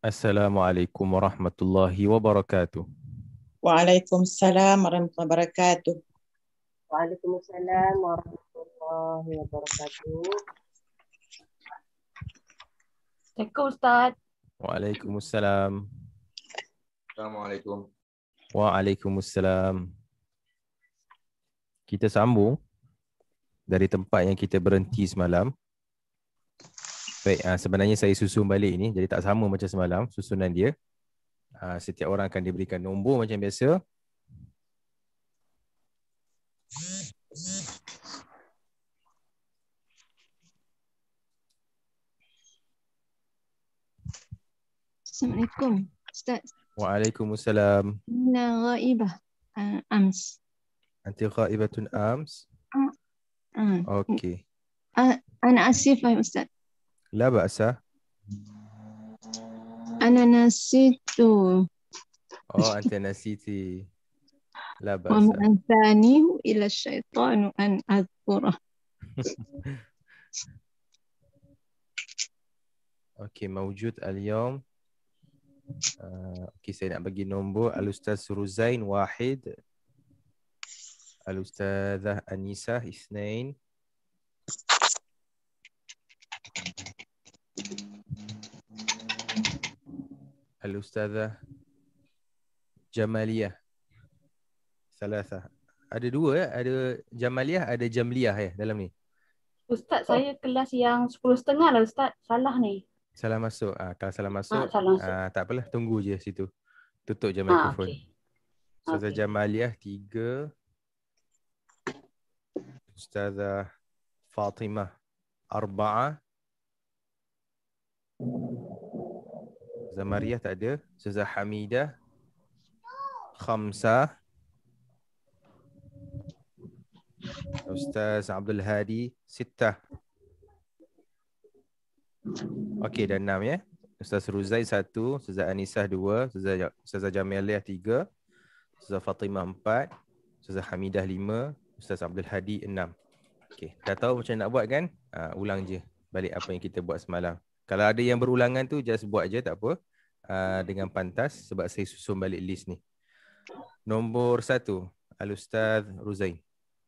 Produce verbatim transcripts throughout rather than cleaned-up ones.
Assalamualaikum warahmatullahi wabarakatuh. Waalaikumsalam warahmatullahi wabarakatuh. Waalaikumsalam warahmatullahi wabarakatuh. Assalamualaikum Ustaz. Waalaikumsalam. Assalamualaikum. Waalaikumsalam. Kita sambung dari tempat yang kita berhenti semalam. Baik, sebenarnya saya susun balik ni, jadi tak sama macam semalam susunan dia. Setiap orang akan diberikan nombor macam biasa. Assalamualaikum Ustaz. Waalaikumsalam. Ana ghaibah uh, ams. Anti ghaibatun ams? Uh, uh, Okey. Uh, ana asifah Ustaz. La ba'sa. Ana nasitu. Oh, anta nasiti. La Wa ba'sa. ma'ansani ila syaitanu an adhkurah. Okey, mawjud al-yawm. Uh, Okey, saya nak bagi nombor. Al-Ustaz Ruzain wahid. Al-Ustazah Anisah isnain. Al-Ustazah Jamaliyah Salasah. Ada dua ya, ada Jamaliyah, ada Jamliyah ya dalam ni. Ustaz, saya kelas yang sepuluh setengah lah Ustaz. Salah ni. Salah masuk. Ah, kalau salah masuk, Ah, salah masuk. ah, tak apalah, tunggu je situ. Tutup je Ah, mikrofon. okey. Ustazah Okey. Jamaliyah tiga. Ustazah Fatimah arba'ah. Ustazah Mariah tak ada. Ustazah Hamidah khamsah. Ustaz Abdul Hadi sittah. Okey, dah enam ya. Ustaz Ruzain satu, Ustazah Anisah dua, Ustazah, Ustazah Jamiliyah tiga, Ustazah Fatimah empat, Ustazah Hamidah lima, Ustaz Abdul Hadi enam. Okey, dah tahu macam nak buat kan? Uh, ulang je balik apa yang kita buat semalam. Kalau ada yang berulangan tu, just buat je, tak apa. Uh, dengan pantas sebab saya susun balik list ni. Nombor satu, Al-Ustaz Ruzain.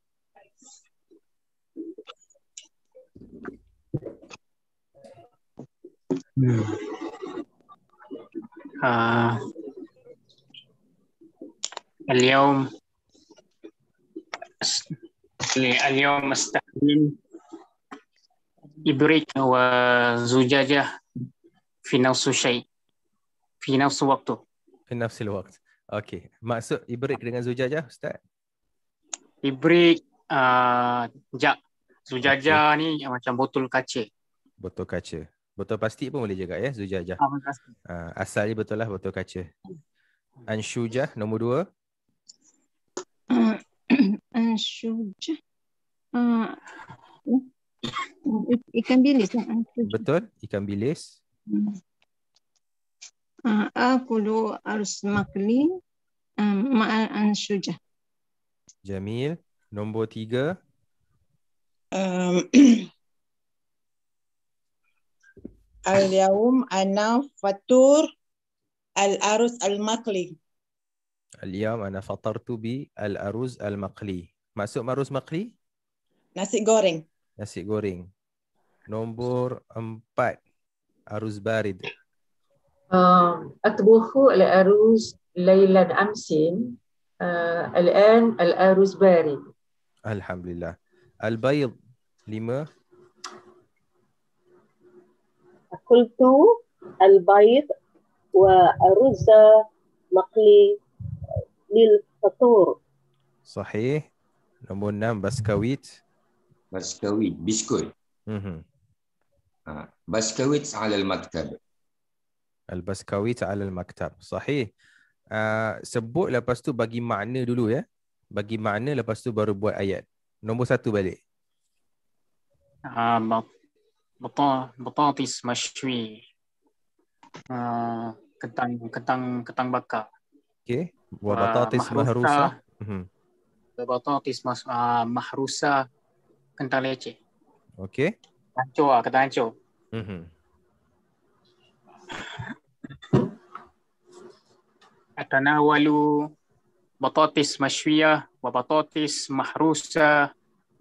Hmm. Uh, اليوم اليوم استخدم إبريق وزجاجة في نفس الشيء في نفس الوقت. Fi nafsil waqt. Okey, maksud ibrik dengan zujajah Ustaz? Ibrik uh, jak zujajah okay. Ni macam botol kaca. Botol kaca. Botol plastik pun boleh juga ya, zujajah. Uh, asalnya betul lah botol kaca. Anshujah nombor dua. Uh, Anshujah. Uh, ikan bilis. Betul, ikan bilis. Uh, akulu arus makli um, ma'al anshujah. Jamil. Nombor tiga. Um, Al-yawm ana fatur al-aruz al-maqli. Al-yawm ana fatartu bi al-aruz al-maqli. Maksud maruz maqli? Nasi goreng. Nasi goreng. Nombor empat. Aruz barid. أطبخ الأرز ليلا أمس الآن الأرز بارد. Alhamdulillah. Al-bayd. Lima. أكلت البيض وأرز مقلي للفطور. Sahih. Nombor enam. Baskawit. Baskawit, biskut. Mhm. Ha, baskawit ala al-maktab. Al-baskawit ala al-maktab. Sahih. Uh, sebut lepas tu bagi makna dulu ya. Bagi makna lepas tu baru buat ayat. Nombor satu balik. Uh, bata, batatis mashwi. Uh, ketang ketang ketang bakar. Okey. Wa batatis mahrusa. Mhm. Batatis mas, uh, mahrusa kentang leceh. Okey. Hancur ah, kentang hancur. Mhm. atanawalu batatis mashwiyah wa batatis mahrusa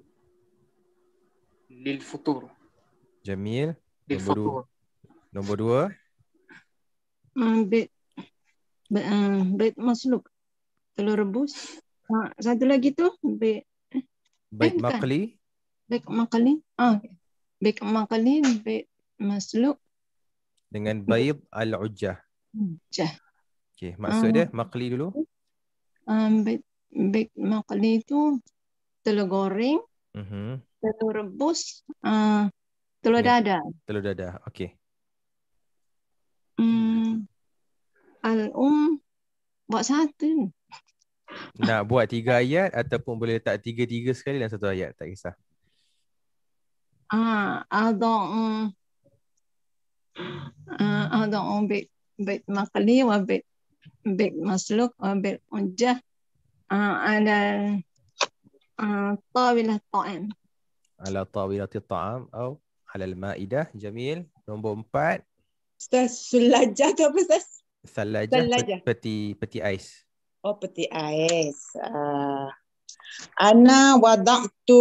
lil futur. Jamil. Lil Nombor dua. futur. Nombor dua. Um, bait bait, uh, bait masluk. Telur rebus. Uh, satu lagi tu bait Bait bukan. maqli bait makali. Ah, okay. Bait makali, bait masluk. dengan bayd al-ujjah. Jah. Okey, maksud Ah. dia maqli dulu. Um, bait bait makali tu telur goreng, Mhm. telur rebus, uh, telur Ya. dadar. Telur dadah. Okey. Hmm, al-um buat satu. Nak buat tiga ayat ataupun boleh letak tiga-tiga sekali dalam satu ayat, tak kisah. Ah, ada um, uh, ada um bait bait makali wa bait bait masluk wa bait ujah. Ah, ada ah tawilah ta'am. Ala tawilati ta'am atau ala al-ma'idah. Jamil. Nombor empat. Ustaz, sulajah tu apa Ustaz? Salajah, Salajah. peti peti ais. Oh, peti ais. Uh, ana wada'tu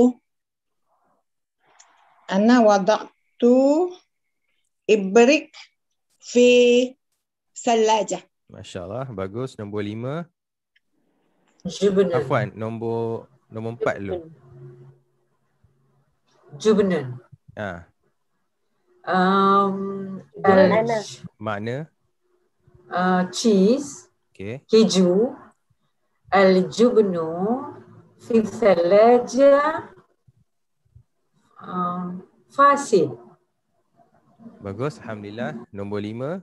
ana wada'tu ibrik fi salajah. Masya Allah. Bagus. Nombor lima. Jubnan. Afwan. Nombor nombor empat dulu. Jubnan. Ha. Um, Banana. uh, Makna. uh, cheese, Okey. keju, al-jubnu fi thalaja um, fasid. Bagus. Alhamdulillah. Nombor lima.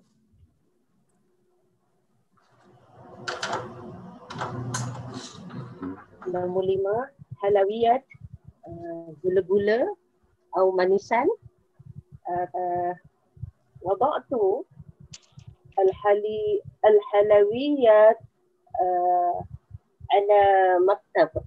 Nombor lima, halawiyat, uh, gula-gula atau manisan. Uh, wada'tu al-hali al-halawiyat uh, ala maktab.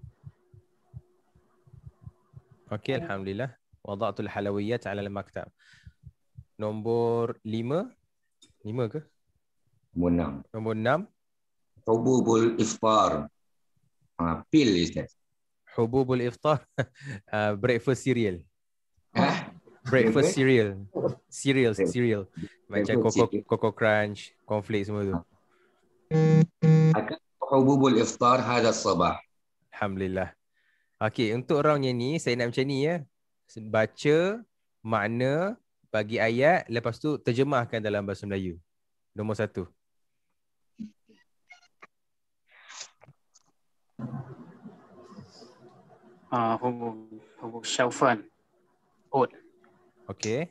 Okey. Alhamdulillah. Wada'tul halawiyat ala al-maktab. Nombor lima. Lima ke? Nombor enam. Nombor enam. Hububul iftar. Ah, pil Ustaz. Hububul iftar. uh, breakfast cereal. Ha? Breakfast Breakfast? cereal. Cereal, Breakfast. cereal. Macam Breakfast Coco cereal. Coco Crunch, cornflakes semua tu. Akan hububul iftar hadha sabah. Alhamdulillah. Okey, untuk round yang ni saya nak macam ni ya. Baca makna bagi ayat, lepas tu terjemahkan dalam bahasa Melayu. Nombor satu. Ah, hubub hubub syaufan. Oat. Okey.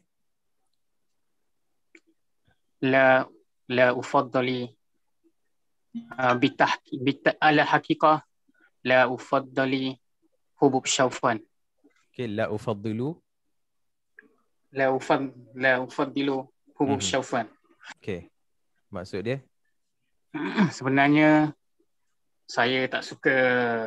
La la ufaddali ah, bitah bita ala haqiqah la ufaddali hubub syaufan. Okey, la ufaddilu. La ufad la ufaddilu hubub Mhm. syaufan. Okey. Maksud dia? Sebenarnya saya tak suka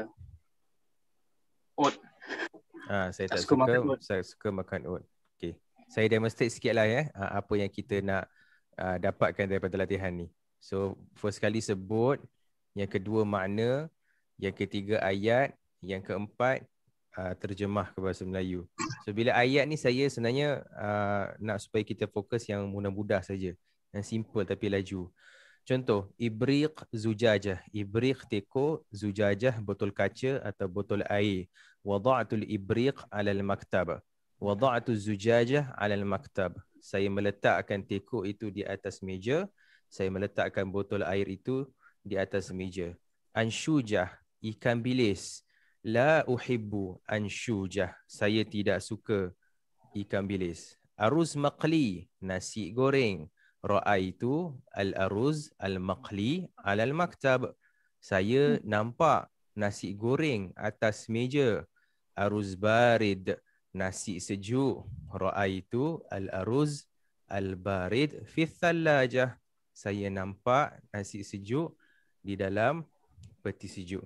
oat. Ah, saya tak, Tak suka suka, makan oat. saya suka makan oat. Okey. Saya demonstrate sikitlah ya ah, apa yang kita nak ah, dapatkan daripada latihan ni. So, first kali sebut, yang kedua makna, yang ketiga ayat, yang keempat uh, terjemah ke bahasa Melayu. So bila ayat ni saya sebenarnya uh, nak supaya kita fokus yang mudah-mudah saja, yang simple tapi laju. Contoh, ibriq zujajah. Ibriq teko, zujajah botol kaca atau botol air. Wada'tul ibriq alal maktab. Wada'tu zujajah alal maktab. Saya meletakkan teko itu di atas meja. Saya meletakkan botol air itu di atas meja. Anshujah, ikan bilis. La uhibbu anshujah. Saya tidak suka ikan bilis. Aruz maqli, nasi goreng. Ra'aitu al-aruz al-maqli alal maktab. Saya nampak nasi goreng atas meja. Aruz barid, nasi sejuk. Ra'aitu al-aruz al-barid fi thalajah. Saya nampak nasi sejuk di dalam peti sejuk.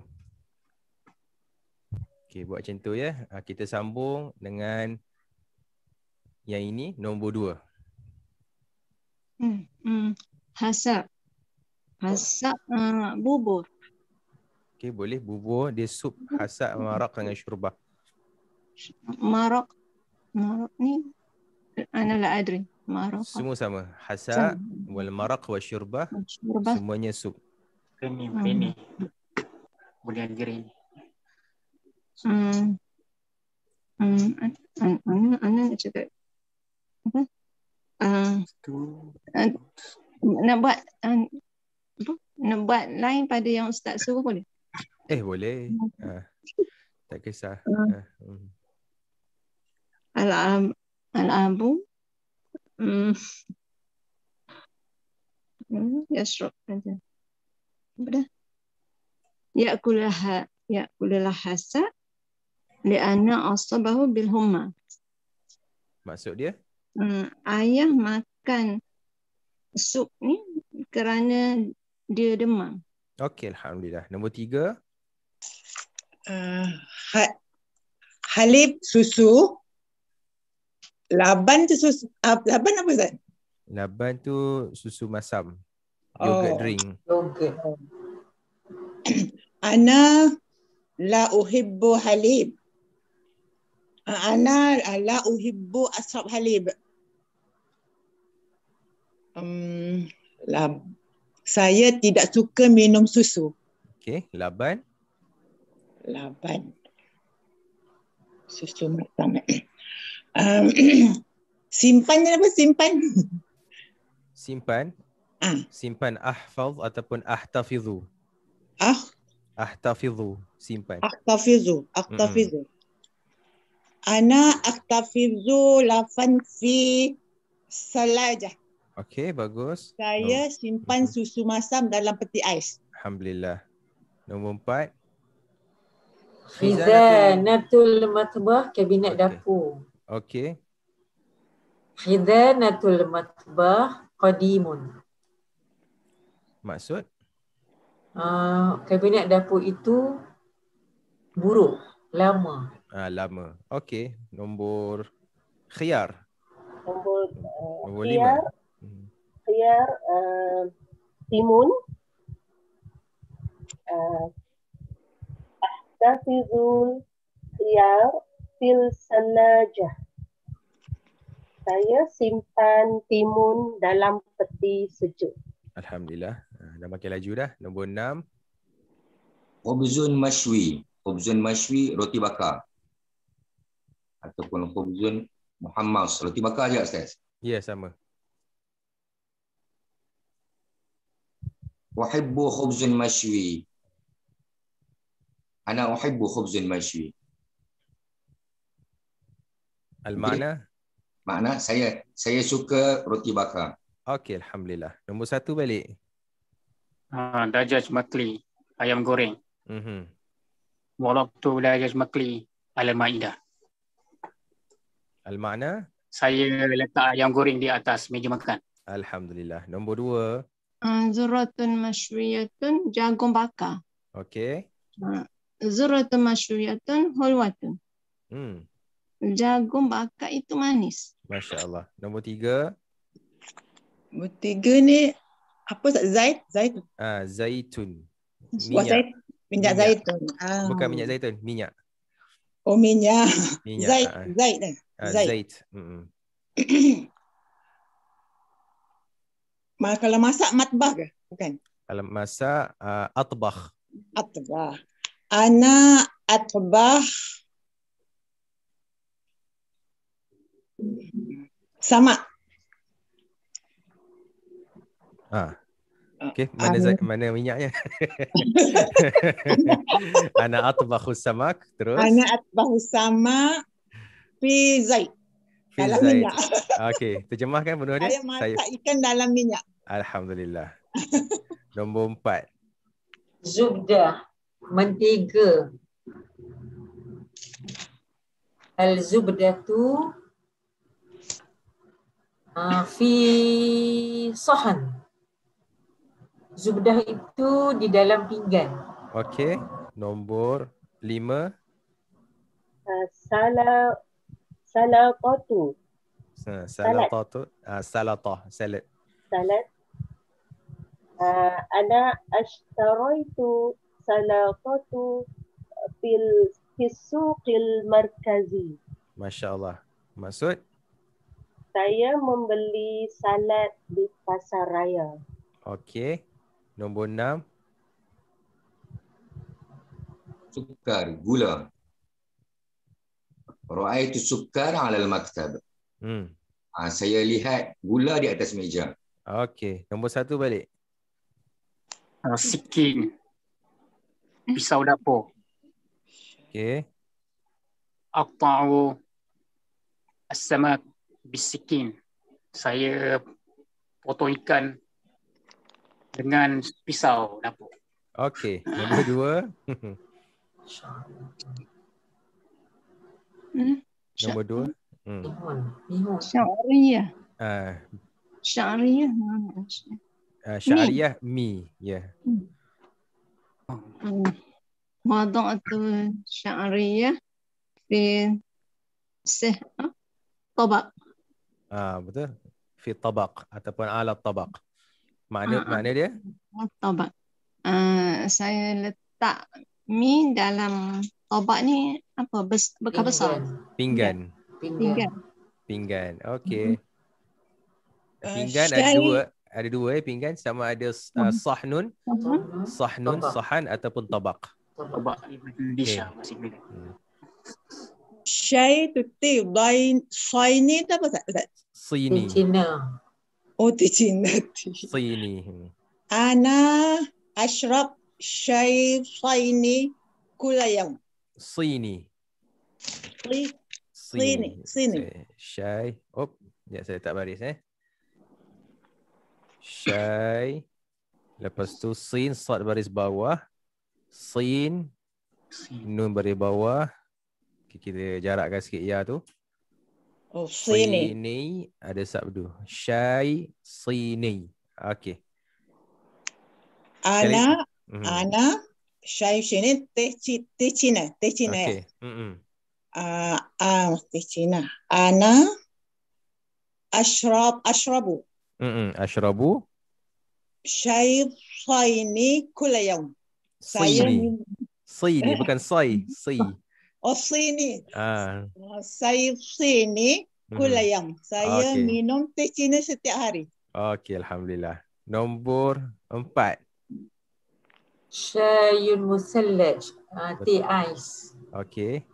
Okey, buat macam tu ya. Kita sambung dengan yang ini, nombor dua. Hmm, hmm. Hasab. Hasak uh, bubur. Okey, boleh bubur dia sup hasak marak dengan syurbah. Marak. Marak ni ana la adri. Marak. Semua sama. Hasak wal maraq wa syurbah Syurbah. semuanya sup. Ini, Hmm. ini. Boleh anggerin. Hmm. Hmm. Ana ana ana nak cakap apa? Uh, Tu. uh, nak buat uh, apa? Nak buat lain pada yang Ustaz suruh boleh? Eh boleh. Ha. Tak kisah. Hmm. Ha. Hmm. Al-ab al-abu hmm. Hmm, yashrab saja. Apa dah? Ya'kulaha ya'kulul hasa li'anna asabahu bil humma. Maksud dia? Hmm, ayah makan sup ni kerana dia demam. Okey, alhamdulillah. Nombor tiga. Uh, ha- halib susu. Laban tu susu. Uh, laban apa Ustaz? Laban tu susu masam. Yogurt Oh. drink. Yogurt. Ana la uhibbu halib. Ana la uhibbu asrab halib. Um, la, saya tidak suka minum susu. Okey, laban. Laban. Susu masam. Um, simpan apa? Simpan. Simpan. Ah. Simpan ahfaz ataupun ahtafizu. Ah, Ahtafizu. Simpan. aktafizu. Aktafizu. Ana aktafizu lafan fi salajah. Okey, bagus. Saya simpan susu masam dalam peti ais. Alhamdulillah. Nombor empat. Khizanatul matbah, kabinet Okey. dapur. Okey. Khizanatul matbah qadimun. Maksud? Uh, kabinet dapur itu buruk, lama. Ah, lama. Okey. Nombor khiyar. Nombor uh, Nombor khiyar, lima. Hmm. khiyar uh, timun. Uh, Ahtafizul khiyar fil salajah. Saya simpan timun dalam peti sejuk. Alhamdulillah. Ah, dah makin laju dah. Nombor enam. Khubzun mashwi. Khubzun mashwi, roti bakar. Ataupun khubzun muhammas, roti bakar je Ustaz. Ya, sama. Uhibbu khubzun mashwi. Ana uhibbu khubzun mashwi. Al-makna? Makna saya saya suka roti bakar. Okey, alhamdulillah. Nombor satu balik. Ah, dajaj makli, ayam goreng. Mhm. Walaqtu dajaj makli ala maidah. Al-makna? Saya letak ayam goreng di atas meja makan. Alhamdulillah. Nombor dua. Uh, Zuratun masywiyatun, jagung bakar. Okey. Uh, Zuratun masywiyatun, hulwatun. Hmm. Jagung bakar itu manis. Masya Allah. Nombor tiga. Nombor tiga ni apa Ustaz? Zait? Zait? Ah, zaitun. Wah, Minyak. zait. Minyak Minyak. zaitun. Ah. Bukan minyak zaitun, minyak. Oh, minyak. Minyak. Zait. ah. Zait dah. Ah, Zait. zait. Mm-mm. Ma- Kalau masak matbah ke? Bukan. Kalau masak, uh, atbakh. Atbah. Ana atbah sama. Ah. Okey, mana zait, mana minyaknya? Ana atbakhu samak, terus Ana atbahu sama fi zait. fi dalam zait. minyak. Okey, terjemahkan penuh dia. Saya masak ikan dalam minyak. Alhamdulillah. Nombor empat. Zubdah, mentega. Al-zubdatu uh, fi sahan. Zubdah itu di dalam pinggan. Okey, nombor lima. Uh, sala salaqatu, Uh, salatah tu, uh, salatah, salad. salad. Uh, ana ashtaraitu salaqatu fil fisuqil markazi. Masya Allah. Maksud? Saya membeli salad di pasar raya. Okey. Nombor enam. Sukar, gula. Ra'aitu sukar 'ala al-maktab. Hmm. Ah, saya lihat gula di atas meja. Okey. Nombor satu balik. Uh, sikin. Pisau dapur. Okey. Aqta'u as-samak bisikin. Saya potong ikan dengan pisau dapur. Okey. Nombor dua. Hmm? Nombor dua. Hmm. Mihun. Mihun. Syariah. Ah, Syariah. ah, syariah mi. Ya. Hmm. وضعت شعرية في سه طبق. Ah, betul. Fi tabaq ataupun ala tabaq. Makna Ah, ah. makna dia? طبق. Uh, saya letak mi dalam tabak ni apa? Bes, bekal besar. Pinggan. Pinggan. Pinggan. Pinggan. Okey. Pinggan Uh, ada syai- dua. Ada dua eh pinggan, sama ada uh, sahnun, sahnun, Tabak. sahan ataupun tabaq. Coba Indonesia masih beda. Hmm. Syai tu ti dain saini tu apa tak? tak? Di Sini. Cina. Oh ti Cina ti. Sini. Hmm. Ana ashrab syai saini kula yawm. Sini. Sini. Sini. Sini. Syai. Oh, ya saya tak baris eh. Syai. Lepas tu sin, sad baris bawah. Sin, nun baris bawah. Okay, kita jarakkan sikit ya tu. Oh sini. Sini ada sabdu. Syai sini. Okey. Ana Mhm. ana syai sini teh Ci- teh Cina, teh Cina ya. Okey. Hmm. Ah ah teh Cina. Ana ashrab ashrabu Hmm. Ashrabu syai saini kula yawm. Saya sini. minum. Sini bukan sai, si. Oh sini. Ah. Saya sini kula Mhm. yawm. Saya Okey. minum teh Cina setiap hari. Okey, alhamdulillah. Nombor empat. Syayun musallaj. Uh, tea ice. Okey.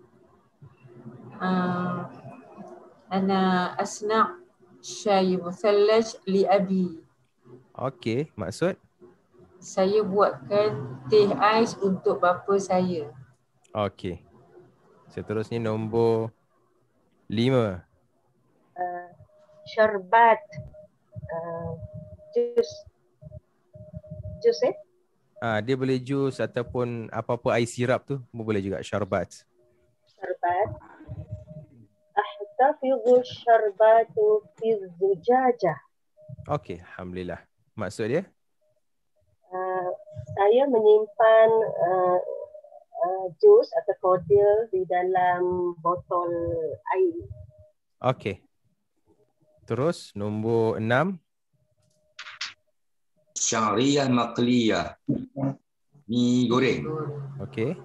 Uh, Ana asna' syay musallaj li abi. Okey, maksud? Saya buatkan teh ais untuk bapa saya. Okey. Seterusnya nombor lima. Uh, syarbat. Uh, jus. Jus eh? Ah, dia boleh jus ataupun apa-apa air sirap tu pun boleh juga, syarbat. Syarbat. Ahtafizu syarbatu fi zujajah. Okey, alhamdulillah. Maksud dia? Uh, saya menyimpan uh, uh, jus atau kordial di dalam botol air. Okey. Terus nombor enam. Syariah maqliyah. Mi goreng. Okey.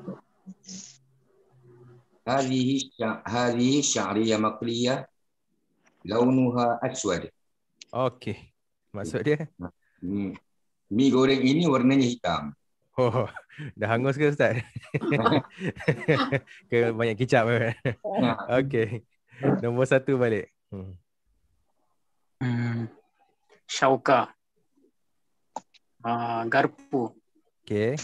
Hadhihi sya- hadhihi syariah maqliyah. Launuha aswad. Okey. Maksud dia? Mi, mi goreng ini warnanya hitam. Oh, dah hangus ke Ustaz? Ke banyak kicap ke? Okey. Nombor satu balik. Hmm. Hmm. Syauka. Uh, garpu. Okey.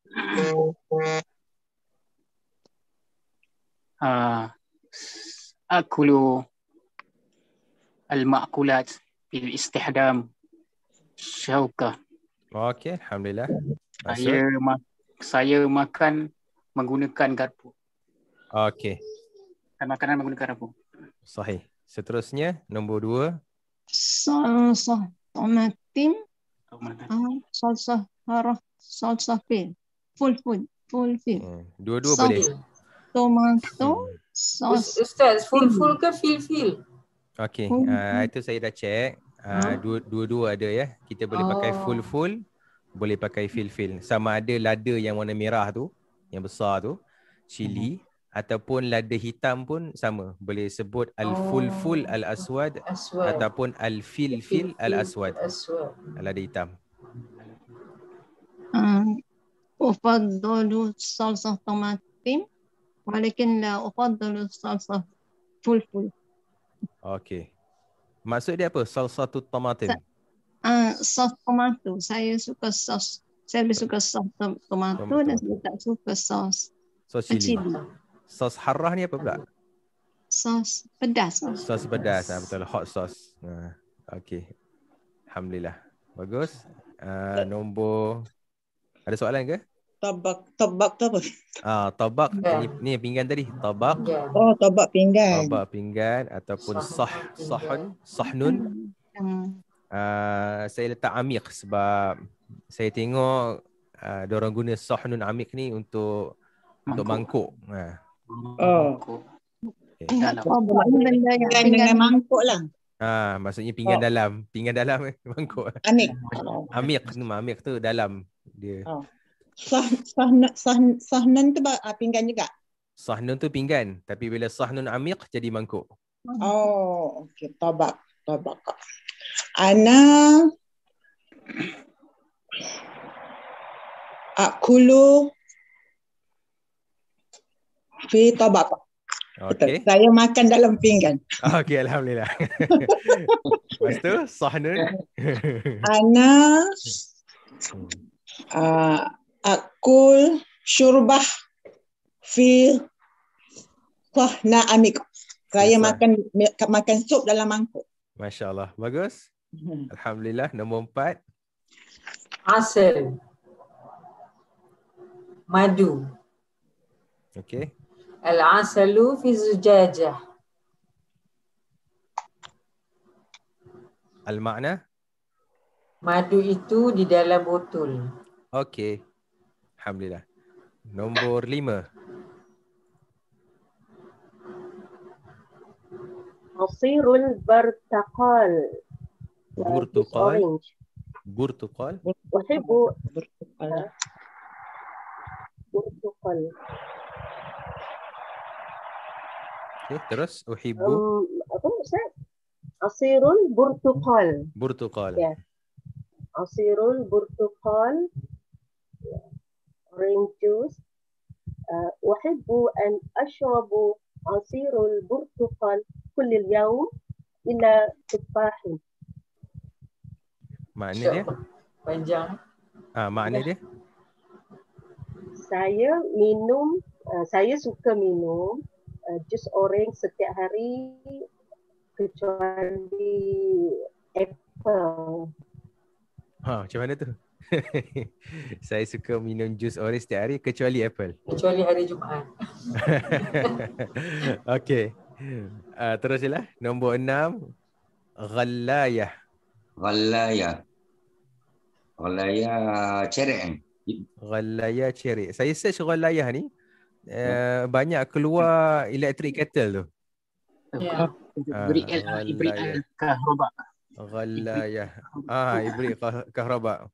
Uh, akulu al-ma'kulat bil istihdam syauka. Okey, alhamdulillah. Saya Maksud? ma- saya makan menggunakan garpu. Okey. Dan makanan menggunakan garpu. Sahih. Seterusnya nombor dua. Salsa tomatim. Tahu mana? Ah, salsa harah. Salsa fil. Full food. Full fil. Hmm. Dua-dua Sal- boleh. Tomato. Us- Sos. Ustaz, full-full ke fil-fil? Okey, Full. uh, itu saya dah check. Uh, Huh? dua, dua-dua ada ya. Kita boleh pakai Oh. full-full boleh pakai fil-fil. Sama ada lada yang warna merah tu, yang besar tu, cili, hmm. ataupun lada hitam pun sama. Boleh sebut al-ful-ful al-aswad Aswad. ataupun al-fil-fil al-aswad. Aswad. Lada hitam. آه، أفضل الصلصة طماطم ولكن لا أفضل الصلصة فلفل. Okey. Maksud dia apa? Salsatu tamatim. Ah, sos tomato. Saya suka sos. Saya lebih suka sos tom- tomato Tomato. dan saya tak suka sos Sos cili. cili. Sos harrah ni apa pula? Sos pedas. Sos pedas. Ha, betul. Hot sauce. Ha. Okey. Alhamdulillah. Bagus. Uh, nombor... Ada soalan ke? Tabak, tabak tu apa? Ah, tabak. Ya. Ni, ni pinggan tadi. Tabak. Ya. Oh, tabak pinggan. Tabak pinggan ataupun sah, sahun, sahnun. Hmm. Uh, saya letak amik sebab saya tengok uh, diorang guna sahnun amik ni untuk mangkuk. untuk mangkuk. Ha. Oh. Okay. Enggak tahu buatnya benda yang Pinggan pinggan dengan mangkuk lah. Ha, maksudnya pinggan Oh. dalam, pinggan dalam mangkuk. Anik. Amik tu, amik tu dalam dia. Oh. Sah, sahnan, sah, sahnan tu ba- ah, pinggan juga. Sahnun tu pinggan, tapi bila sahnun amik jadi mangkuk. Oh, okey. Tabak, tabak. Ana akulu fi tabak. Okey. Saya makan dalam pinggan. Okey, alhamdulillah. Lepas tu sahnun. Ana uh, akul syurbah fi sahna amik. Saya Yes, makan makan sup dalam mangkuk. Masya-Allah. Bagus. Alhamdulillah. Nombor empat. Asal. Madu. Okey. Al-asalu fi zujajah. Al-makna? Madu itu di dalam botol. Okey. Alhamdulillah. Nombor lima. Asirul bartaqal. Burtuqal. Orange. Burtuqal. أحب برتقال. Okey, terus uhibbu Um, apa Ustaz? Asirul burtuqal. burtuqal. Ya. Asirul burtuqal. Orange juice. Uh, أحب أن أشرب عصير البرتقال كل اليوم إلى تفاح. Makna dia? Panjang. Ah, makna dia? Saya minum, uh, saya suka minum uh, jus orange setiap hari kecuali apple. Ha, macam mana tu? Saya suka minum jus orange setiap hari kecuali apple. Kecuali hari Jumaat. Okey. Uh, teruslah. Nombor enam. Ghallayah. Ghalaya. Ghalaya cerek kan? Ghallayah cerik. Saya search ghallayah ni. Uh, banyak keluar electric kettle tu. Ya. Ibrik al ibrik al kahraba. Ghallayah. Ah, ibrik kah- kahraba.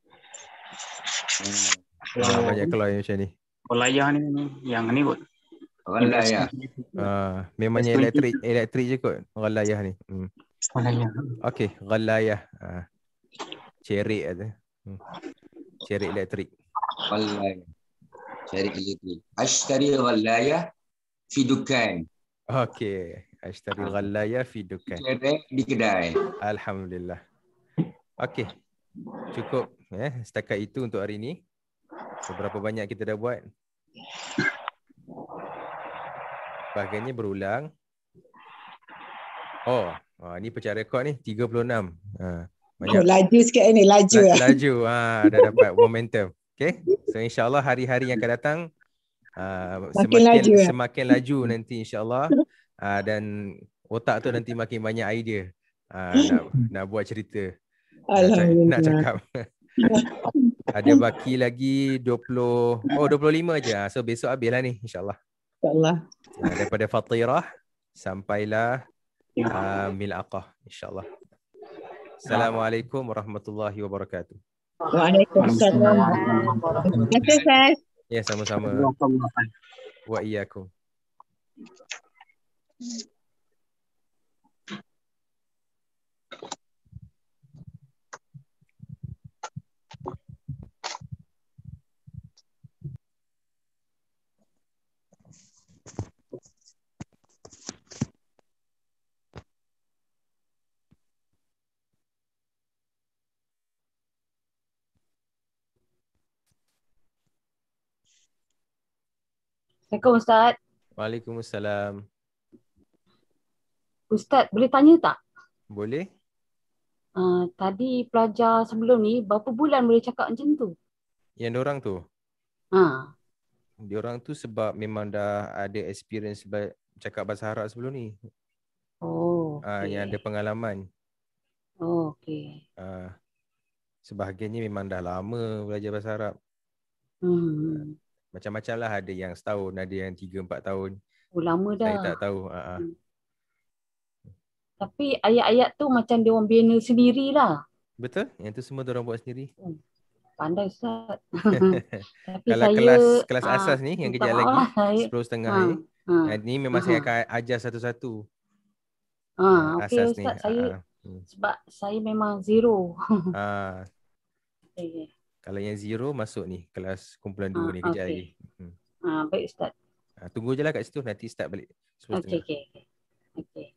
Ah, banyak keluar yang macam ni. Ghalaya ni yang ni kot. Ghalaya. Ah, memangnya elektrik elektrik je kot ghallayah ni. Hmm. Ghalaya. Okey, ghallayah. Ah. Cerik ada. Hmm. Cerik elektrik. Ghalaya. Cerek elektrik. Ashtari ghalaya fi dukan. Okey, ashtari ghallayah fi dukan. Cerek di kedai. Alhamdulillah. Okey. Cukup eh setakat itu untuk hari ini. Seberapa banyak kita dah buat? Bahagiannya berulang. Oh, oh ni pecah rekod ni tiga puluh enam. Ha, Oh, laju sikit ni, laju La, lah. laju. Ha, dah dapat momentum. Okay. So insyaAllah hari-hari yang akan datang uh, Makin semakin laju, eh? semakin laju nanti insyaAllah. Uh, dan otak tu nanti makin banyak idea. Uh, nak, nak buat cerita. Nak, cak- nak cakap. Ada baki lagi dua puluh, oh dua puluh lima je. So besok habis lah ni insyaAllah. InsyaAllah. Uh, daripada Fatirah sampailah uh, Mil'aqah insyaAllah. Assalamualaikum warahmatullahi wabarakatuh. Waalaikumsalam. Terima kasih, Ustaz. Ya, sama-sama. Waalaikumsalam. Wa iyyakum. Assalamualaikum Ustaz. Waalaikumsalam. Ustaz boleh tanya tak? Boleh? Uh, tadi pelajar sebelum ni berapa bulan boleh cakap macam tu? Yang diorang tu? Ha. Diorang tu sebab memang dah ada experience ba- cakap bahasa Arab sebelum ni. Oh, Ah, okey. yang ada pengalaman. Oh, okey. Ah, sebahagiannya memang dah lama belajar bahasa Arab. Hmm. Macam-macam lah, ada yang setahun, ada yang tiga empat tahun. Oh, lama dah. Saya tak tahu. Ah, ah. Hmm. Tapi ayat-ayat tu macam dia orang bina sendirilah. Betul? Yang tu semua diorang buat sendiri. Hmm. Pandai Ustaz. Tapi Kalau saya kelas kelas ah, asas ni yang minta kejap maaf lagi lah, saya. sepuluh setengah Ha. ni, Ha. ah, ni memang saya Ha. akan ajar satu-satu. Ha, Ah, okey asas ni. Ustaz, saya Ah, ah. Hmm. sebab saya memang zero. Ah, Okey. kalau yang zero masuk ni kelas kumpulan Ha, dua ni kejap okey. lagi. Hmm. Ha, baik Ustaz. Ah, tunggu je lah kat situ, nanti start balik sepuluh Okey, setengah. okey. Okey.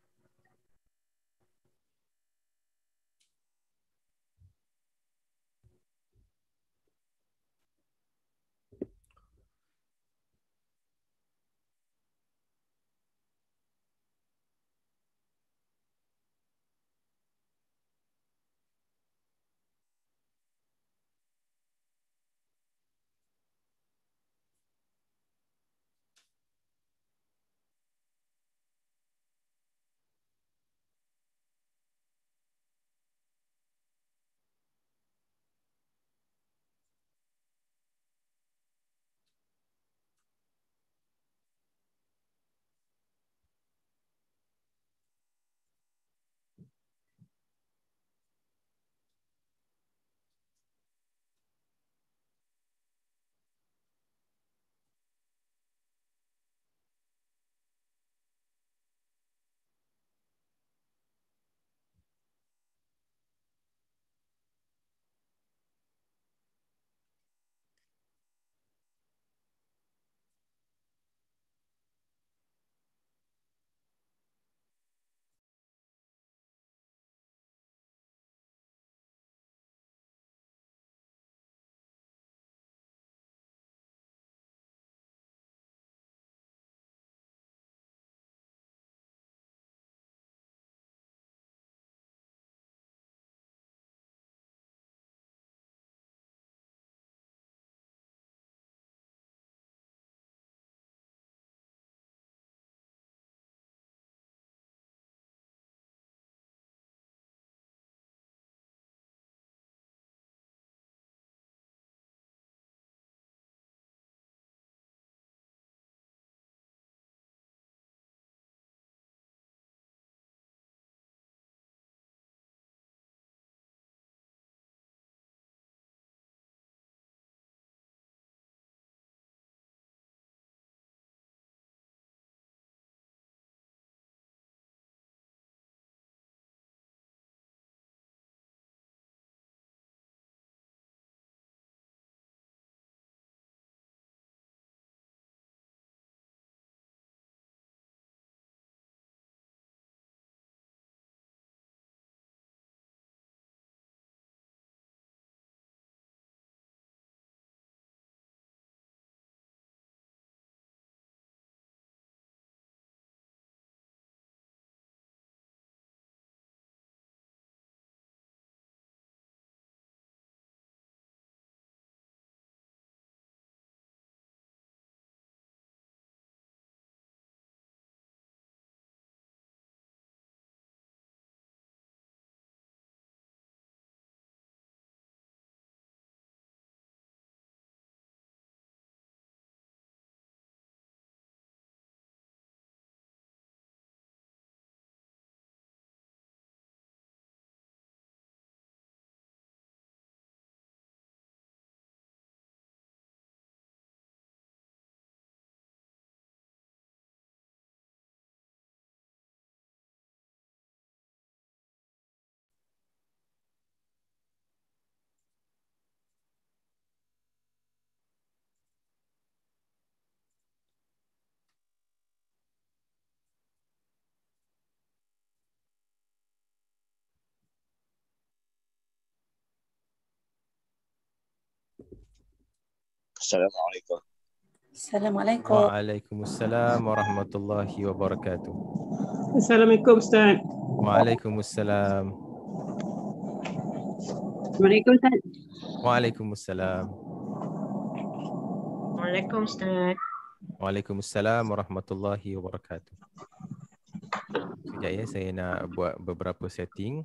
Assalamualaikum. Assalamualaikum. Waalaikumsalam warahmatullahi wabarakatuh. Assalamualaikum Ustaz. Waalaikumsalam. Assalamualaikum Ustaz. Waalaikumsalam. Waalaikumsalam Ustaz. Waalaikumsalam warahmatullahi wabarakatuh. Sekejap ya, saya nak buat beberapa setting.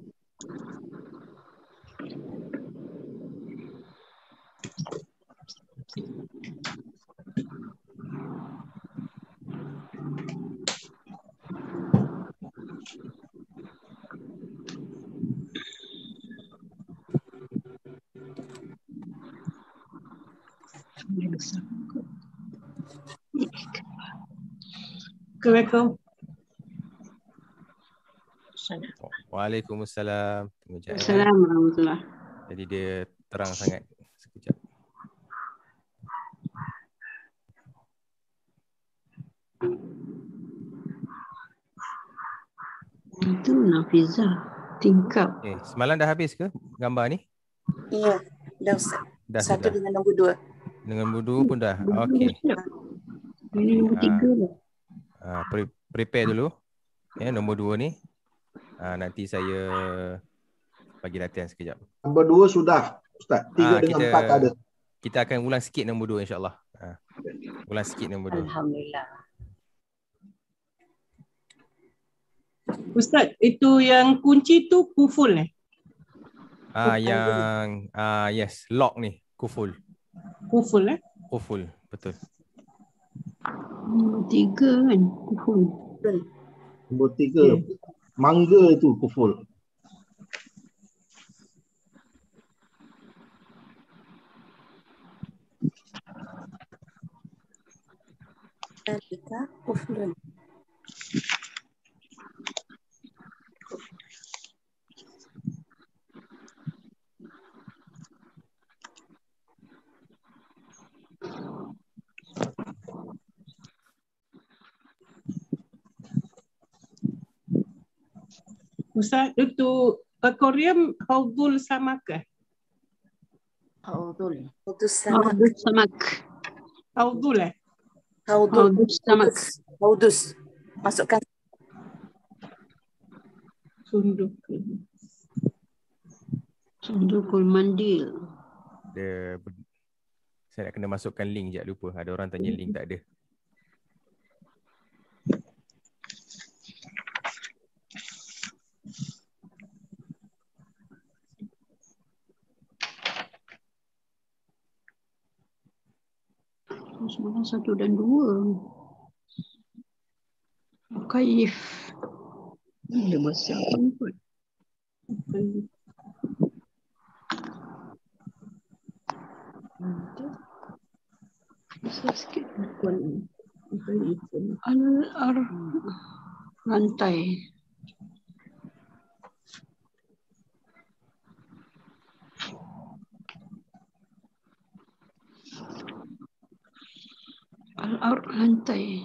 Assalamualaikum. Waalaikumsalam. Tunggu sekejap ya. Assalamualaikum warahmatullahi. Jadi dia terang sangat. Sekejap. Itu Nafizah tingkap. Okay. Semalam dah habis ke gambar ni? Ya, dah Ustaz. Dah Satu sudah. dengan nombor dua. Dengan nombor dua pun dah. Okey. Ini nombor tiga lah. Uh, pre- prepare dulu. Ya, nombor dua ni. Uh, nanti saya bagi latihan sekejap. Nombor dua sudah, Ustaz. Tiga Ah, dengan kita- empat tak ada. Kita akan ulang sikit nombor dua insyaAllah. Uh, ulang sikit nombor dua. Alhamdulillah. Ustaz, itu yang kunci tu kuful eh? Ah, yang ah yes, lock ni, kuful. Kuful eh? Kuful, betul. Nombor tiga kan, kuful. Nombor tiga. Mangga itu kuful. Kita kuflun. Ustaz, itu aquarium haudul samak eh? Haudul. Haudus samak. Haudul samak. Haudul eh? Haudul. Haudul samak. Haudus. Masukkan. Sunduk. Sundukul mandil. Dia saya nak kena masukkan link je, lupa. Ada orang tanya link tak ada. Semalam satu dan dua. Kaif. Dia bahasa apa ni kot? Bisa sikit. Al-ar lantai. Al-ar lantai.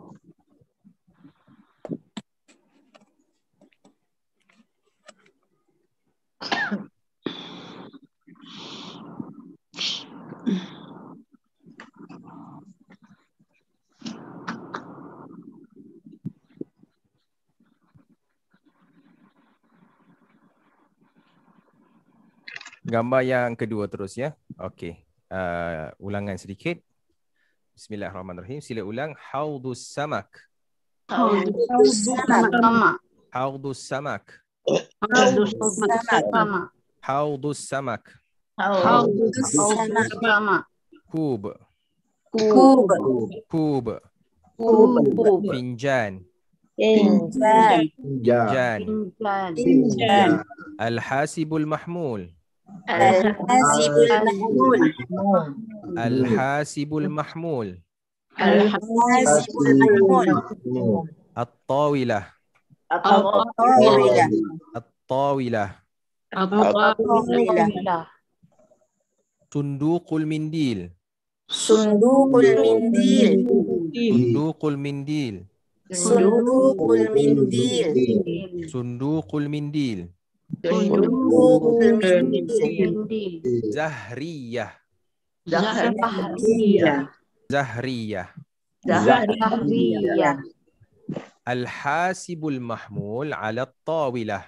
Gambar yang kedua terus ya. Okey. Uh, ulangan sedikit. Bismillahirrahmanirrahim. Sila ulang. Haudus samak. Haudus samak. Haudus samak. Haudus samak. Haudus samak. Haudus samak. Kub. Kub. Kub. Kub. Finjan. Finjan. Finjan. Finjan. Al-hasibul mahmul. Al-hasibul mahmul. Al-hasibul mahmul. Al-hasibul mahmul. At-tawilah. At-tawilah. At-tawilah. At-tawilah. Sundukul mindil. Sundukul mindil. Sundukul mindil. Sundukul mindil. Sundukul mindil. Sundukul mindil. Zahriyah. Zahriyah. Zahriyah. Zahriyah. Al-hasibul mahmul ala tawilah.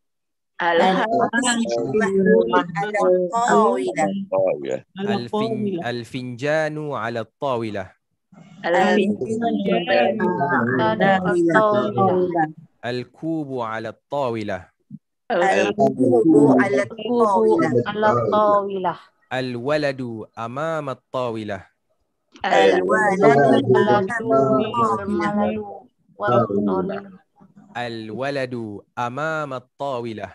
Al-fin al-finjanu ala tawilah. Al-kubu ala tawilah. Al-waladu amama tawilah. Al-waladu amama tawilah.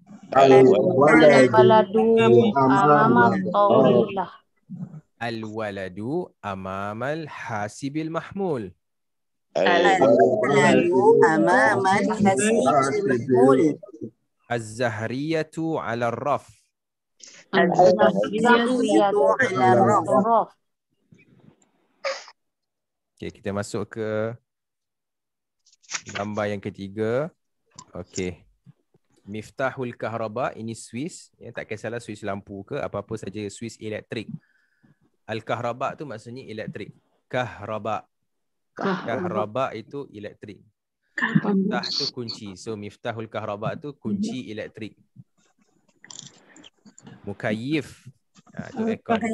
Al-waladu amama al-hasibil mahmul. Az-zahriyatu ala ar-raf. Okay, kita masuk ke gambar yang ketiga. Okey. Miftahul kahraba, ini Swiss, ya, tak kisahlah Swiss lampu ke apa-apa saja Swiss elektrik. Al-kahraba tu maksudnya elektrik. Kahraba. Kahraba itu elektrik. Miftah tu kunci. So miftahul kahraba tu kunci elektrik. Mukayyif. Ha, tu aircon.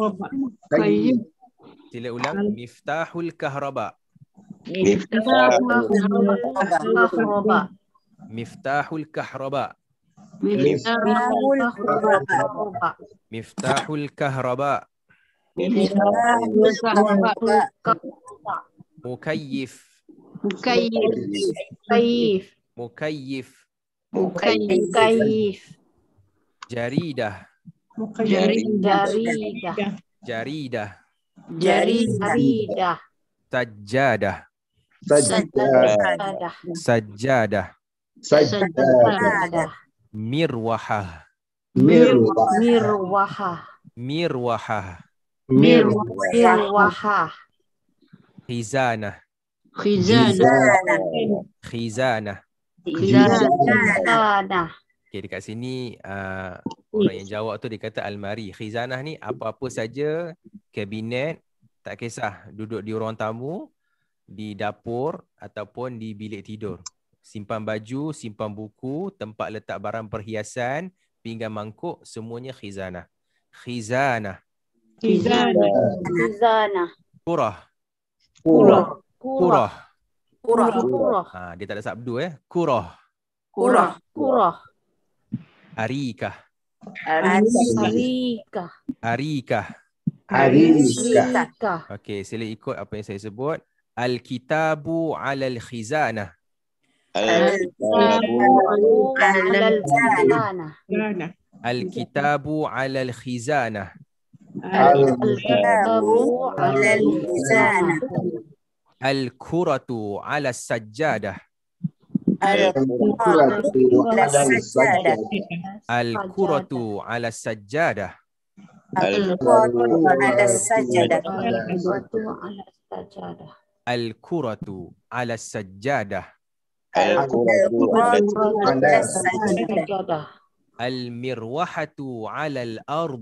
Sila ulang. Miftahul kahraba. Miftahul kahraba. Miftahul kahraba. Miftahul kahraba. Miftahul kahraba. Miftahul kahraba. Mukayyif. Mukayyif. Mukayyif. Mukayyif. Mukayyif. Jaridah. Jaridah. Jaridah. Jaridah. Sajjadah. Sajjadah. Sajjadah. Sajjadah. Mirwahah. Mirwahah. Mirwahah. Mirwahah. Khizanah. Khizanah. Khizanah. Khizanah. Okay, dekat sini uh, orang yang jawab tu dia kata almari. Khizanah ni apa-apa saja, kabinet, tak kisah duduk di ruang tamu, di dapur ataupun di bilik tidur. Simpan baju, simpan buku, tempat letak barang perhiasan, pinggan mangkuk, semuanya khizanah. Khizanah. Khizanah. Khizanah. Kurah. Kurah. Kurah. Kurah. Kurah. Ha, dia tak ada sabdu eh. Kurah. Kurah. Kurah. Arikah. Arikah. Arikah. Arikah. Okey, sila ikut apa yang saya sebut. Al-kitabu 'alal khizanah. Al-kitabu 'alal khizanah. Al-kitabu 'alal khizanah. Al-kitabu 'alal khizanah. Al-kuratu 'ala sajjadah. Al-kuratu 'ala sajjadah. Al-kuratu 'ala sajjadah. Al-kuratu 'ala sajjadah. Al-mirwahatu 'ala al-ard.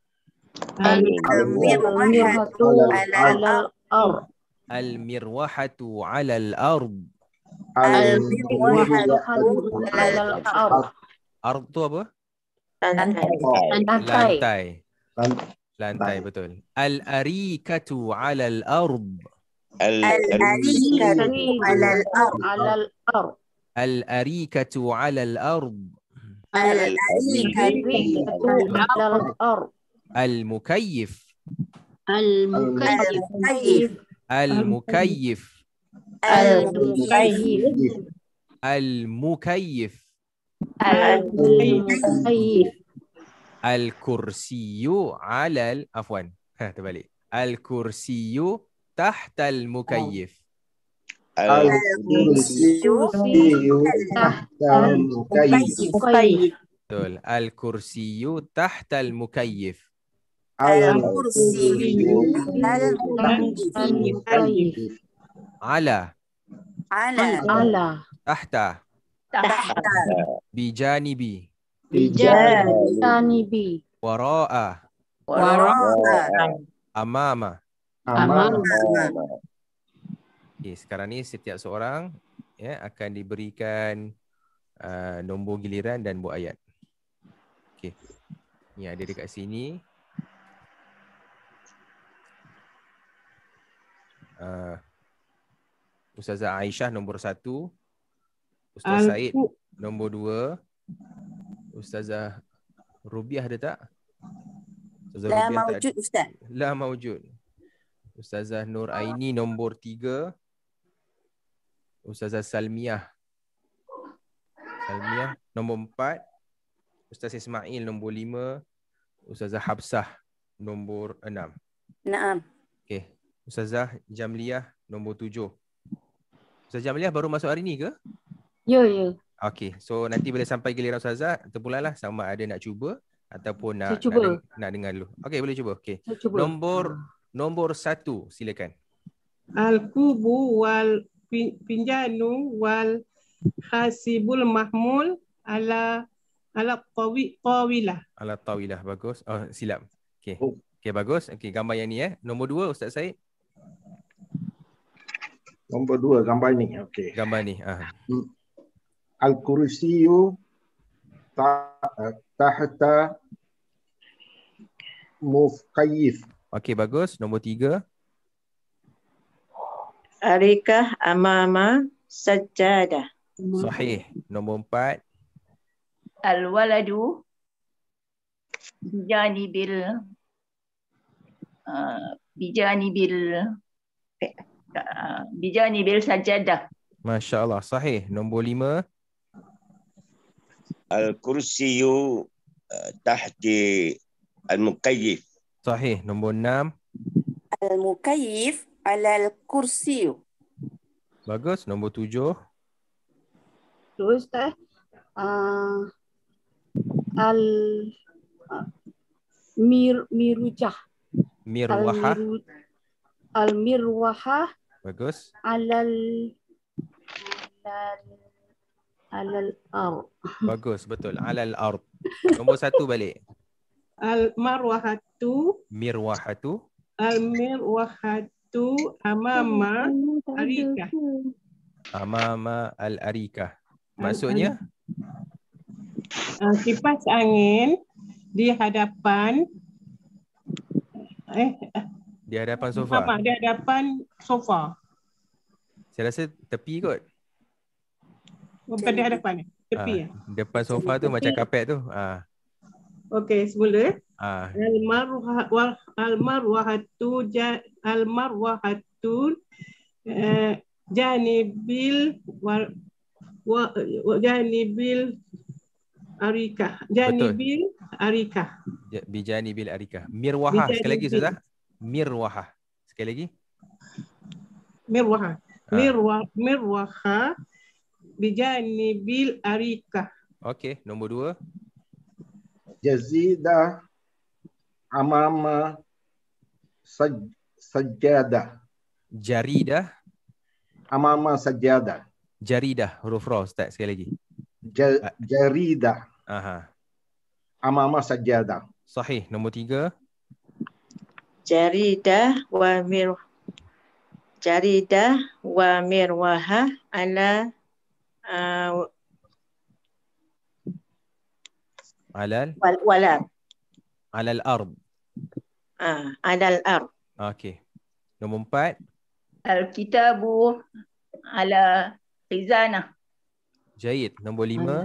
Al-mirwahatu 'ala al-ard. Al-mirwahatu 'ala al-ard. Al-mirwahatu 'ala al-ard. Ard tu apa? Lantai. Lantai. Lantai, betul. Al-arikatu 'ala al-ard. Al-arikatu 'ala al-ard. Al-arikatu 'ala al-ard. Al-arikatu 'ala al-ard. Al-mukayyif. Al-mukayyif. Al-mukayyif. Al-mukayyif. Al-mukayyif. Al-mukayyif. Al-kursiyu 'ala al afwan. Ha, terbalik. Al-kursiyu tahta al-mukayyif. Al-kursiyu tahta al-mukayyif. Betul. Al-kursiyu tahta al-mukayyif. Al-kursiyu tahta al-mukayyif. Ala. Ala. Tahta. Tahta. Bijanibi. Bijanibi. Wara'a. Wara'a. Amama. Amama. Okay, sekarang ni setiap seorang ya akan diberikan uh, nombor giliran dan buat ayat. Okey. Ni ada dekat sini. Uh, Ustazah Aisyah nombor satu. Ustaz Said nombor dua. Ustazah Rubiah ada tak? Ustazah La Rubiah maujud, tak Ustaz. La maujud. Ustazah Nur Aini nombor tiga. Ustazah Salmiah. Salmiah nombor empat. Ustaz Ismail nombor lima. Ustazah Habsah nombor enam. Naam. Okey. Ustazah Jamliah nombor tujuh. Ustazah Jamliah baru masuk hari ni ke? Ya, ya. Okey. So nanti bila sampai giliran Ustazah, terpulanglah sama ada nak cuba ataupun nak Saya cuba. nak, deng- nak dengar dulu. Okey, boleh cuba. Okey. Saya cuba. Nombor nombor satu, silakan. Al-kubu wal pi- pinjanu wal hasibul mahmul ala ala qawi qawilah. Ala tawilah, bagus. Oh, silap. Okey. Okey, bagus. Okey, gambar yang ni eh. Nombor dua, Ustaz Said. Nombor dua gambar ni. Okey. Gambar ni. Ah. Al-kursiyu ta- tahta mufqayyif. Okey, bagus. Nombor tiga. Arikah amama sajjadah. Sahih. Nombor empat. Al-waladu bijanibil uh, bijanibil uh, bijanibil sajadah. Masya Allah. Sahih. Nombor lima. Al-kursiyu uh, tahti al-muqayyif. Sahih. Nombor enam. Al-mukayyif alal kursiyu. Bagus. Nombor tujuh. Terus Ustaz. Uh, al uh, mir mirujah. Mirwahah. Al-miru- Al-mirwahah Bagus. alal alal alal ard. Bagus. Betul. Alal ard. Nombor satu balik. Al-marwahatu Mirwahatu. al-mirwahatu amama arikah. Amama al-arikah. Maksudnya? Uh, kipas angin di hadapan eh Di hadapan sofa. apa di hadapan sofa. Saya rasa tepi kot. Bukan di hadapan ni, tepi Ah, ya. depan sofa tu macam kapet tu. Ah. Okey, semula. Ah. Al-marwah wal al-marwahatu ja, al-marwahatu eh, janibil wal wa, wa janibil arikah. Janibil arikah. Ja- Bijani bil arikah. Mirwahah. Sekali lagi Bijani Ustazah. Mirwahah. Sekali lagi. Mirwah. Ah. Mirwah mirwaha bijanibil arikah. Okey, nombor dua. Jazidah amama saj, sajjadah. Jaridah. Amama sajjadah. Jaridah. Huruf ra Ustaz sekali lagi. Ja, jaridah Aha. amama sajjadah. Sahih. Nombor tiga. Jaridah wa mir jaridah wa mirwaha ala uh, Alal. wal walad Alal ard. ah alal ard. Okey. Nombor empat. Al-kitabu ala khizanah. Jayid. Nombor lima.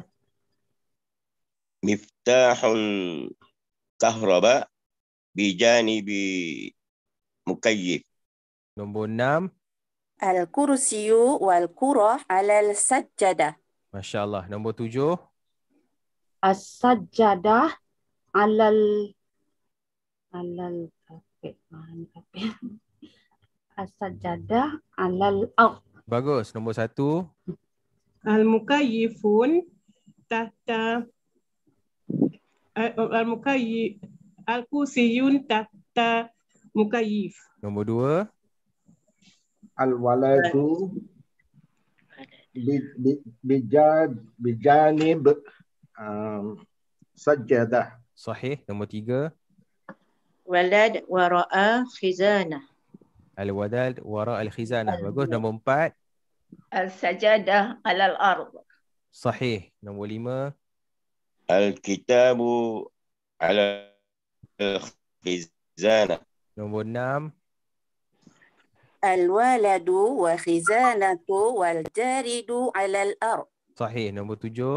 Miftahun kahraba bijanibi muqayyif. Nombor enam. Al-kursiyu wal kurah alal sajjadah. Masya Allah. Nombor tujuh. As-sajjadah alal alal kapit. Mana kapit? As-sajjadah alal ard. Bagus. Nombor satu. Al-mukayyifun tahta al-mukayyif al-kursiyun tahta mukayyif. Nombor dua. Al-waladu bi- bi- bijad bijanib um, sajjadah. Sahih. Nombor tiga. Al-walad wara'a khizanah. Al-walad wara al-khizanah. Bagus. Nombor empat. Al-sajadah alal ard. Sahih. Nombor lima. Al-kitabu ala al-khizanah. Nombor enam. Al-waladu wa khizanatu wal jaridu alal ard. Sahih. Nombor tujuh.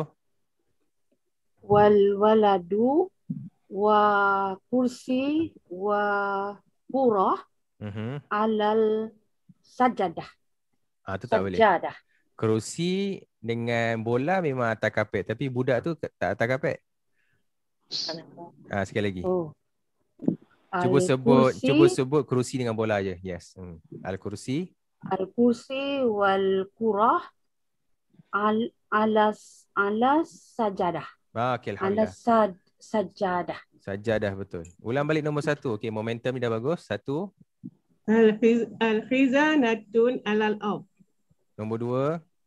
Wal waladu wa kursi wa kurah Mhm. alal sajadah. Ah, tu tak boleh. Sajadah. Kerusi dengan bola memang atas kapet. Tapi budak tu tak atas kapet. Ah, sekali lagi. Oh. Cuba sebut Al-kursi, cuba sebut kerusi dengan bola je. Yes. Hmm. Al-kursi. al-kursi wal kurah al alas alas sajadah. Ah, okay, Alas alhamdulillah. sad sajadah. Sajadah betul. Ulang balik nombor satu. Okey, momentum ni dah bagus. Satu. Al-khiz- Al-khizanatun alal ard. Nombor dua.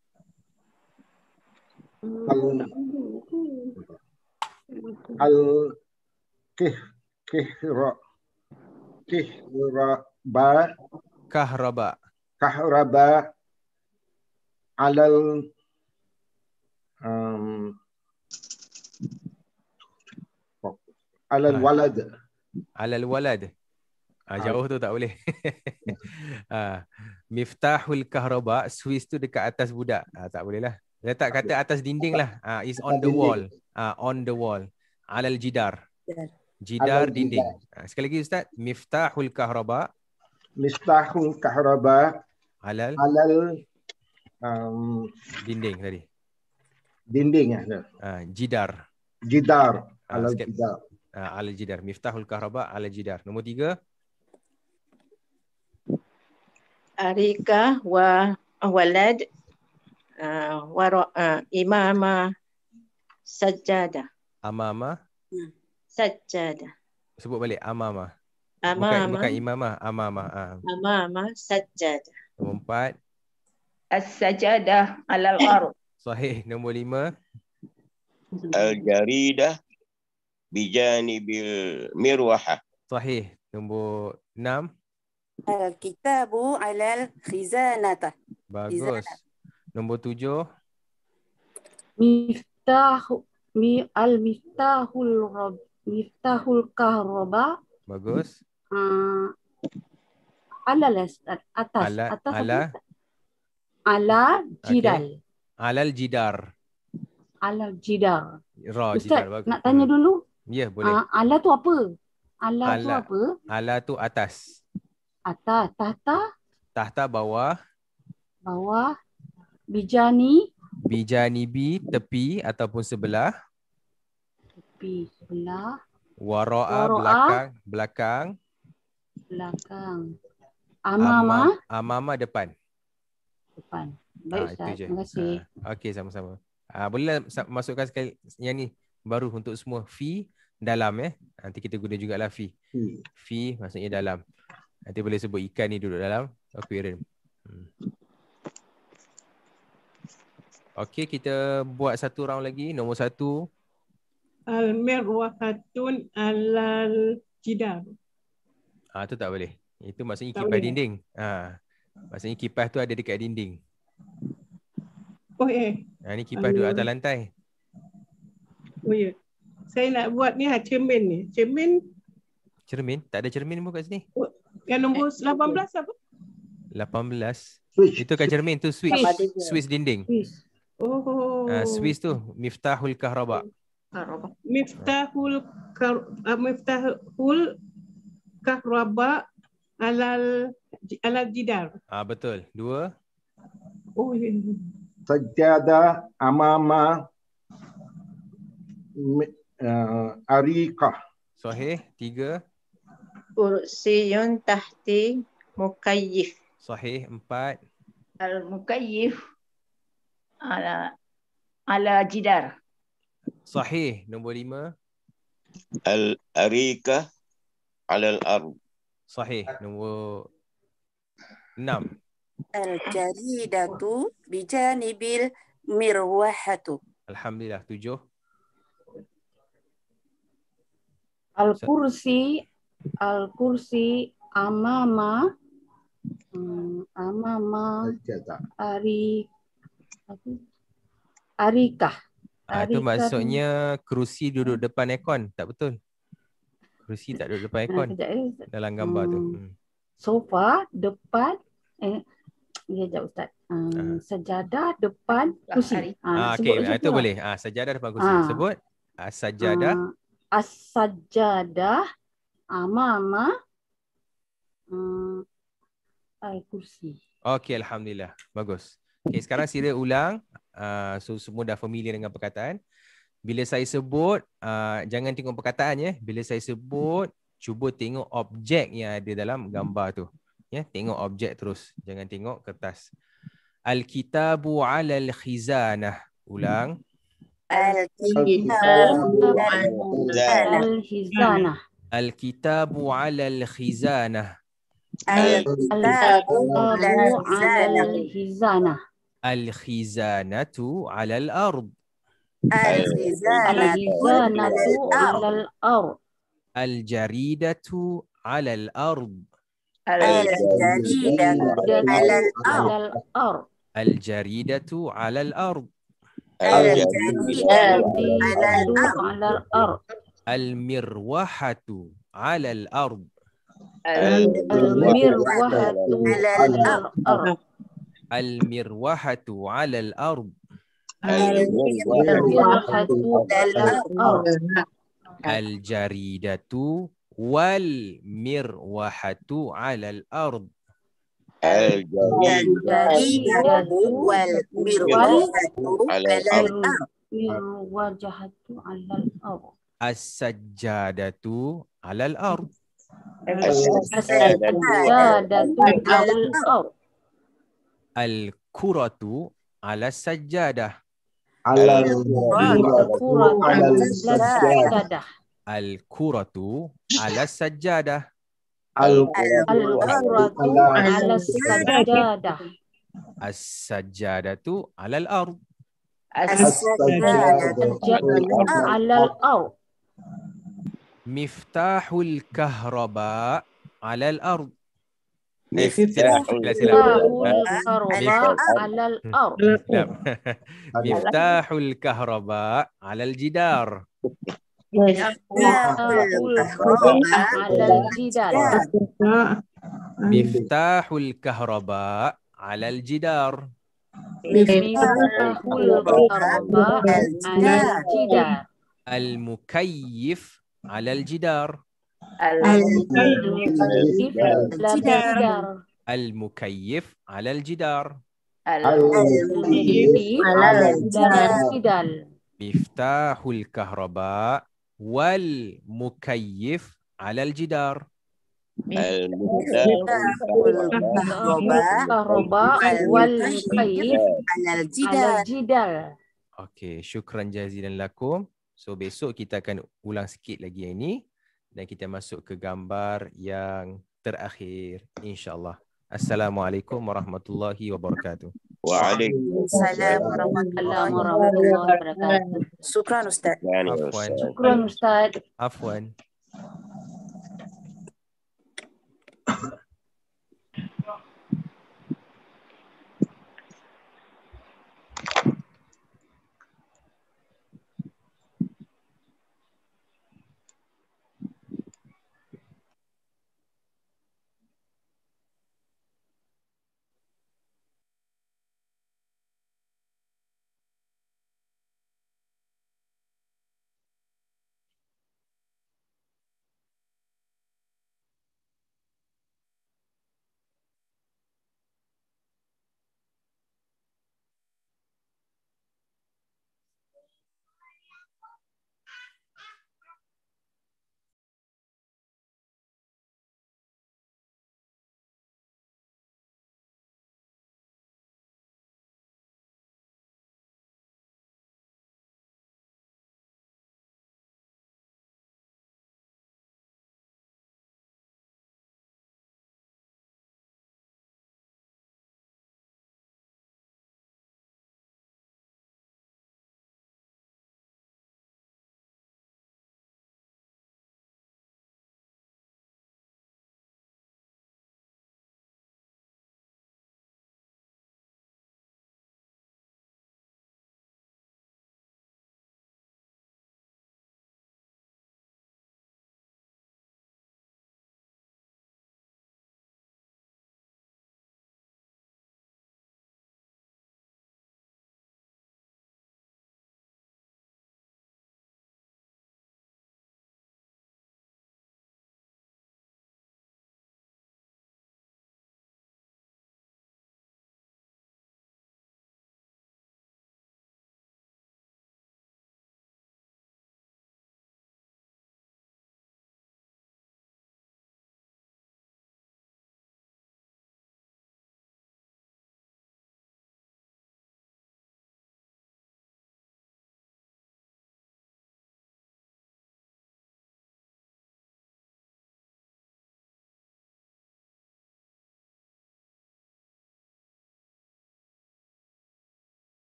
Al al kih kihra kihraba Kahraba. kahraba alal um, alal walad. Alal walad. Ah, jauh tu tak boleh. ah, Miftahul kahraba. Swiss tu dekat atas budak. Ah, tak boleh lah. Letak kata atas dinding lah. Ah, is on the wall. Ah, on the wall. Alal jidar. Jidar Alal dinding. jidar. Ah, sekali lagi Ustaz. Miftahul kahraba. Miftahul kahraba Alal alal um, dinding tadi. dinding ya. Ah, jidar. Jidar. Ah, Alal sikit. jidar. Ah, alal jidar. Miftahul kahraba alal jidar. Nombor tiga. Arika wa walad uh, wara'a imama sajjadah. Amama. Sajjadah. Sebut balik. Amama. Bukan, Amama. bukan imamah. Amama. Ah. Amama sajjadah. Nombor empat. As-sajadah alal ard. Sahih. Nombor lima. Al-jaridah bijanibil mirwahah. Sahih. Nombor enam. Al-kitabu alal khizanatah. Bagus. Nombor tujuh. Miftahu mi al miftahul rob miftahul kahraba. Bagus. Uh, ala las atas Ala atas ala apa? Ala jidal. okay. Alal jidar. Ala jidar. Ra Ustaz, jidar. Bagus. nak tanya dulu. Ya, yeah, boleh. Uh, ala tu apa? Ala, tu Ala. apa? Ala tu atas. Atas, tahta, Tahta bawah. bawah, bijani, Bijanibi tepi ataupun sebelah. tepi sebelah, Wara'a Wara'a. belakang. Belakang. belakang. Amama, Ama- Amama depan. depan. Ah, Baik itu Ustaz, je. terima kasih. Ah, okey, sama-sama. Ah, bolehlah sa- masukkan sekali yang ni baru untuk semua. Fi dalam eh. Nanti kita guna jugalah fi. Hmm. Fi maksudnya dalam. Nanti boleh sebut ikan ni duduk dalam aquarium. Hmm. Okey, kita buat satu round lagi. Nombor satu. Al-mirwahatun alal jidar. Ah, tu tak boleh. Itu maksudnya Tak kipas boleh. dinding. Ah. Maksudnya kipas tu ada dekat dinding. Oh eh. Ah, ni kipas duduk atas Allah. lantai. Oh ya. Saya nak buat ni ha, cermin ni. Cermin Cermin? Tak ada cermin pun kat sini. yang nombor lapan belas apa? lapan belas. Switch. Itu kan cermin tu switch. Swiss. Swiss dinding. Swiss. Oh. Ah, Swiss tu miftahul kahraba. Miftahul kar, uh, miftahul kahraba alal alal jidar. Ah, betul. Dua. Oh ya. Sajjadah amama mi- uh, arikah. Sahih. Tiga. Kursiyun tahti mukayyif. Sahih. Empat. Al-mukayyif ala ala jidar. Sahih. Nombor lima. Al-arikah alal ard. Sahih. Nombor enam. Al-jaridatu bijanibil mirwahatu. Alhamdulillah. Tujuh. Al-kursi Al-kursi amama um, amama Sajjadah. ari apa? Arikah. Ah, itu Arikah. maksudnya kerusi duduk depan aircon. Tak betul. Kerusi tak duduk depan Ah, aircon kejap eh. dalam gambar tu. Hmm, Hmm. Sofa depan eh ya jap Ustaz. Um, sejadah depan kursi. Ah, Ah, sebut okey, macam ah, itu tu lah. boleh. Ah, sajadah depan kursi. Ah. Sebut as-sajadah. Uh, as-sajadah amama uh, al-kursi. Okey, alhamdulillah. Bagus. Okey, sekarang sila ulang. Uh, so semua dah familiar dengan perkataan. Bila saya sebut, uh, jangan tengok perkataan ya. Bila saya sebut, cuba tengok objek yang ada dalam gambar tu. Ya, tengok objek terus. Jangan tengok kertas. Al-kitabu 'alal khizanah. Ulang. Al-kitabu al-khizanah. Al-kitabu 'alal khizanah. Al-kitabu al-khizanah. Al-khizanatu 'alal ard. Al-khizanatu 'alal ard. Al-jaridatu 'alal ard. Al-jaridatu 'alal ard. Al-jaridatu 'alal ard. Al-jaridatu 'alal ard. Al-mirwahatu 'alal ard. Al-mirwahatu 'alal ard. Al-mirwahatu 'alal ard. Al-mirwahatu 'alal ard. Al-jaridatu wal mirwahatu 'alal ard. Al-jaridatu wal mirwahatu 'alal ard. As-sajjadatu 'alal ard. As-sajjadatu 'alal ard. Al-kuratu 'ala sajjadah. Al-kuratu 'ala sajjadah. Al-kuratu 'ala sajjadah. Al-kuratu 'ala sajjadah. As-sajjadatu 'alal ard. As-sajjadatu 'alal ard. Miftahul kahraba 'alal ard. Miftahul kahraba 'alal ard. Miftahul kahraba 'alal jidar. Miftahul kahraba 'alal jidar. Miftahul kahraba 'alal jidar. Miftahul kahraba 'alal jidar. Al-mukayyif 'alal jidar. Al-mukayyif 'alal jidar. Al-mukayyif 'alal jidar. Al-mukayyif 'alal jidar. Miftahul kahraba wal mukayyif 'alal jidar. Miftahul kahraba wal mukayyif 'alal jidar. Okey, syukran jazilan lakum. So besok kita akan ulang sikit lagi yang ini dan kita masuk ke gambar yang terakhir insya-Allah. Assalamualaikum warahmatullahi wabarakatuh. Waalaikumsalam warahmatullahi wabarakatuh. Syukran Ustaz. Afwan. Syukran Ustaz. Afwan.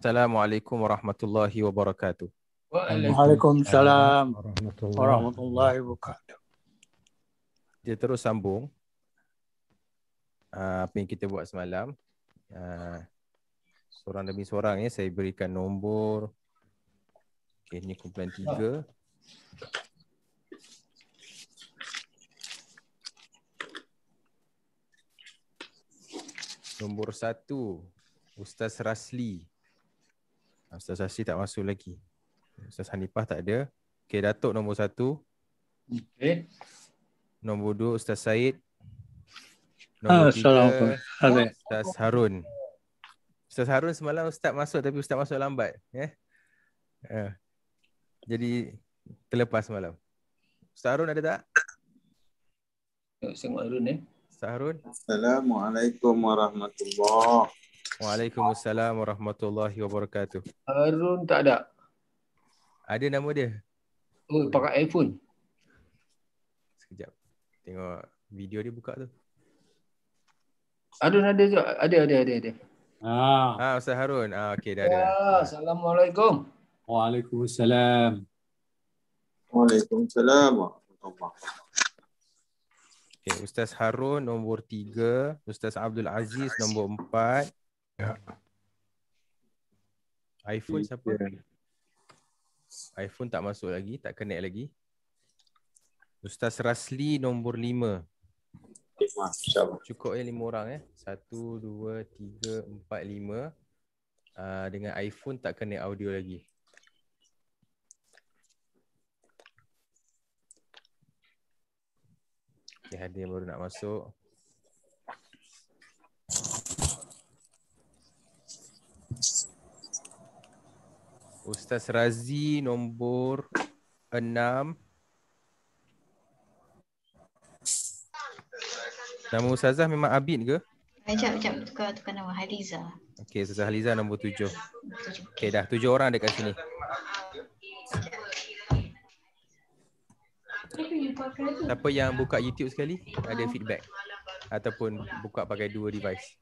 Assalamualaikum warahmatullahi wabarakatuh. Waalaikumsalam warahmatullahi warahmatullahi wabarakatuh. Kita terus sambung uh, apa yang kita buat semalam. Uh, seorang demi seorang ya, saya berikan nombor. Okey, ini kumpulan tiga. Nombor satu, Ustaz Rasli. Ustaz Rasli tak masuk lagi. Ustaz Hanifah tak ada. Okey, Datuk nombor satu. Okey. Nombor dua, Ustaz Said. Nombor tiga, Ustaz Harun. Ustaz Harun semalam Ustaz masuk tapi Ustaz masuk lambat. Eh? Uh, jadi terlepas semalam. Ustaz Harun ada tak? Tengok Harun eh. Ustaz Harun. Assalamualaikum warahmatullahi. Waalaikumsalam warahmatullahi wabarakatuh. Harun tak ada. Ada nama dia. Oh, pakai iPhone. Sekejap. Tengok video dia buka tu. Harun ada juga. Ada, ada, ada. ada. Ah. ah, Ustaz Harun. Ah, okey, dah ada. Ya, Assalamualaikum. Waalaikumsalam. Waalaikumsalam warahmatullahi. Okay, Ustaz Harun nombor tiga, Ustaz Abdul Aziz nombor empat. Ya. iPhone siapa? iPhone tak masuk lagi, tak connect lagi. Ustaz Rasli nombor lima. Cukup ya lima orang eh. Satu, dua, tiga, empat, lima. Uh, dengan iPhone tak connect audio lagi. Okay, ada yang baru nak masuk. Ustaz Razi nombor enam. Nama Ustazah memang Abid ke? Sekejap, sekejap. Tukar, tukar nama. Haliza. Okey, Ustazah Haliza nombor tujuh. Okey, dah tujuh orang dekat sini. Siapa yang buka YouTube sekali ada feedback ataupun buka pakai dua device?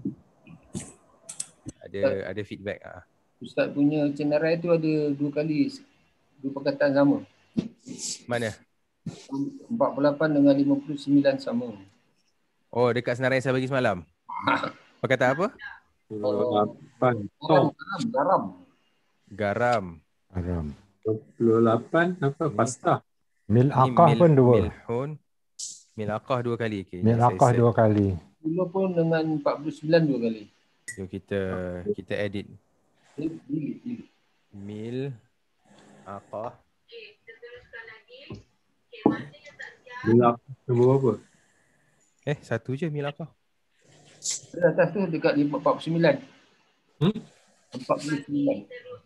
Ada ada feedback ah. Ustaz punya channel Rai tu ada dua kali dua perkataan sama. Mana? empat puluh lapan dengan lima puluh sembilan sama. Oh, dekat senarai saya bagi semalam. Perkataan apa? empat puluh lapan. Garam, garam. Garam. Garam. dua puluh lapan apa? Pasta. Milaqah pun dua. Milhun. Milaqah dua kali. Okay, Milaqah dua kali. sepuluh pun dengan empat puluh sembilan dua kali. Jom kita kita edit. Mil Aqah. Milaqah nombor apa? Eh, satu je Milaqah. Di atas tu dekat empat puluh sembilan. Hmm? empat puluh sembilan.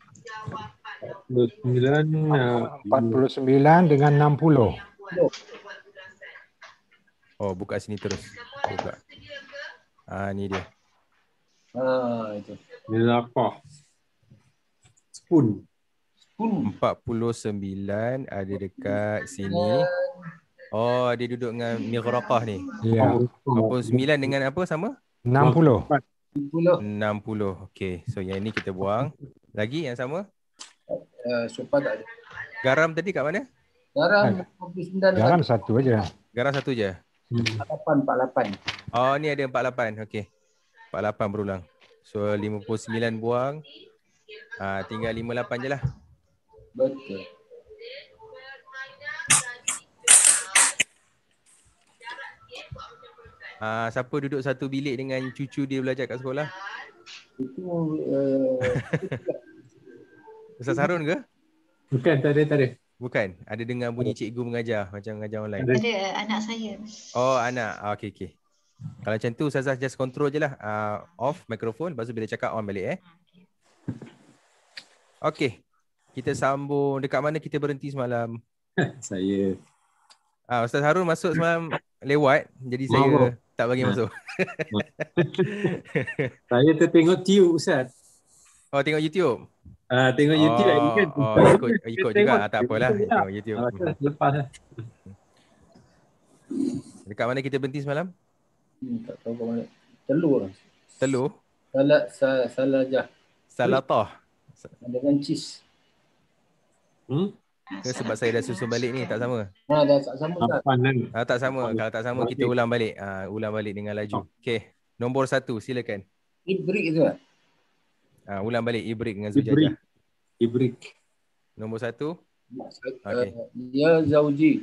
empat puluh sembilan dengan enam puluh. Oh, buka sini terus. Buka. Ah, ni dia. Ah, itu. Milaqah. Spoon. Spoon. empat puluh sembilan ada dekat sini. Oh, dia duduk dengan Mighraqah ni. Ya. empat puluh sembilan dengan apa sama? enam puluh. enam puluh. Okey. So yang ini kita buang. Lagi yang sama? Uh, sopa tak ada. Garam tadi kat mana? Garam empat puluh sembilan. Garam satu aja. Garam satu je. empat puluh lapan, empat puluh lapan. Oh, ni ada empat puluh lapan. Okey. empat puluh lapan berulang. So lima puluh sembilan buang. Ah, tinggal lima puluh lapan je lah. Betul. Ah, siapa duduk satu bilik dengan cucu dia belajar kat sekolah? Itu uh, Ustaz Harun ke? Bukan, tak ada, tak ada. Bukan. Ada dengar bunyi cikgu mengajar macam mengajar online. Ada uh, anak saya. Oh, anak. Ah, okey okey. Kalau macam tu Ustazah just control je lah. Uh, off mikrofon, lepas tu bila cakap on balik eh. Okey. Kita sambung. Dekat mana kita berhenti semalam? Saya. Ah, Ustaz Harun masuk semalam lewat. Jadi saya oh, tak bagi masuk. Saya tertengok tiup Ustaz. Oh, tengok YouTube? Ah, tengok YouTube oh, kan. Oh, ikut, ikut juga. Ah, tak apalah. Tengok YouTube. Lepas lah. Dekat mana kita berhenti semalam? Hmm, tak tahu kat mana. Telur. Telur? Salah, salah, salah jah. Salatah. Dengan cheese. Hmm? Ke sebab saya dah susun balik ni tak sama? Ha, dah tak sama tak? Ah, tak sama. Kalau tak sama kita ulang balik. Ah, ulang balik dengan laju. Okey. Nombor satu silakan. Ibrik tu. Ah, ulang balik ibrik dengan zujajah. Ibrik. Nombor satu. Okay. Uh, ya zauji.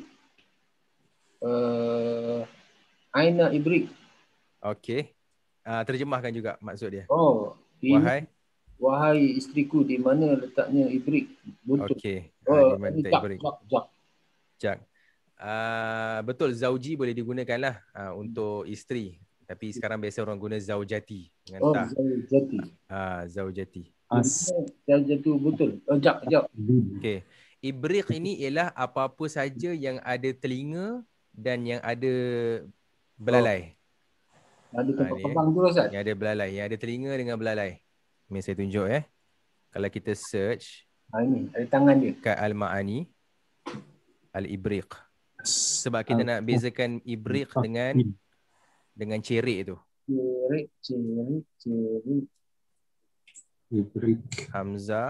Uh, Aina ibrik. Okey. Ah, terjemahkan juga maksud dia. Oh. Wahai. Wahai isteriku, di mana letaknya ibrik? Buntut. Okey. Oh, Ah, di mana letak jak, ibrik? jak, jak. Jak. Ah, betul, zauji boleh digunakan lah ah, untuk isteri. Tapi sekarang biasa orang guna zaujati dengan Oh, ta. zaujati. Ah, zaujati. As. Zaujati betul. Oh, jak, jak. Okey. Ibrik ini ialah apa-apa saja yang ada telinga dan yang ada belalai. Oh. Ada tempat Ah, kembang tu Ustaz. Yang ada belalai, yang ada telinga dengan belalai. Ni saya tunjuk eh. Kalau kita search ha, ini ada tangan dia. Kat Al-Ma'ani Al-Ibriq. Sebab kita nak bezakan Ibriq dengan dengan cerik tu. Cerik, cerik, cerik. Ibriq. Hamzah.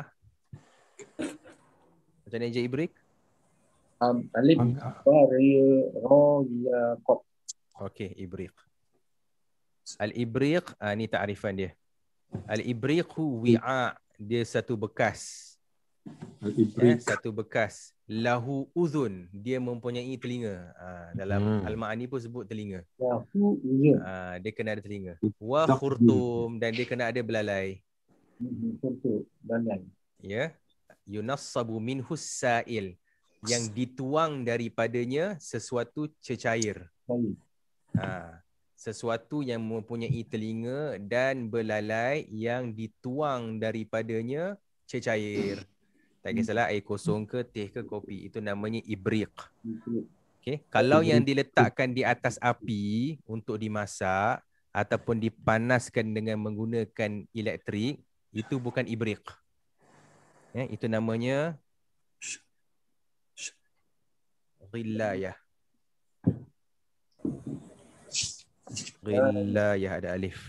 Macam mana je Ibriq? Um, alif, ba, ria, ra, ya, qaf. Okey, Ibriq. Al-Ibriq, ah, ni takrifan dia. Al-Ibriqu wi'a, dia satu bekas. Ya, satu bekas. Lahu uzun, dia mempunyai telinga. Ah, dalam hmm. Al-Ma'ani pun sebut telinga. Lahu uzun. Ah, dia kena ada telinga. Wa khurtum, dan dia kena ada belalai. Khurtum, belalai. Ya. Yunassabu minhus sa'il, yang dituang daripadanya sesuatu cecair. Ah, sesuatu yang mempunyai telinga dan belalai yang dituang daripadanya cecair. Tak kisahlah air kosong ke, teh ke, kopi. Itu namanya ibriq. Okay. Kalau yang diletakkan di atas api untuk dimasak ataupun dipanaskan dengan menggunakan elektrik, itu bukan ibriq. Ya, itu namanya ghilayah. Ghilayah ada alif.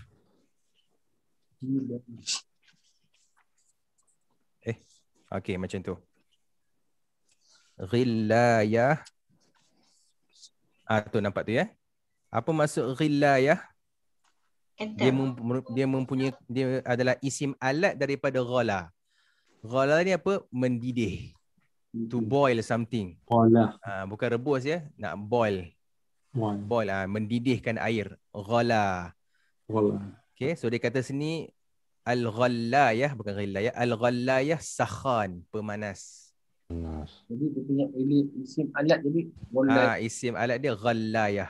Eh, okey macam tu. Ghilayah. Ah tu nampak tu ya. Apa maksud ghilayah? Dia mem, dia mempunyai dia adalah isim alat daripada ghala. Ghala ni apa? Mendidih. To boil something. Ghala. Ah bukan rebus ya, nak boil. Boil. Boil ah mendidihkan air. Ghala. Ghala. Okay, so dia kata sini al-ghallayah, bukan ghallayah, al-ghallayah sakhan, pemanas. Panas. Jadi dia punya isim alat jadi Ah, isim alat dia ghallayah.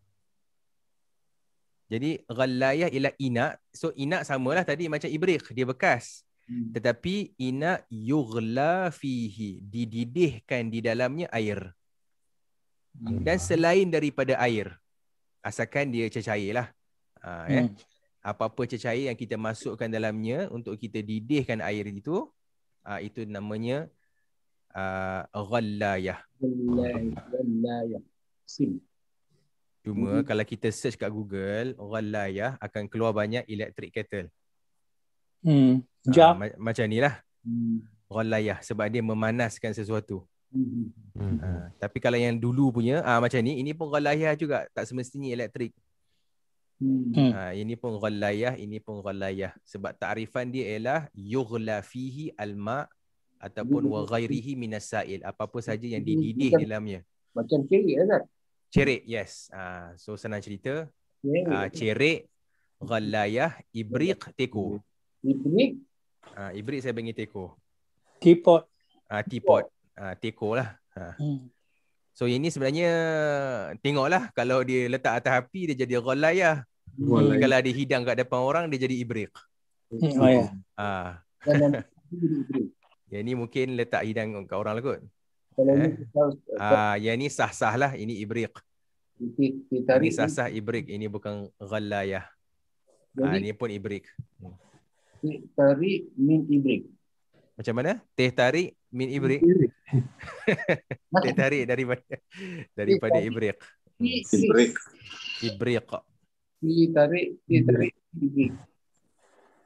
Jadi ghallayah ialah inak. So inak samalah tadi macam ibriq, dia bekas. Hmm. Tetapi inak yughla fihi, dididihkan di dalamnya air. Hmm. Dan selain daripada air, asalkan dia cecair lah. Ha, hmm. eh. Apa-apa cecair yang kita masukkan dalamnya untuk kita didihkan air itu, uh, itu namanya uh, ghallayah. Ghallayah. Sim. Cuma mm-hmm. kalau kita search kat Google, ghallayah akan keluar banyak electric kettle. Hmm. Uh, ma- macam ni lah. Hmm. Ghallayah sebab dia memanaskan sesuatu. Hmm. Uh, tapi kalau yang dulu punya, uh, macam ni, ini pun ghallayah juga. Tak semestinya elektrik. Hmm. Ha, ini pun ghallayah, ini pun ghallayah. Sebab ta'rifan dia ialah yughla fihi al-ma' ataupun wa ghairihi minas sa'il. Apa-apa saja yang dididih macam, dalamnya. Macam cerik kan? Cerik, yes. Ha, so senang cerita. Ha, cerik, ghallayah, ibriq, teko. Ibriq? Ha, ibriq saya panggil teko. Teapot. Ha, teapot. Ha, teko lah. Ha. Hmm. So ini sebenarnya tengoklah, kalau dia letak atas api dia jadi ghallayah. Hmm. Kalau dia hidang kat depan orang dia jadi ibriq. Hmm. Oh ya. Ah. Yang ni mungkin letak hidang kat orang lah kot. Eh? Ah, yang ni sah-sah lah, ini ibriq. Ini sah-sah ibriq, ini bukan ghallayah. Ah, ini pun ibriq. Teh tarik min ibriq. Macam mana? Teh tarik min ibriq. Teh tarik daripada daripada ibriq. Ibriq. Ibriq. Teh tarik, teh tarik ibriq.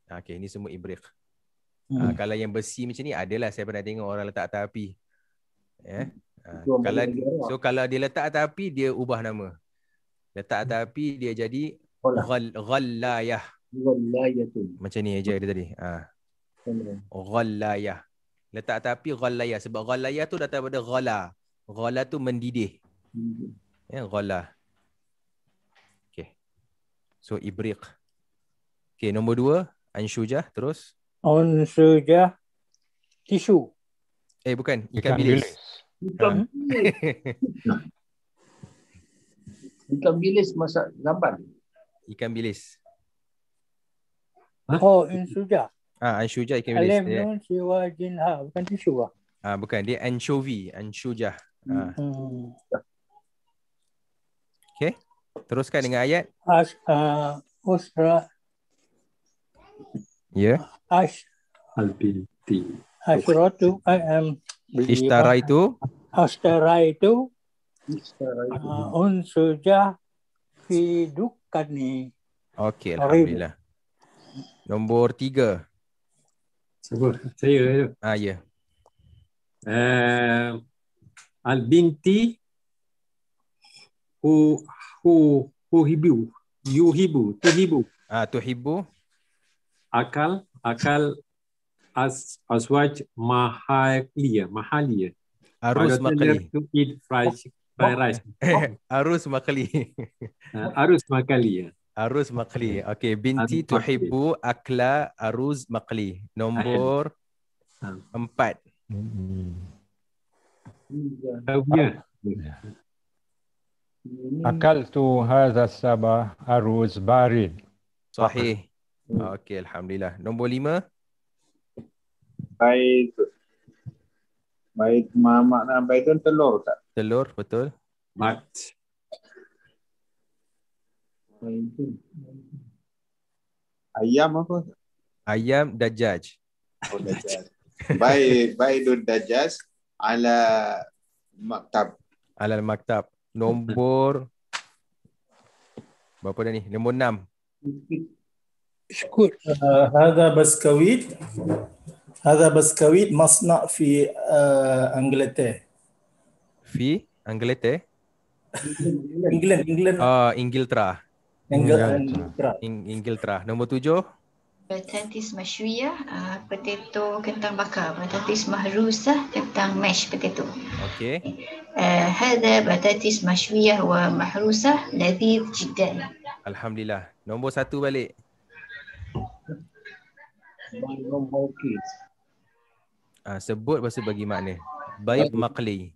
Okey, ni semua ibriq. Hmm. Uh, kalau yang besi macam ni adalah saya pernah tengok orang letak atas api. Ya. Uh, Itu kalau Melayu Arab. so kalau dia letak atas api dia ubah nama. Letak atas api dia jadi ghal ghallayah. Ghallayatun. Macam ni aja dia tadi. Ah. Ghallayah. Letak atas api ghallayah sebab ghallayah tu datang daripada ghala. Ghala tu mendidih. Hmm. Ya, ghala. Okey. So ibriq. Okey, nombor dua, ansyujah terus. Unsujah tisu. Eh bukan, ikan, Ikan bilis. bilis. Ikan Ha. bilis. Ikan bilis masak lambat. Ikan bilis. Oh, unsujah. Ah, ansyujah ikan bilis. Alif Dia, nun siwa jin ha. Bukan tisu lah. ah bukan, dia anchovy, ansyujah. Ah. Hmm. Okey. Teruskan dengan ayat. As, uh, usra, Ya. ash, Al-binti. asyratu, I am Ishtara itu Ashtara itu Ishtara itu. uh, unsujah fi dukani. okey, Rib. alhamdulillah. Nombor tiga. Sebut saya tu. Ah ya. Uh, Al-binti hu hu huhibu yuhibu tuhibu Ah tuhibbu akal akal as aswaj mahalia mahalia arus My daughter makli. love to eat fried fried rice. Arus makli. Uh, arus makali. Aruz maqli. Okey, binti Aruz maqli. tuhibbu akla aruz maqli. Nombor empat. Tawiyah. Akaltu hadha sabah aruz barid. Sahih. Okey, alhamdulillah. Nombor lima. Baik. Baik, makna baik itu telur tak? Telur, betul. Mat. Ayam apa? Ayam dajjaj. Oh, dajjal. Baik, baik dud dajjaj ala maktab. Alal maktab. Nombor berapa dah ni? Nombor enam. Syukur. آه هذا بسكويت هذا بسكويت مصنع في آه انجلترا Fi Angleterre. انجلند انجلند Ah, Ingiltera. انجلترا Ing- Ingiltera. Nombor tujuh. Batatis masyuyah, uh, potato kentang bakar. Batatis mahrusah, kentang mash potato. Okey. Uh, هذا بطاطس مشوية ومحروسة لذيذ جدا. Alhamdulillah. Nombor satu balik. Ah, sebut lepas tu bagi makna. Baik maqli.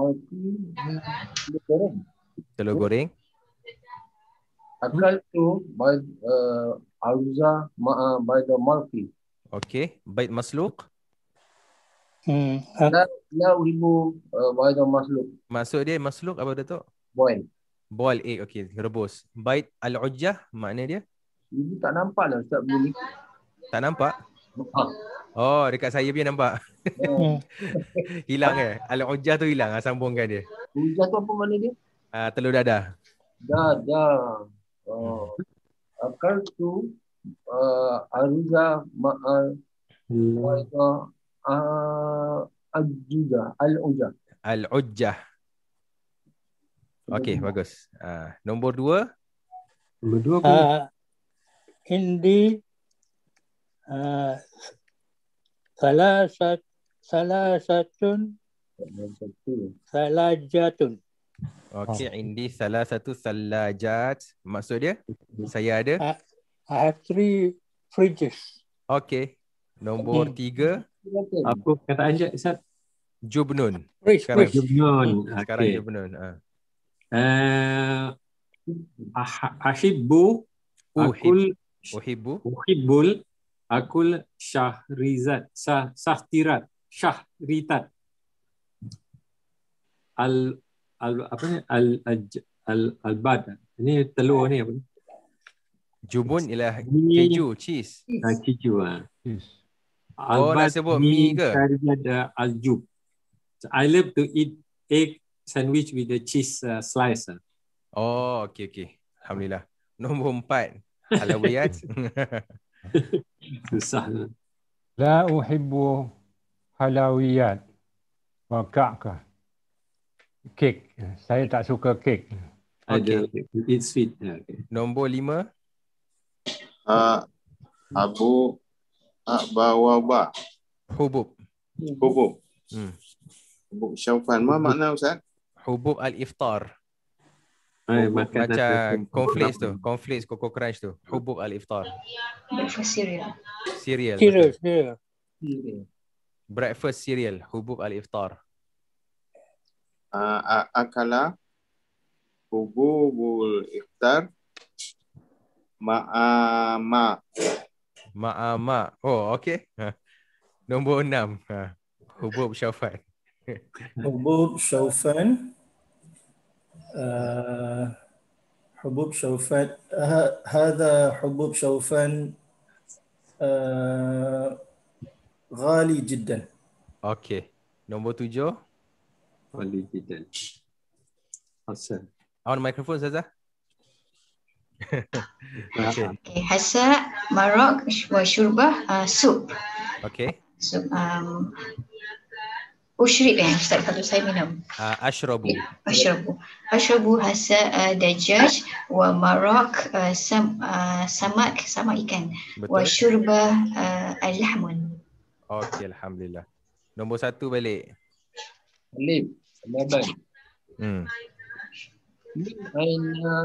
Telur goreng. Akal tu by uh, Arza ma by the Malki. Okey. Bait masluk. Hmm. La la ribu uh, by the Masluk. Maksud dia masluk apa Datuk? Boil. Boil egg. Okey, rebus. Bait al-ujjah makna dia? Ibu tak nampak lah Ustaz bunyi. Tak nampak? Ha. Oh, dekat saya punya nampak. Hmm. Hilang eh. Al-ujjah tu hilang. Ah, sambungkan dia. Ujah tu apa mana dia? Ah, telur dadah. Dah dah. Oh. Akal tu uh, Arza ma by the uh, Al-Ujah. Al-Ujah. Al-ujjah. Okey, bagus. Ah, nombor dua. Nombor dua apa? Uh, Indi uh, salasat salasatun salajatun. Okey, indi salah satu salajat. Maksud dia? Saya ada. I, I have three fridges. Okey. Nombor Hmm. tiga. Apa perkataan je Ustaz? Jubnun. Fridge, Sekarang fridge. Jubnun. Sekarang Okey. jubnun. Ah. Uh, ah- ahibbu akul Uhibbu. uhibbul akul syahrizat sah sahtirat syahritat al al apa ni al al al albad ini telur ni apa ni? Jubun ialah Mi- keju, cheese. Ah, keju ah. Oh, nak sebut mi ke? Ada aljub. So, I love to eat egg sandwich with the cheese uh, slice. ah. Oh, okey okey. Alhamdulillah. Nombor empat. Halawiyat. Susah. La uhibbu halawiyat wa ka'kah. Kek. Saya tak suka kek. Ada eat sweet. Okay. Nombor lima. Ha, Abu Abawaba. Hubub. Hubub. Hmm. Hubub Syaufan. Apa makna Ustaz? Hubub al-iftar. Ay, Hubub makanan macam tu. cornflakes tu. Cornflakes, Coco Crunch tu. Hubub al-iftar. Breakfast cereal. Cereal. Cereal, betul. cereal. Breakfast cereal. Hubub al-iftar. Uh, akala hububul iftar ma'ama. Ma'ama. Oh, okey. Ha. Nombor enam. Ha. Hubub Syaufan. حبوب شوفان آه حبوب شوفان ه- هذا حبوب شوفان آه غالي جدا. Okey. Nombor tujuh. Wali bidan. Hasan. On microphone Zazah. Okey. Okay. Hasa, marok, wa syurbah, uh, sup. Okey. Sup. Um, Ushrib eh Ustaz, kalau saya minum. Uh, ashrabu. Ashrabu. Ashrabu hasa uh, dajaj wa marok uh, sam, uh, samak, sama ikan. Betul. Wa syurbah uh, al-lahmun. Okey, alhamdulillah. Nombor satu balik. Alif, laban. Hmm. Min aina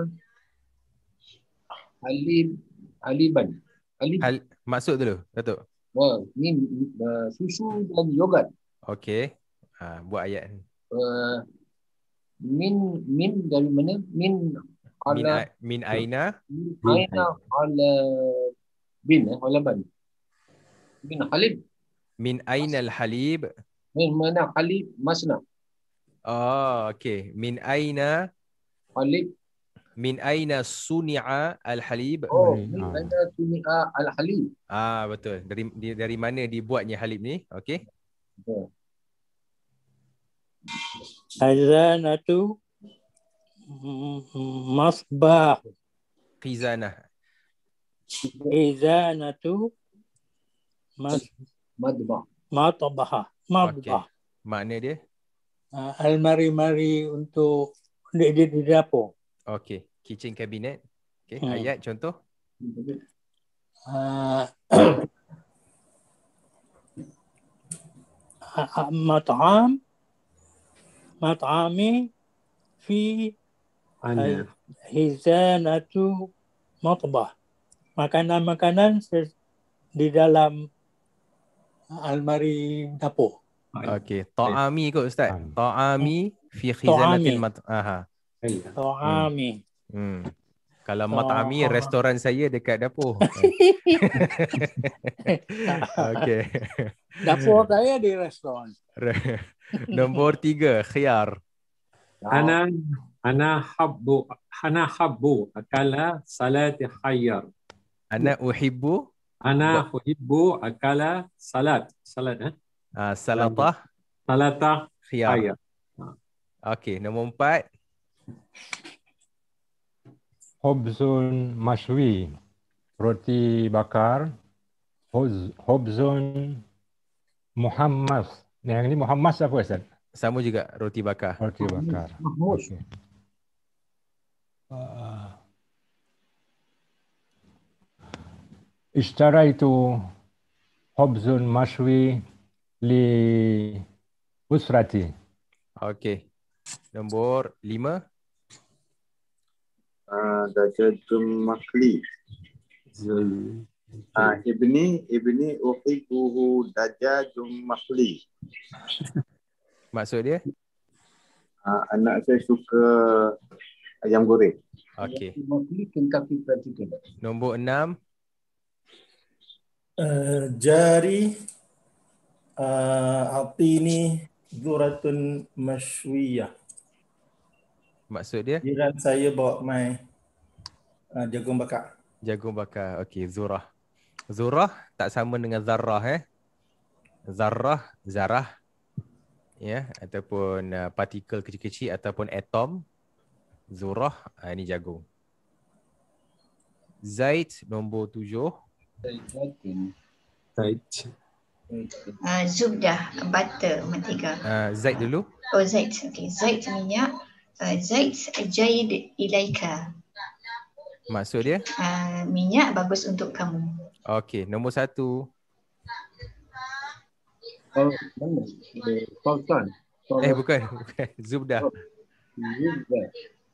alib aliban. Alib. Hal, maksud dulu, Datuk. Oh, ni uh, susu dan yogurt. Okey. Ha, buat ayat ni. Uh, min min dari mana? Min Min, ala a- min aina. min aina ala bin eh ala ban. Min halib. Min aina al-halib. Min mana halib masna. Oh, okey. Min aina. Halib. Min aina suni'a al-halib. Oh, min aina suni'a al halib. Ah, betul. Dari di- dari mana dibuatnya halib ni? Okey. Oh. Khazanatu masbah. Khizanah. Khizanatu mas madbah. matbah. Matbah. Makna dia? Uh, almari-mari untuk di, di, di dapur. Okey. Kitchen cabinet. Okey. Hmm. Ayat contoh. Uh, mat'am mat'ami fi Ana. hizanatu matbah. Makanan-makanan se- di dalam almari dapur. Okey. Ta'ami kot Ustaz. Ta'ami fi khizanatil mat. Aha. Ta'ami. Hmm. Kalau Ta- mat'ami restoran saya dekat dapur. Okey. Dapur saya di restoran. Nombor tiga, khiyar. Ana ana habbu ana habbu akala salati khayyar. Ana uhibbu Ana uhibbu akala salat. Salat eh? uh, salatah Salatah khiyar. khayyar. Okey, nombor empat. Hobzun mashwi. Roti bakar. Hobz, hobzun muhammas. Yang ni muhammas apa Ustaz? Sama juga roti bakar. Roti bakar. Mahmus. Okay. Uh, Ishtaraitu hobzun mashwi li usrati. Okey. Nombor lima. Uh, Dajajum makli. Ah, ibni ibni uhibbuhu dajajum makli. Maksud dia? Ah, anak saya suka ayam goreng. Okey. Makli Kentucky Fried Chicken. Nombor enam. آه، جاري آه، أعطيني ذرة مشوية. Maksud dia? Jiran saya bawa mai uh, jagung bakar. Jagung bakar. Okey, zurah. Zurah tak sama dengan zarrah eh. Zarrah, zarah. Ya, ataupun uh, partikel kecil-kecil ataupun atom. Zurah, uh, ini jagung. Zaid nombor tujuh. Zaidatun. Zait. Uh, Zubdah, butter, mentega. Uh, Zaid dulu. Oh, Zait. Okay, Zait minyak. Uh, Zait jaid ilaika. Maksud dia? Uh, minyak bagus untuk kamu. Okey, nombor satu. Oh, mana? Sultan. Eh, bukan. bukan. Zubdah. Zubdah.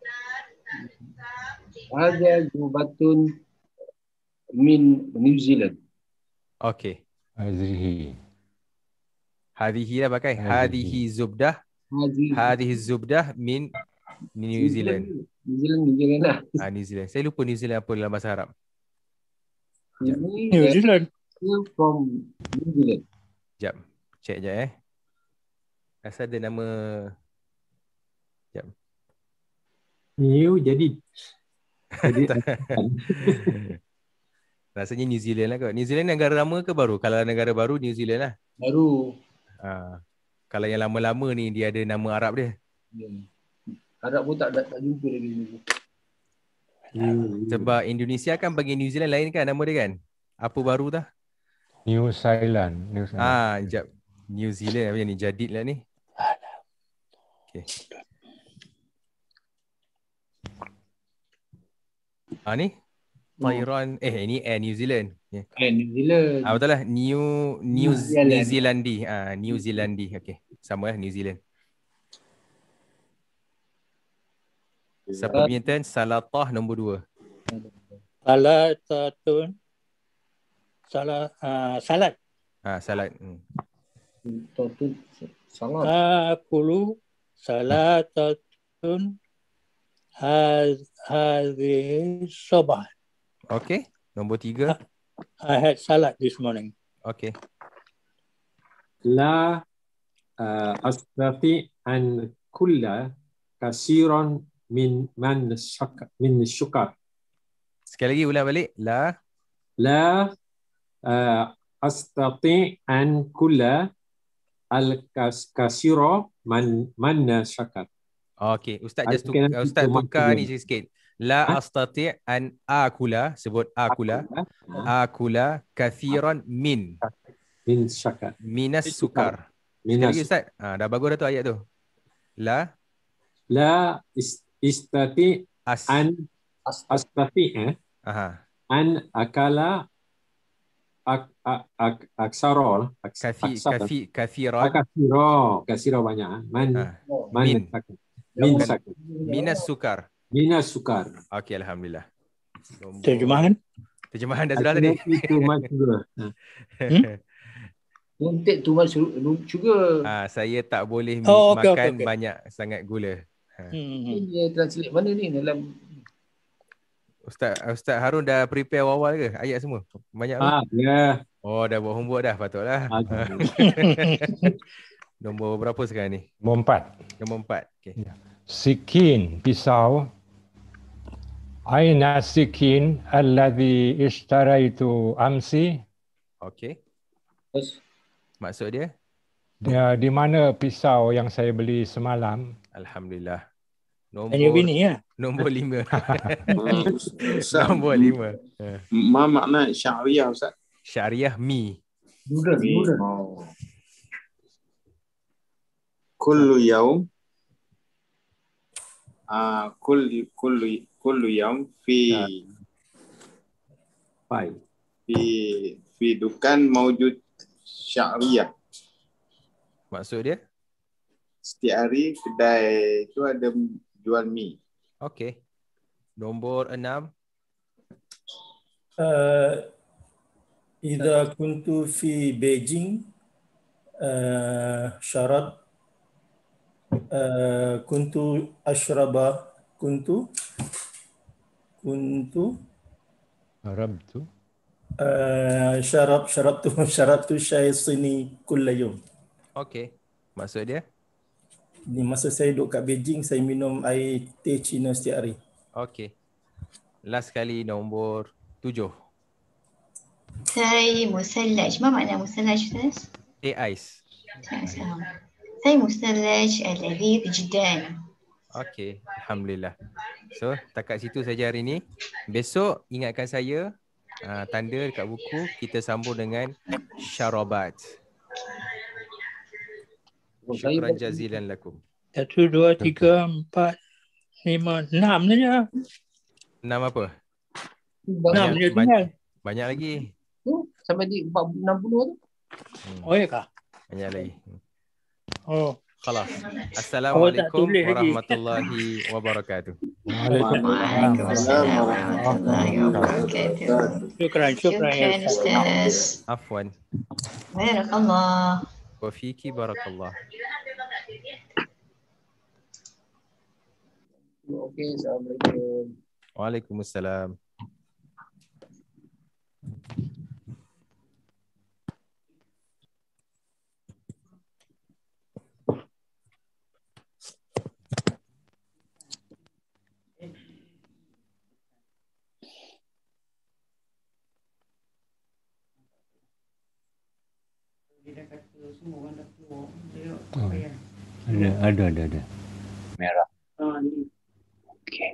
Ada jubatun min New Zealand. Okey. Hadhihi. Hadhihi lah pakai. Hadhihi zubdah. Hadhihi zubdah min New Zealand. New Zealand, New Zealand lah. Ah, New Zealand. Saya lupa New Zealand apa dalam bahasa Arab. Ini New Zealand. from New Zealand. Sekejap. Check je eh. Rasa ada nama. Sekejap. New jadi. jadi Rasanya New Zealand lah kot. New Zealand negara lama ke baru? Kalau negara baru, New Zealand lah. Baru. Ha. Kalau yang lama-lama ni, dia ada nama Arab dia. Ya. Arab pun tak, tak, tak jumpa lagi. Hmm. Sebab Indonesia kan bagi New Zealand lain kan nama dia kan? Apa baru dah? New Zealand. New Zealand. Ah, jap. New Zealand apa ni? Jadid lah ni. Okay. Ah ni? Tairan. Eh ini Air New Zealand. Yeah. Air New Zealand. Ah betul lah. New New, New Zealand. New Zealandi. Ah New Zealandi. Okay. Sama lah New Zealand. Siapa punya turn? Salatah nombor dua. Salatatun. Salah uh, salat. Ah salat. Hmm. Tatun salat. Akulu salatatun hadhihi sabah. Okay. Nombor tiga. I had salad this morning. Okay. La uh, astati an kulla kasiran min man syakar min syukar. Sekali lagi ulang balik. La la uh, astati an kulla al kasira man man syakar. Okey, ustaz just tukar, ustaz tukar ni sikit. La astati an akula, sebut akula. Akula kathiran min min syakar. Minas sukar. Minas. Sekali ustaz. Ah dah bagus dah tu ayat tu. La la istati As. an astati eh aha an akala ak ak ak aksara kafi kafi kathiran kasiro kasiro banyak man ah. man min min sakit minas sukar minas sukar. Okey, alhamdulillah. Nombor... Terjemahan? Terjemahan dah sudah tadi. Itu sugar. Untuk too much sugar. Ah, saya tak boleh oh, okay, makan okay, okay. banyak sangat gula. Ha. Hmm. Ini translate mana ni dalam Ustaz Ustaz Harun dah prepare awal ke ayat semua? Banyak ah, ya. Yeah. Oh, dah buat homework dah, patutlah. Ah, nombor berapa sekarang ni? Nombor empat. Nombor empat. Okey. Sikin, pisau. Aina sikin alladhi ishtaraitu amsi. Okey. Yes. Maksud dia? Dia di mana pisau yang saya beli semalam? Alhamdulillah. Nombor Tanya bini ya? Nombor lima. Nombor lima. Ma makna syariah Ustaz? Syariah mi. Mudah, mudah. Oh. Kullu yaum ah uh, kullu kullu kullu yaum fi Pai. fi fi dukan maujud syariah. Maksud dia? Setiap hari kedai itu ada jual mi. Okey. Nombor enam. Uh, إذا كنت في بيجينغ uh, شربت uh, كنت أشرب كنت كنت شربت uh, شرب شربت شربت الشاي الصيني كل يوم. Okey. Maksud dia? Ni masa saya duduk kat Beijing, saya minum air teh Cina setiap hari. Okey. Last kali nombor tujuh. Saya musallaj. Apa makna musallaj Ustaz? Teh ais. Saya musallaj al-ladhidh jiddan. Okey, alhamdulillah. So, takat situ saja hari ni. Besok ingatkan saya uh, tanda dekat buku, kita sambung dengan syarabat. Syukran jazilan lakum. Satu, dua, tiga, empat, lima, enam saja. Enam apa? Enam Banyak, je banyak, tinggal. banyak lagi. Tu sampai di empat enam puluh tu. Hmm. Oh ya kah? Banyak lagi. Oh. Khalas. Awak tak Assalamualaikum tulis lagi. warahmatullahi wabarakatuh. Waalaikumsalam warahmatullahi wabarakatuh. Syukran, syukran ya Syukran Ustaz. Ustaz. Afwan. Barakallah. Wa fiki barakallah. Okey, Assalamualaikum. Waalaikumsalam. Oh, ada, ada, ada, ada. Merah. Okey.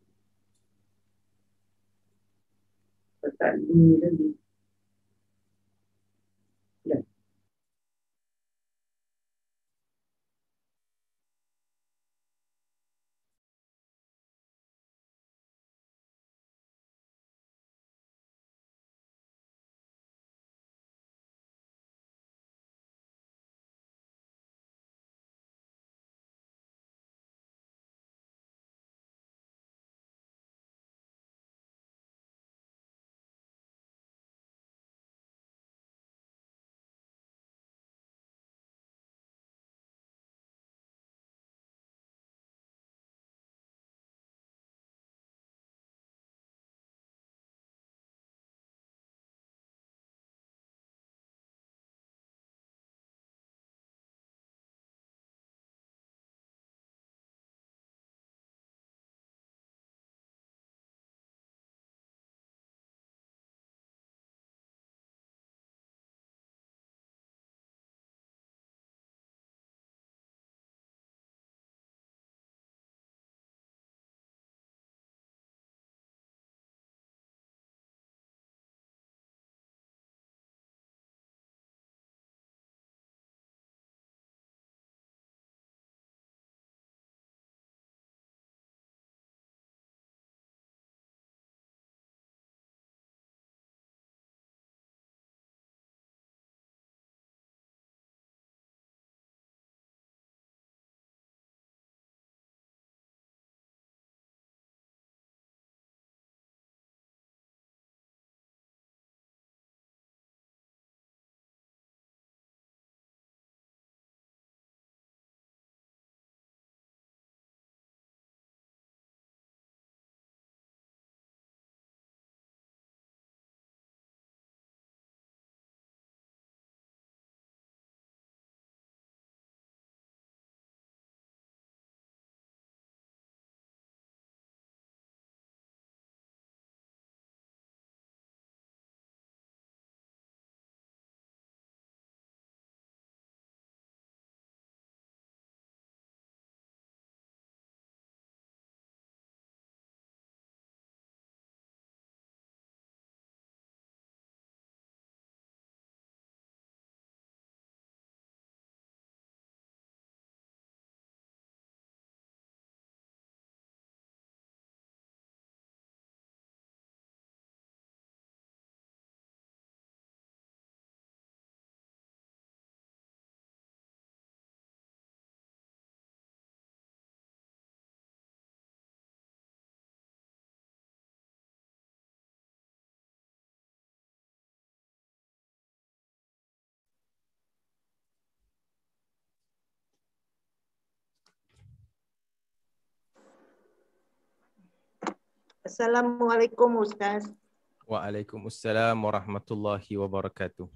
Assalamualaikum Ustaz. Waalaikumsalam warahmatullahi wabarakatuh.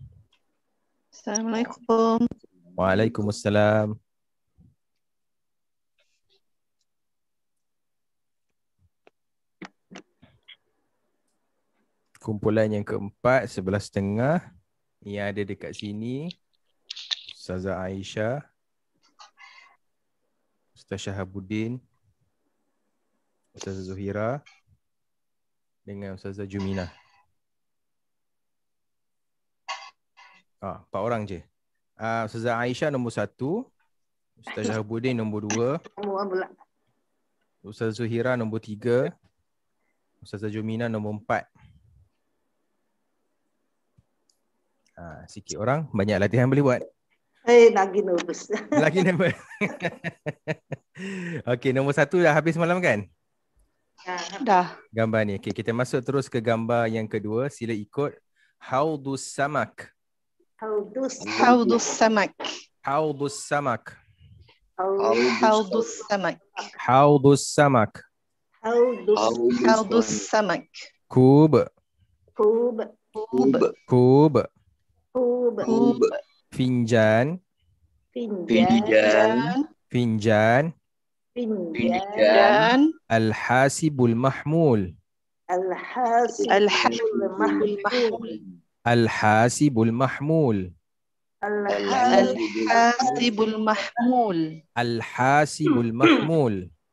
Assalamualaikum. Waalaikumsalam. Kumpulan yang keempat, sebelas setengah, yang ada dekat sini, Ustazah Aisyah, Ustaz Shahabuddin, Ustazah Zuhira dengan Ustazah Juminah. Ah, empat orang je. Uh, Ustazah Aisyah nombor satu. Ustaz Jahabuddin nombor dua. Ustaz Zuhira nombor tiga. Ustazah Jumina nombor empat. Ha, sikit orang, banyak latihan boleh buat. Eh, lagi nervous. Lagi nervous. Okey, nombor satu dah habis malam kan? Dah. Gambar ni. Okey, kita masuk terus ke gambar yang kedua. Sila ikut. Haudus samak. Haudus. Haudus samak. Haudus samak. Haudus samak. Haudus samak. Haudus. Haudus samak. Kub. Kub. Kub. Kub. Kub. Kub. Finjan. Finjan. Finjan. Finjan. Al-hasibul mahmul. Al-hasibul mahmul. Al-hasibul mahmul. Al-hasibul mahmul. Al-hasibul mahmul.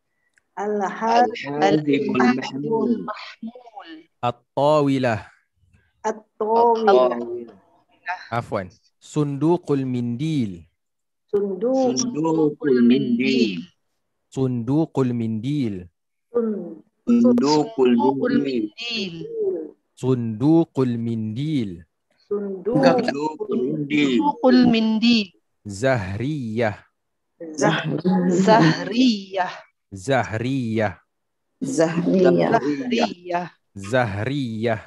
Al-hasibul mahmul. At-tawilah. At-tawilah. Afwan. Sunduqul mindil. Sunduqul mindil. Sunduqul mindil. Sunduqul mindil. Sunduqul mindil. Sunduqul mindil. Zahriyah. Zahriyah. Zahriyah. Zahriyah. Zahriyah.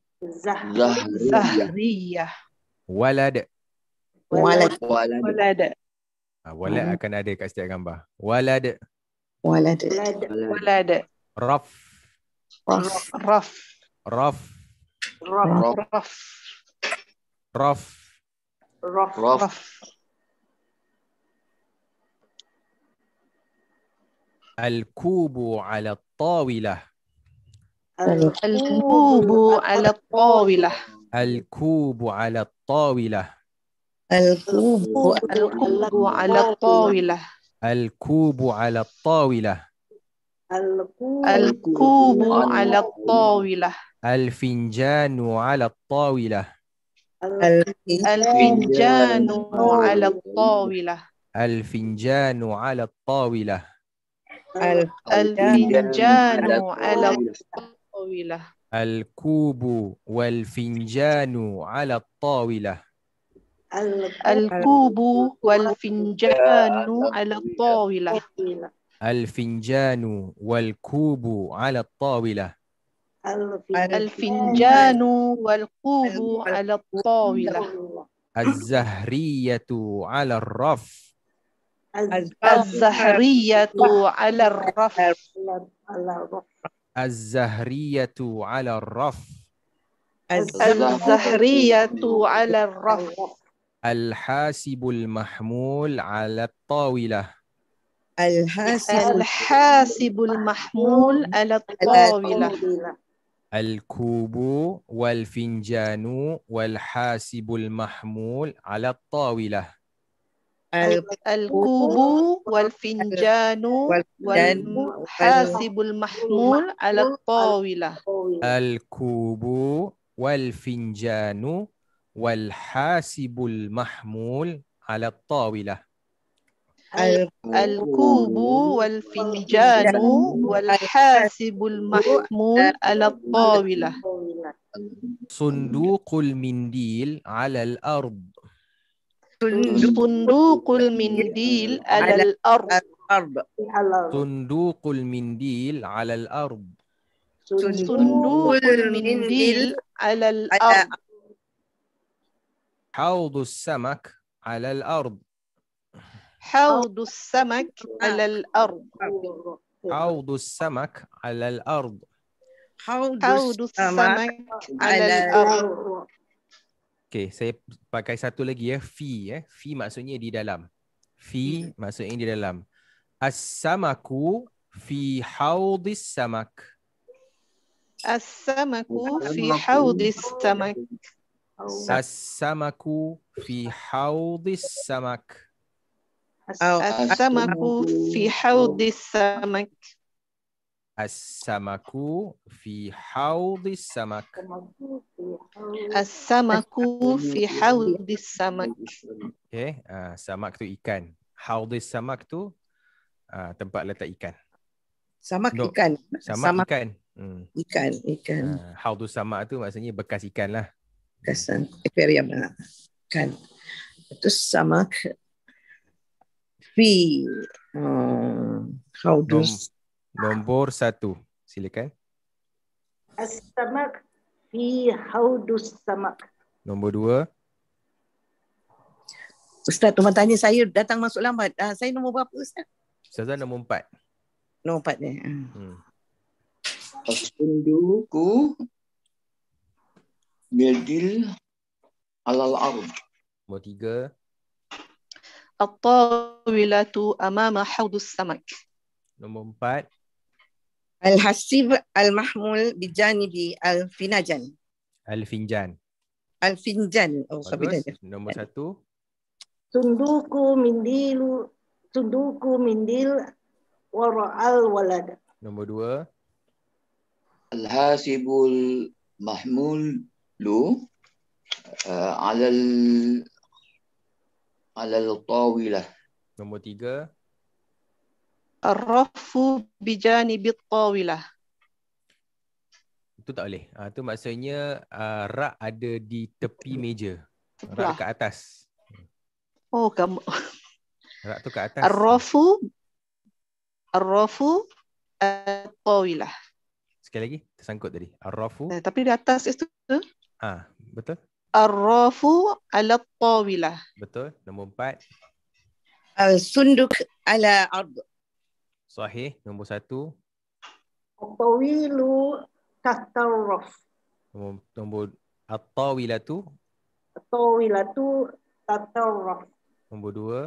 Zahriyah. Walad. Walad. Walad. Ah, walad akan ada kat setiap gambar. Walad. Walad. Walad. Raf. Raf. Raf. Raf. Raf. Raf. Raf. Raf. Al-kubu ala tawilah. Al-kubu ala tawilah. Al-kubu ala tawilah. Al-kubu ala tawilah. Al-kubu ala tawilah. Al-kubu ala tawilah. Al-finjanu ala tawilah. Al-finjanu ala tawilah. Al-finjanu ala tawilah. Al-finjanu ala tawilah. Al-kubu wal-finjanu ala tawilah. Al-kubu wal-finjanu ala tawilah. Al-finjanu wal-kubu ala tawilah. Al-finjanu wal-kubu ala tawilah. Az-zahriyatu ala raf. Az-zahriyatu ala raf. Az-zahriyatu ala raf. Az-zahriyatu ala raf. Al-hasibul mahmul ala tawilah. Al-hasibul mahmul ala tawilah. Al-kubu wal-finjanu wal-hasibul mahmul ala tawilah. Al-kubu wal-finjanu wal-hasibul mahmul ala tawilah. Al-kubu wal-finjanu wal-hasibul mahmul ala tawilah. Al-kubu wal-finjanu wal-hasibul mahmul ala tawilah. Sunduqul mindil ala al-ard. Sunduqul mindil ala al-ard. Sunduqul mindil ala al-ard. Sunduqul mindil ala al-ard. Haudus samak ala al-ard. Haudus samak ala al-ard. Haudus samak ala al-ard. Haudus samak ala al-ard. Okey, saya pakai satu lagi ya, fi ya. Fi maksudnya di dalam. Fi maksudnya di dalam. As-samaku fi haudis samak. As-samaku fi haudis samak. As-samaku fi haudis samak. As-samaku fi haudis samak. As-samaku fi haudis samak. As-samaku fi haudis samak. Okay, uh, samak tu ikan. Haudis samak tu uh, tempat letak ikan. Samak No, ikan. Samak, Samak ikan. Hmm. ikan. Ikan. Uh, haudus samak tu maksudnya bekas ikan lah. Bekasan aquarium lah. Kan. Itu samak fi hmm, haudus. Nom, nombor satu. Silakan. As-samak fi haudus samak. Nombor dua. Ustaz, tuan tanya saya datang masuk lambat. Uh, saya nombor berapa Ustaz? Ustazah nombor empat. Nombor empat ni. Hmm. As-sunduku bildil alal ard. Nombor tiga. At-tawilatu amama haudus samak. Nombor empat. Al-hasib al-mahmul bijanibi al-finajan. Al-finjan. Al-finjan. Oh, Bagus. Nombor satu. Sunduku mindilu sunduku mindil wara'al walad. Nombor dua. Al-hasibul mahmul lu uh, alal alal tawilah. Nombor tiga. Ar-rafu bijanibit tawilah. Itu tak boleh. Ah, tu maksudnya uh, rak ada di tepi meja. Rak kat atas. Oh, kamu. Rak tu kat atas. Ar-rafu Ar-rafu at-tawilah. Sekali lagi, tersangkut tadi. Ar-rafu. Eh, tapi di atas itu. Ah, betul. Ar-rafu ala tawilah. Betul. Nombor empat. Al-sunduk ala ard. Sahih. Nombor satu. At-tawilu tahtarraf. Nombor, nombor at-tawilatu. At-tawilatu tahtarraf. Nombor dua.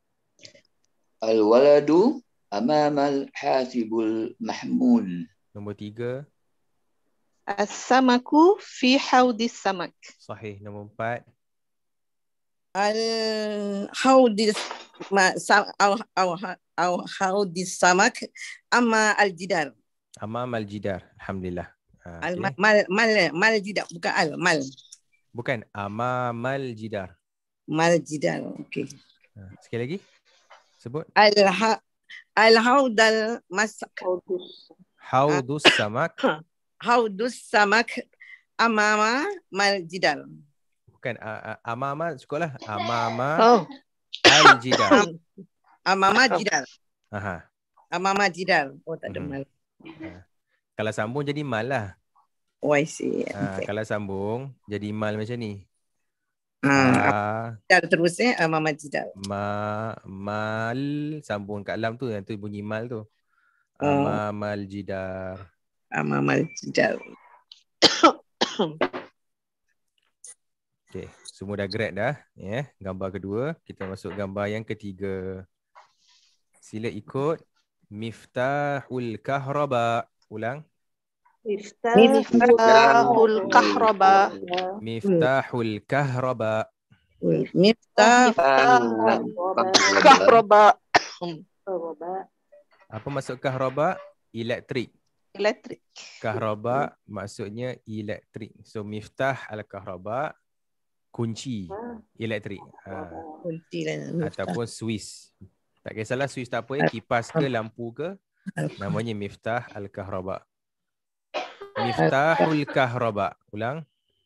Al-waladu amamal hasibul mahmul. Nombor tiga. As-samaku fi haudis samak. Sahih. Nombor empat. Al-haudis ma sa, au, au, au haudis samak amma al-jidar. Amam al-jidar. Alhamdulillah. Ha, Al okay. mal mal mal jidar bukan al mal. Bukan. Amam al-jidar. Mal jidar. Okey. Ha, sekali lagi. Sebut. Al al-haudal masak. Haudus samak. Haudus samak amama mal jidar. Bukan. Uh, amama sekolah. Amama Oh. al-jidar. Amama jidar. Aha. Amama jidar. Oh, tak ada Hmm. mal. Ha. Kalau sambung jadi mal lah. Oh, I see. Ha, Okay. kalau sambung jadi mal macam ni. Ha. Jidar terus eh amama jidar. Ma mal sambung kat lam tu yang tu bunyi mal tu. Oh. Amamal jidar. Amamal jidar. Okey, semua dah grad dah, ya. Yeah. Gambar kedua, kita masuk gambar yang ketiga. Sila ikut Miftahul Kahraba. Ulang. Miftahul kahraba. Miftahul Kahraba. Miftahul kahraba. Apa maksud kahraba? Elektrik. Elektrik. Kahraba maksudnya elektrik. So miftah al-kahraba kunci elektrik. Ha. Kunci lah. Ataupun Swiss. Tak kisahlah Swiss tak apa ya, kipas ke lampu ke, namanya miftah al-kahraba. Miftahul kahraba. Ulang.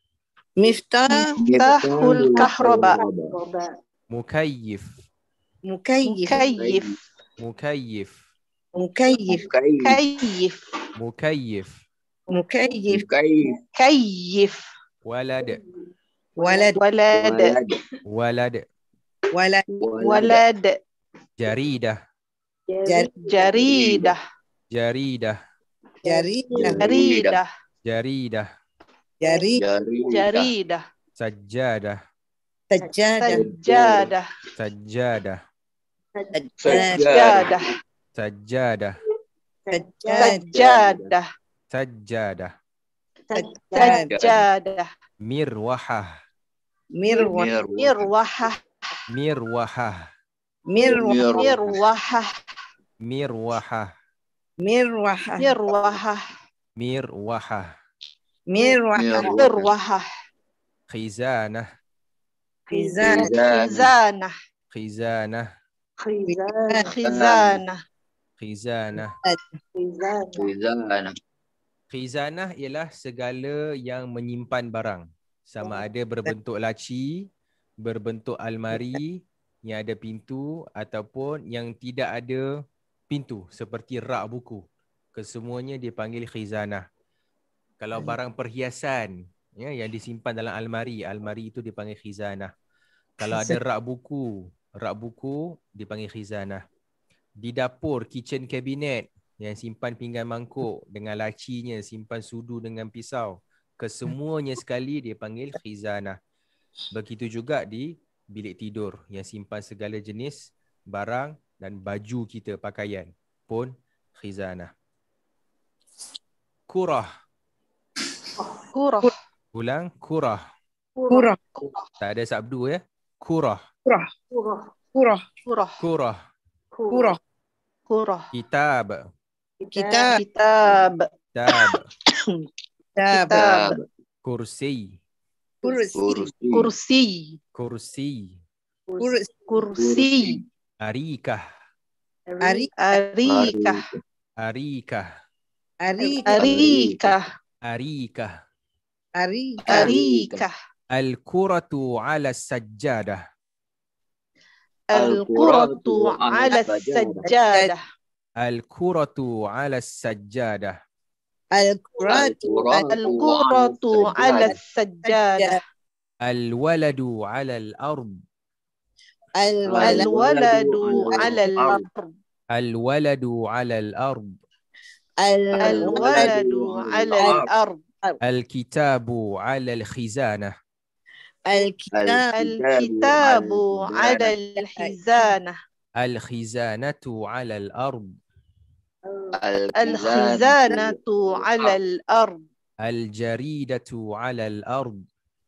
Miftahul kahraba. Mukayyif. Mukayyif. Mukayyif. Mukayyif. Mukayyif. Kayyif. Mukayyif. Mukayyif. Kayyif. Walad. Walad. Walad. Walad. Walad. Walad. Jaridah. Jaridah. Jaridah. Jaridah. Jaridah. Jaridah. Jaridah. Jaridah. Sajjadah. Sajjadah. Sajjadah. Sajjadah. Sajjadah. Sajjadah. Sajjadah. Sajjadah. Sajjadah. Mirwahah. Mirwah. Mirwahah. Mirwahah. Mirwah. Mirwahah. Mirwahah. Mirwahah. Mirwahah. Mirwahah. Mirwahah. Mirwahah. Khizanah. Khizanah. Khizanah. Khizanah. Khizanah. Khizanah. Khizanah. Khizanah. Khizanah ialah segala yang menyimpan barang. Sama ada berbentuk laci, berbentuk almari yang ada pintu ataupun yang tidak ada pintu seperti rak buku. Kesemuanya dipanggil khizanah. Kalau barang perhiasan ya, yang disimpan dalam almari, almari itu dipanggil khizanah. Kalau ada rak buku, rak buku dipanggil khizanah. Di dapur, kitchen cabinet yang simpan pinggan mangkuk dengan lacinya, simpan sudu dengan pisau, kesemuanya sekali dia panggil khizanah. Begitu juga di bilik tidur yang simpan segala jenis barang dan baju kita pakaian pun khizanah. Kurah. Kurah. Ulang, kurah. Kurah. Tak ada sabdu ya. Kurah. Kurah. Kurah. Kurah. Kurah. Kurah. Kurah. Kurah. Kitab. Kitab. Kitab. Kitab. Kitab. Kursi. Kursi. Kursi. Kursi. Kursi. Arikah. Arikah. Arikah. Arikah. Arikah. Arikah. Al-kuratu ala sajjadah. Al-kuratu ala sajjadah. Al-kuratu ala sajjadah. Al-kuratu ala sajjadah. Al-waladu ala al-ard. Al-waladu ala al-ard. Al-waladu ala al-ard. Al-waladu ala al-ard. Al-kitabu ala al-khizanah. Al-kitabu ala al-khizanah. Al-khizanatu ala al-ard. Al-khizanatu ala al-ard. Al-jaridatu ala al-ard.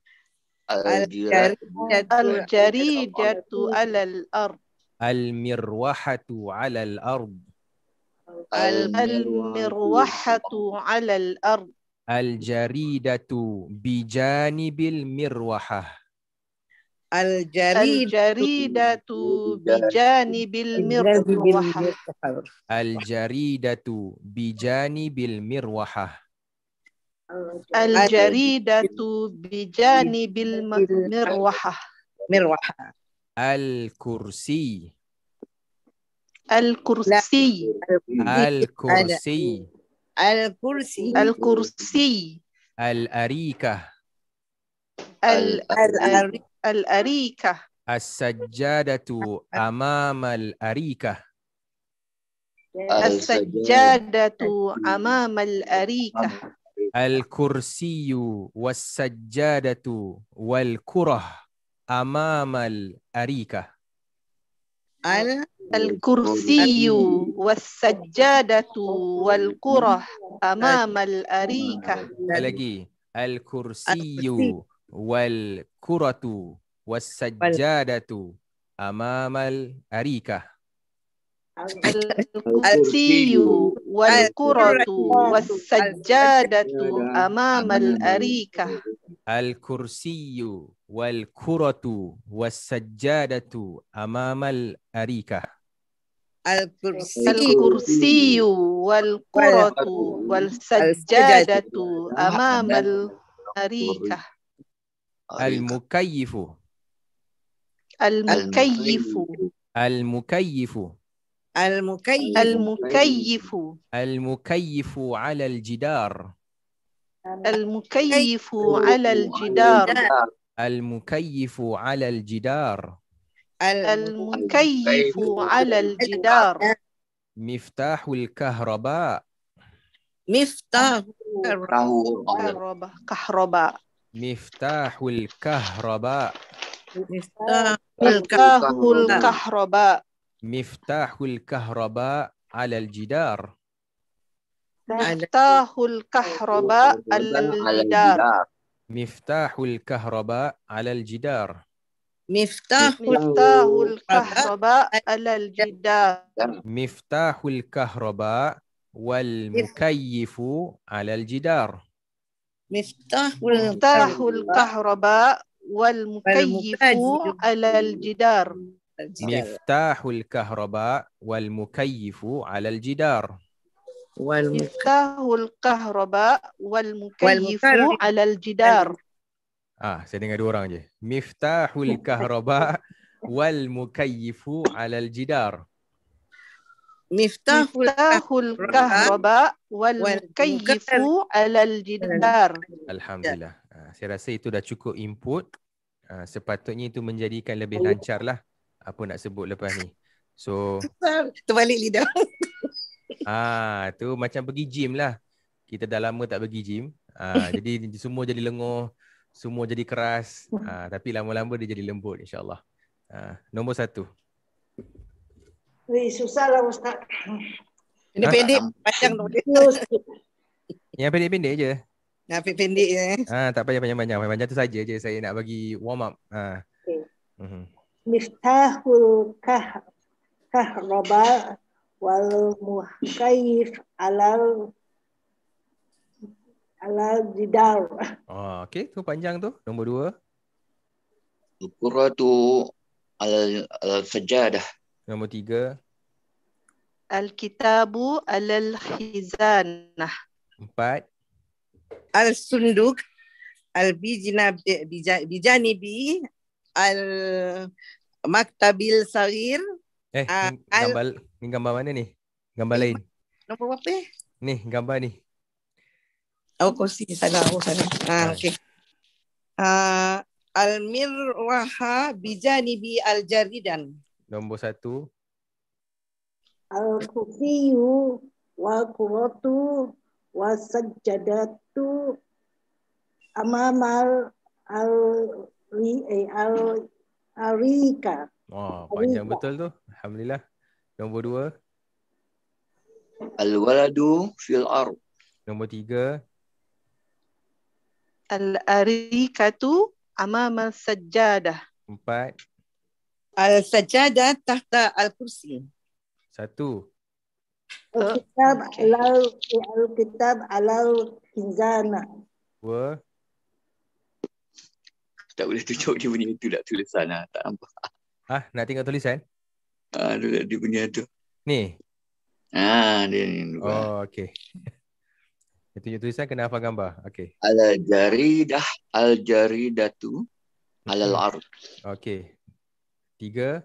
Al-jaridatu ala al-ard. Al-mirwahatu ala al-ard. Al-mirwahatu ala al-ard. Al-jaridatu bijanibil mirwahah. Al-jaridatu bijanibil mirwahah. Al-jaridatu bijanibil mirwahah. Al-jaridatu bijanibil mirwahah. Mirwahah. Al-kursi. Al-kursi. Al-kursi. Al-kursi. Al-kursi. Al-arikah. Al-arikah. As-sajjadatu amama al-arikah. As-sajjadatu amama al-arikah. Al-kursiyu was-sajjadatu wal-kurah amama al-arikah. Al-kursiyu was-sajjadatu wal-kurah amama al-arikah. Lagi. Al-kursiyu wal-kuratu was-sajjadatu amama al-arikah. Al-kursiyu wal-kuratu was-sajjadatu amama al-arikah. Al-kursiyu wal-kuratu was-sajjadatu amama al-arikah. Al-kursiyu wal-kuratu wal-sajjadatu amama al-arikah. Al-mukayyifu. Al-mukayyifu. Al-mukayyifu. Al-mukayyifu. Al-mukayyifu ala al-jidar. Al-mukayyifu ala al-jidar. Al-mukayyifu ala al-jidar. Al-mukayyifu ala al-jidar. Miftahul kahraba. Miftahul kahraba. Kahraba. Miftahul kahraba. Miftahul kahraba. Miftahul kahraba ala al-jidar. Miftahul kahraba ala al-jidar. Miftahul kahraba ala al-jidar. Miftahul kahraba ala al-jidar. Miftahul kahraba wal mukayyifu 'ala al-jidar. Miftahul Miftahul kahraba wal mukayyifu alal jidar. Miftahul kahraba wal mukayyifu 'ala al-jidar. Wal Miftahul kahraba wal mukayyifu alal jidar. Ah, saya dengar dua orang je. Miftahul kahraba wal mukayyifu 'ala al-jidar. Miftahul kahraba wal mukayyifu alal jidar. Alhamdulillah. Ah, saya rasa itu dah cukup input. Ah, sepatutnya itu menjadikan lebih lancar lah apa nak sebut lepas ni. So terbalik lidah. Ah, tu macam pergi gym lah. Kita dah lama tak pergi gym. Ah, jadi semua jadi lenguh, semua jadi keras. Ah, tapi lama-lama dia jadi lembut insya-Allah. Ah, nombor satu. Wih, susah lah Ustaz. Pendek-pendek, panjang tu. Yang pendek-pendek je. Yang pendek je. Ah, tak payah panjang-panjang. Panjang tu saja je saya nak bagi warm up. Ah. Okay. Mhm. Miftahul kah kahraba wal mukayyif alal alal jidar. Oh, okey, tu panjang tu. Nombor dua. Al-qurratu alal al-sajjadah. Nombor tiga. Al-kitabu alal khizanah. Empat. Al-sunduk al-bijna bijanibi al-maktabil saghir. Eh, uh, ni gambar, ni gambar mana ni? Gambar lain. Nombor berapa? Ni, gambar ni. Oh, kursi. Salah. Oh, salah. Ah, okey. Uh, al-mirwaha bijanibi al-jaridan. Nombor satu. Al-kufiyu wa kuratu wa sajjadatu amamal al-arika. Oh, panjang betul tu. Alhamdulillah. Nombor dua. Al-waladu fil ard. Nombor tiga. Al-arikatu amamal sajjadah. Empat. Al-sajjadah tahta al-kursi. Satu. Al-kitab alal al-kitab alal khizanah. Dua. Tak boleh tunjuk dia punya itu tak tulisan lah. Tak nampak. Ah, nak tengok tulisan? Ah, dia, dia punya tu. Ni. Ah, dia ni. Oh, okey. Dia tunjuk tulisan kena hafal gambar. Okey. Al-jaridah al-jaridatu alal ard. Okey. Tiga.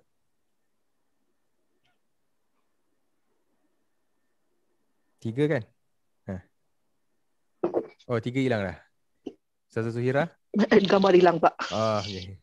Tiga kan? Ha. Oh, tiga hilang dah. Satu Suhira? Gambar hilang, Pak. Oh, okey.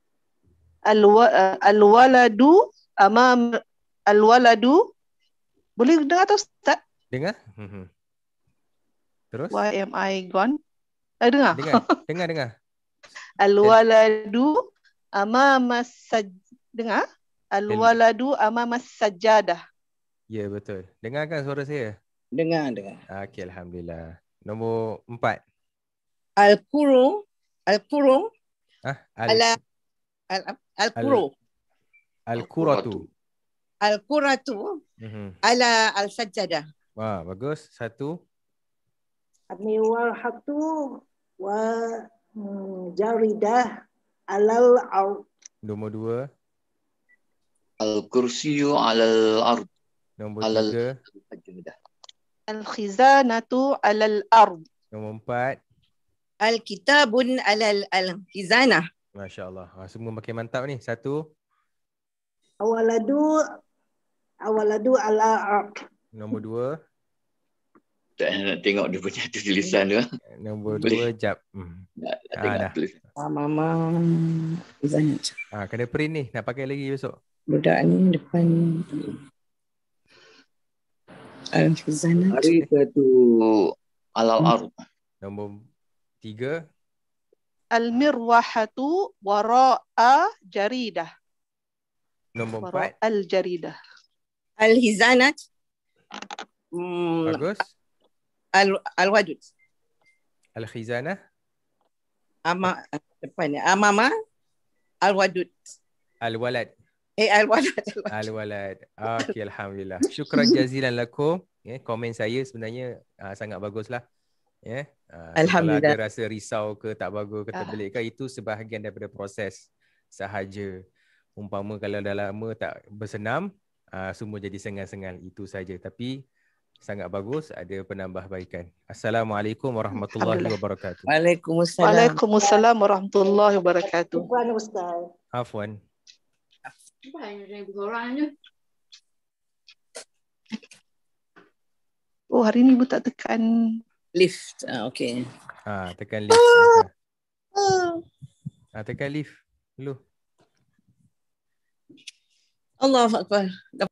Al-waladu amam al-waladu. Boleh dengar tak Ustaz? Dengar? Hmm. Terus? Why am I gone? Eh, dengar? Dengar, dengar, dengar. Al-waladu amamas saj... Dengar? Al-waladu amamas sajjadah. Ya, betul. Dengarkan suara saya? Dengar, dengar. Okey, Alhamdulillah. Nombor empat. Al-Quru. Al-Quru. Ah, al Ala al Al-Quru. Al-Quratu. Al-Quratu. Mhm. Ala al-sajjadah. Wah, bagus. Satu. Al-miwarhatu wa jaridah alal ard. Nombor dua. Al-kursiyu alal ard. Nombor alal tiga. Al-khizanatu alal ard. Nombor empat. Al-kitabun alal al-khizanah. Masya Allah. Ha, semua makin mantap ni. Satu. Awaladu awaladu ala ard. Nombor dua. Tak nak tengok dia punya tu tulisan tu. Nombor Boleh. dua, jap. Hmm. Nak, nak Ah, tengok dah. tulisan. Mama khizanah. Ah, kena print ni. Nak pakai lagi besok. Budak ni depan al-khizanah. Hari ke tu alal ard. Nombor tiga. Al-mirwahatu wara'a jaridah. Nombor empat. Wara'a al-jaridah. Al-khizanah. Hmm, Bagus. al al-wadud. Al-khizanah. Ama depannya amama al-wadud. Al-walad. Eh al-walad. Al-walad. Okey, Alhamdulillah. Syukran jazilan lakum. Ya, komen saya sebenarnya uh, sangat baguslah. Ya. Uh, so kalau Alhamdulillah. ada rasa risau ke tak bagus ke terbelit ke, itu sebahagian daripada proses sahaja. Umpama kalau dah lama tak bersenam, uh, semua jadi sengal-sengal, itu saja. Tapi sangat bagus, ada penambahbaikan. Assalamualaikum warahmatullahi Alhamdulillah. wabarakatuh. Waalaikumsalam. Waalaikumsalam warahmatullahi wabarakatuh. Bukan Ustaz. Afwan. Oh, hari ni ibu tak tekan Lift. Ah, okay. Ah, tekan lift. Ah, ah, tekan lift dulu. Allahu Akbar.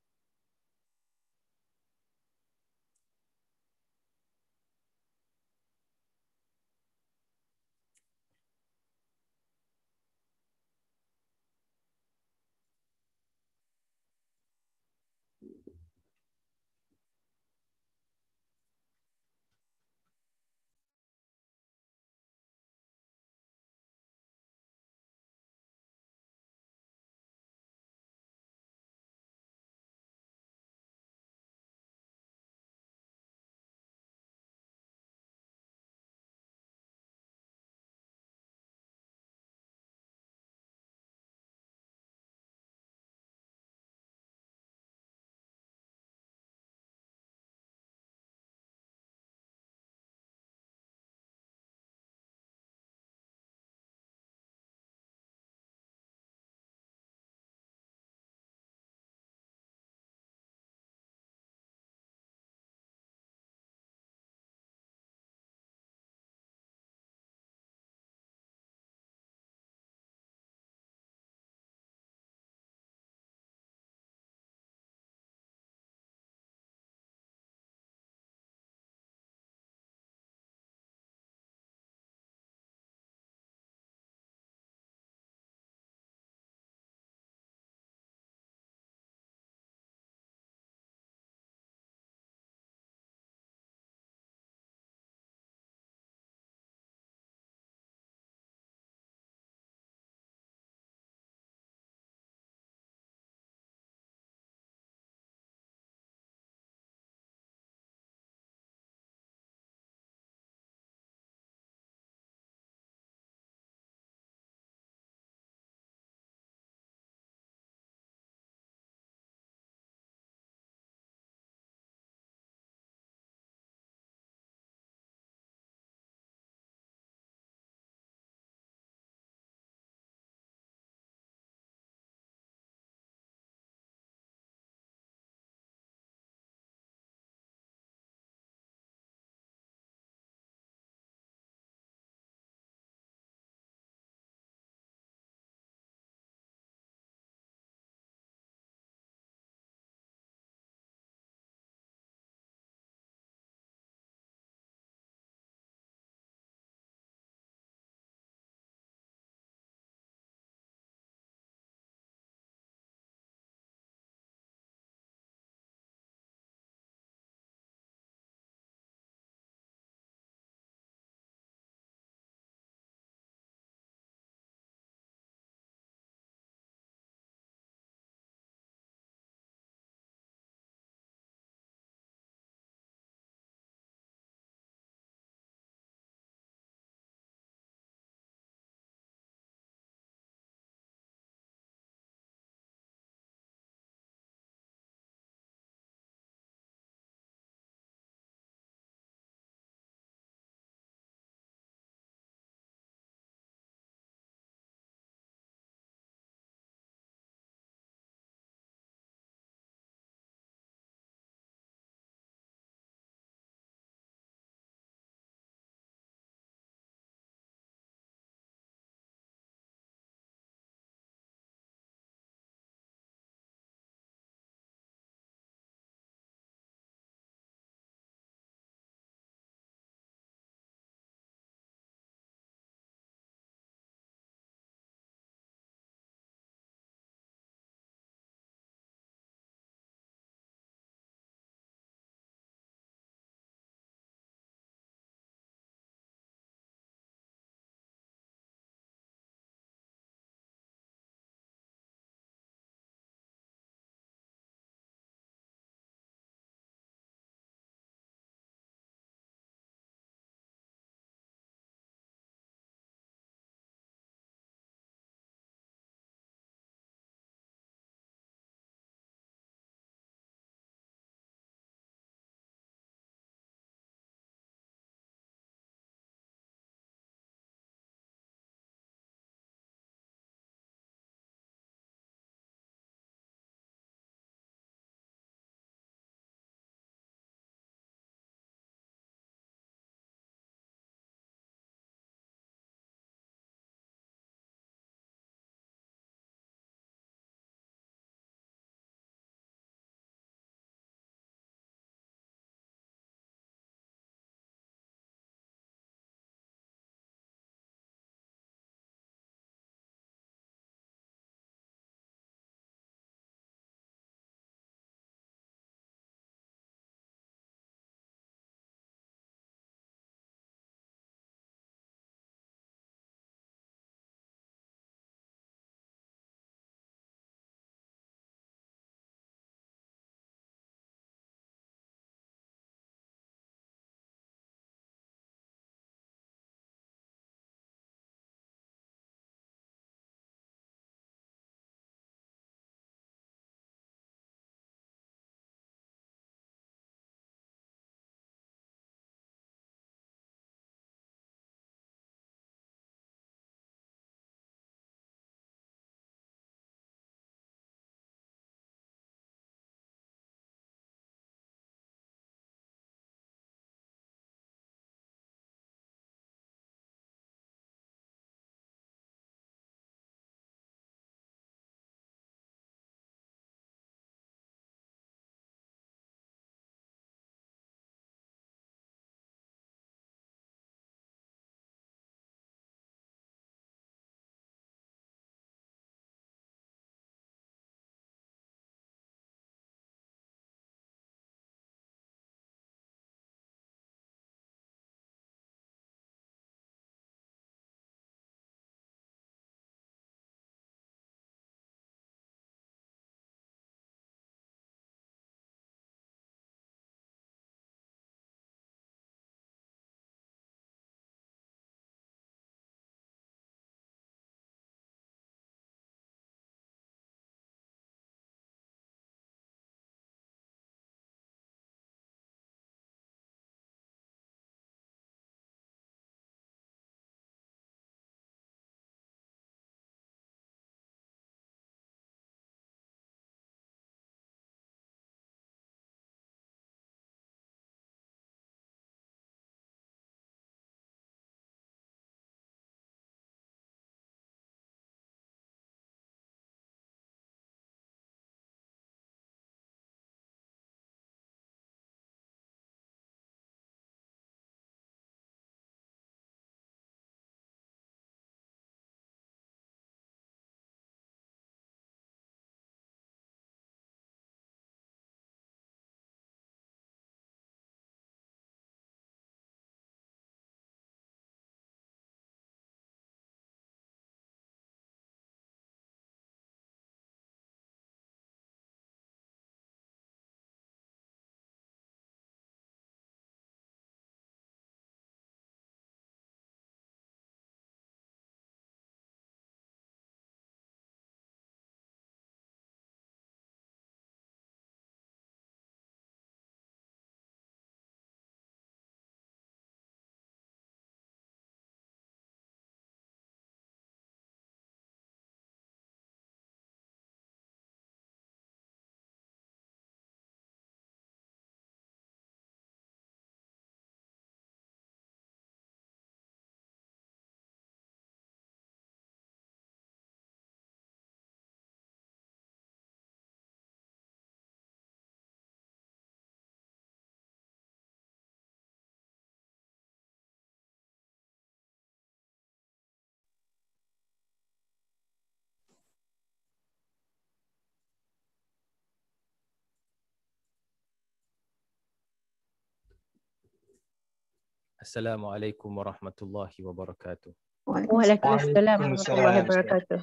Assalamualaikum warahmatullahi wabarakatuh. Waalaikumsalam warahmatullahi wabarakatuh.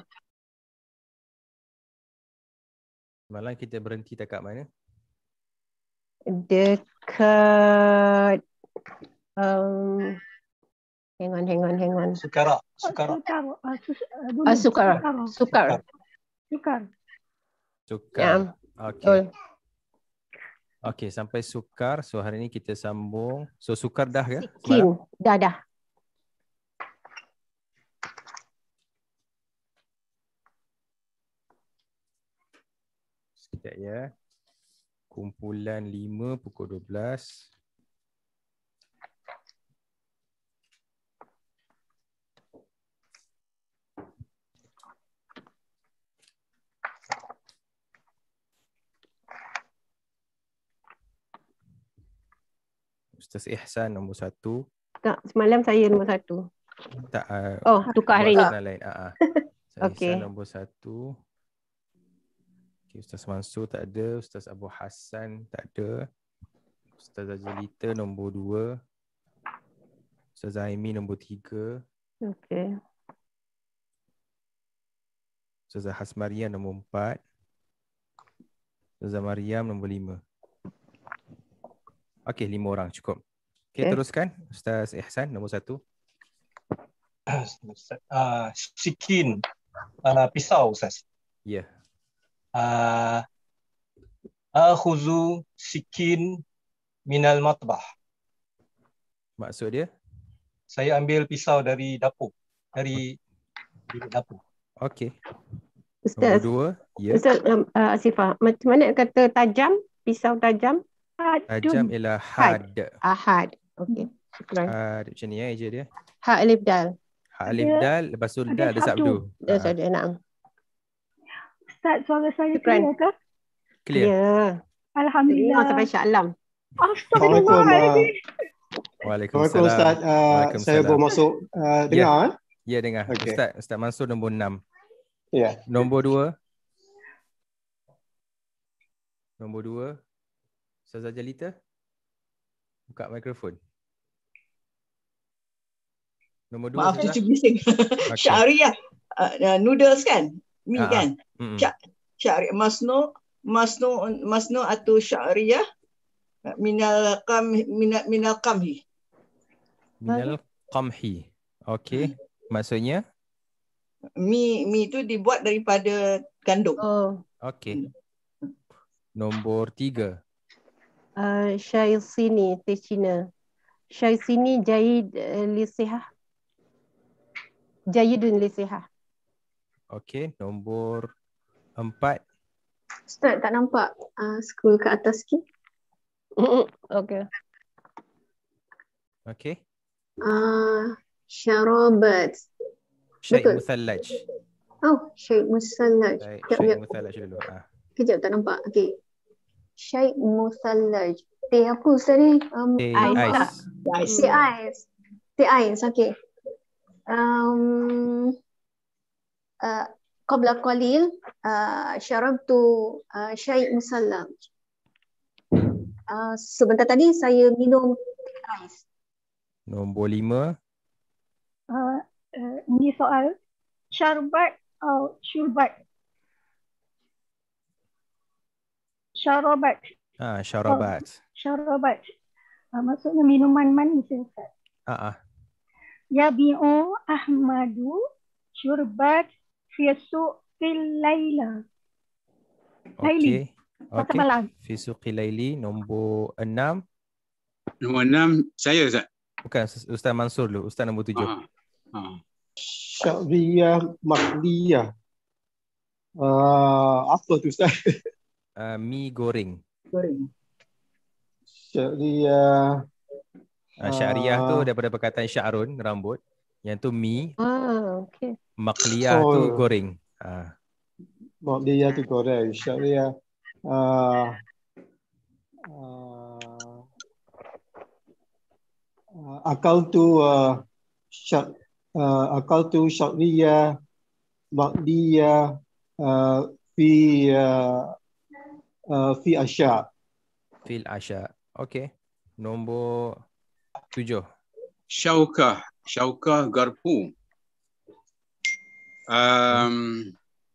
Malam kita berhenti dekat mana? Dekat um, hang on, hang on, hang on. Sukara. Sukara. Ah, sukar. Sukar. Sukar. Ya. Okey. Okey, sampai sukar. So hari ni kita sambung. So sukar dah ke? Sikin. Dah, dah. Sekejap ya. Kumpulan lima pukul dua belas. Ustaz Ihsan nombor satu. Tak, semalam saya nombor satu. Tak. Uh, Oh, tukar hari ni. Lain. Uh, uh. Saya Okey. Ihsan nombor satu. Okay, Ustaz Mansur tak ada. Ustaz Abu Hassan tak ada. Ustaz Jelita nombor dua. Ustaz Aimi nombor tiga. Okey. Ustaz Hasmaria nombor empat. Ustaz Mariam nombor lima. Okey, lima orang cukup. Okey, Okay. teruskan. Ustaz Ihsan nombor satu. Uh, sikin. Uh, pisau, Ustaz. Ya. Yeah. Uh, akhuzu sikin minal matbah. Maksud dia? Saya ambil pisau dari dapur. Dari bilik dapur. Okey. Ustaz. Nombor dua. Ya. Ustaz um, uh, Asifah, macam mana kata tajam? Pisau tajam? Tajam ialah had. Ahad. Okey. Syukran. Had macam ni ya eja dia. Ha alif dal. Ha alif dal lepas tu dal ada sabdu. Dah sabdu, naam. Ustaz, suara saya Syukran. clear ke? Clear. Ya. Alhamdulillah. Terima sampai Shah Alam. Astagfirullahaladzim. Waalaikumsalam. Ustaz. Uh, saya boleh masuk uh, dengar? Ya, eh? ya dengar. Okey. Ustaz, Ustaz Mansur nombor enam. Ya. Nombor dua. Nombor dua. Ustazah Jelita. Buka mikrofon. Nombor dua. Maaf, Ustazah. cucu bising. Okey. Syariah. Uh, noodles kan? Mi Ah, ah. kan? Mm-mm. Sya- Syariah. Masnu, masnu, masnu atau syariah minal kam, minal, minal kamhi. Minal qamhi. Okey. Maksudnya? Mi, mi itu dibuat daripada gandum. Oh. Okey. Nombor tiga. Uh, Syai sini, teh Cina. Syai sini jayid uh, li sihah. Jayidun li sihah. Okey. Nombor empat. Ustaz tak nampak uh, scroll ke atas sikit. Okey. Okey. Uh, syarabat. Syai Betul. Muthallaj. Oh, Syekh Musallaj. Syai Sekejap, Syai sekejap. Muthallaj dulu. Ah. Kejap tak nampak. Okey. Syekh Musallaj. Teh apa Ustaz ni? Um, Teh ais ais. tak? Teh ais. Teh ais, okey. Um, uh, qabla qalil uh, syarabtu uh, Syekh Musallaj. Uh, sebentar tadi saya minum teh ais. Nombor lima. Uh, uh, ini soal syarbat atau syurbat. Syarabat. Ah, syarabat. Syarabat. Uh, maksudnya minuman manis ya Ustaz. Ah, ah. Yabi'u Ahmadu syurbat fi suqil laila. Laili. Okey. Pasal Okey. malam. Fi suqi laili nombor enam. Nombor enam saya Ustaz. Bukan Ustaz Ustaz Mansur dulu. Ustaz nombor tujuh. Ah. Ah. Syariah Mahdiyah. Uh, apa tu Ustaz? Uh, mi goreng. Goreng. Syariah. Uh, syariah tu Ah. daripada perkataan sya'run, rambut. Yang tu mi. Ah, okey. Makliyah Oh. tu goreng. Ah. Mahdiyah tu korang. Syariah. Uh, uh, uh, akal tu uh, syar, uh, akal tu syariah Mahdiyah uh, fi uh, uh, fi asya. Fil asya. Okey. Nombor tujuh. Syaukah. Syaukah garpu. Um,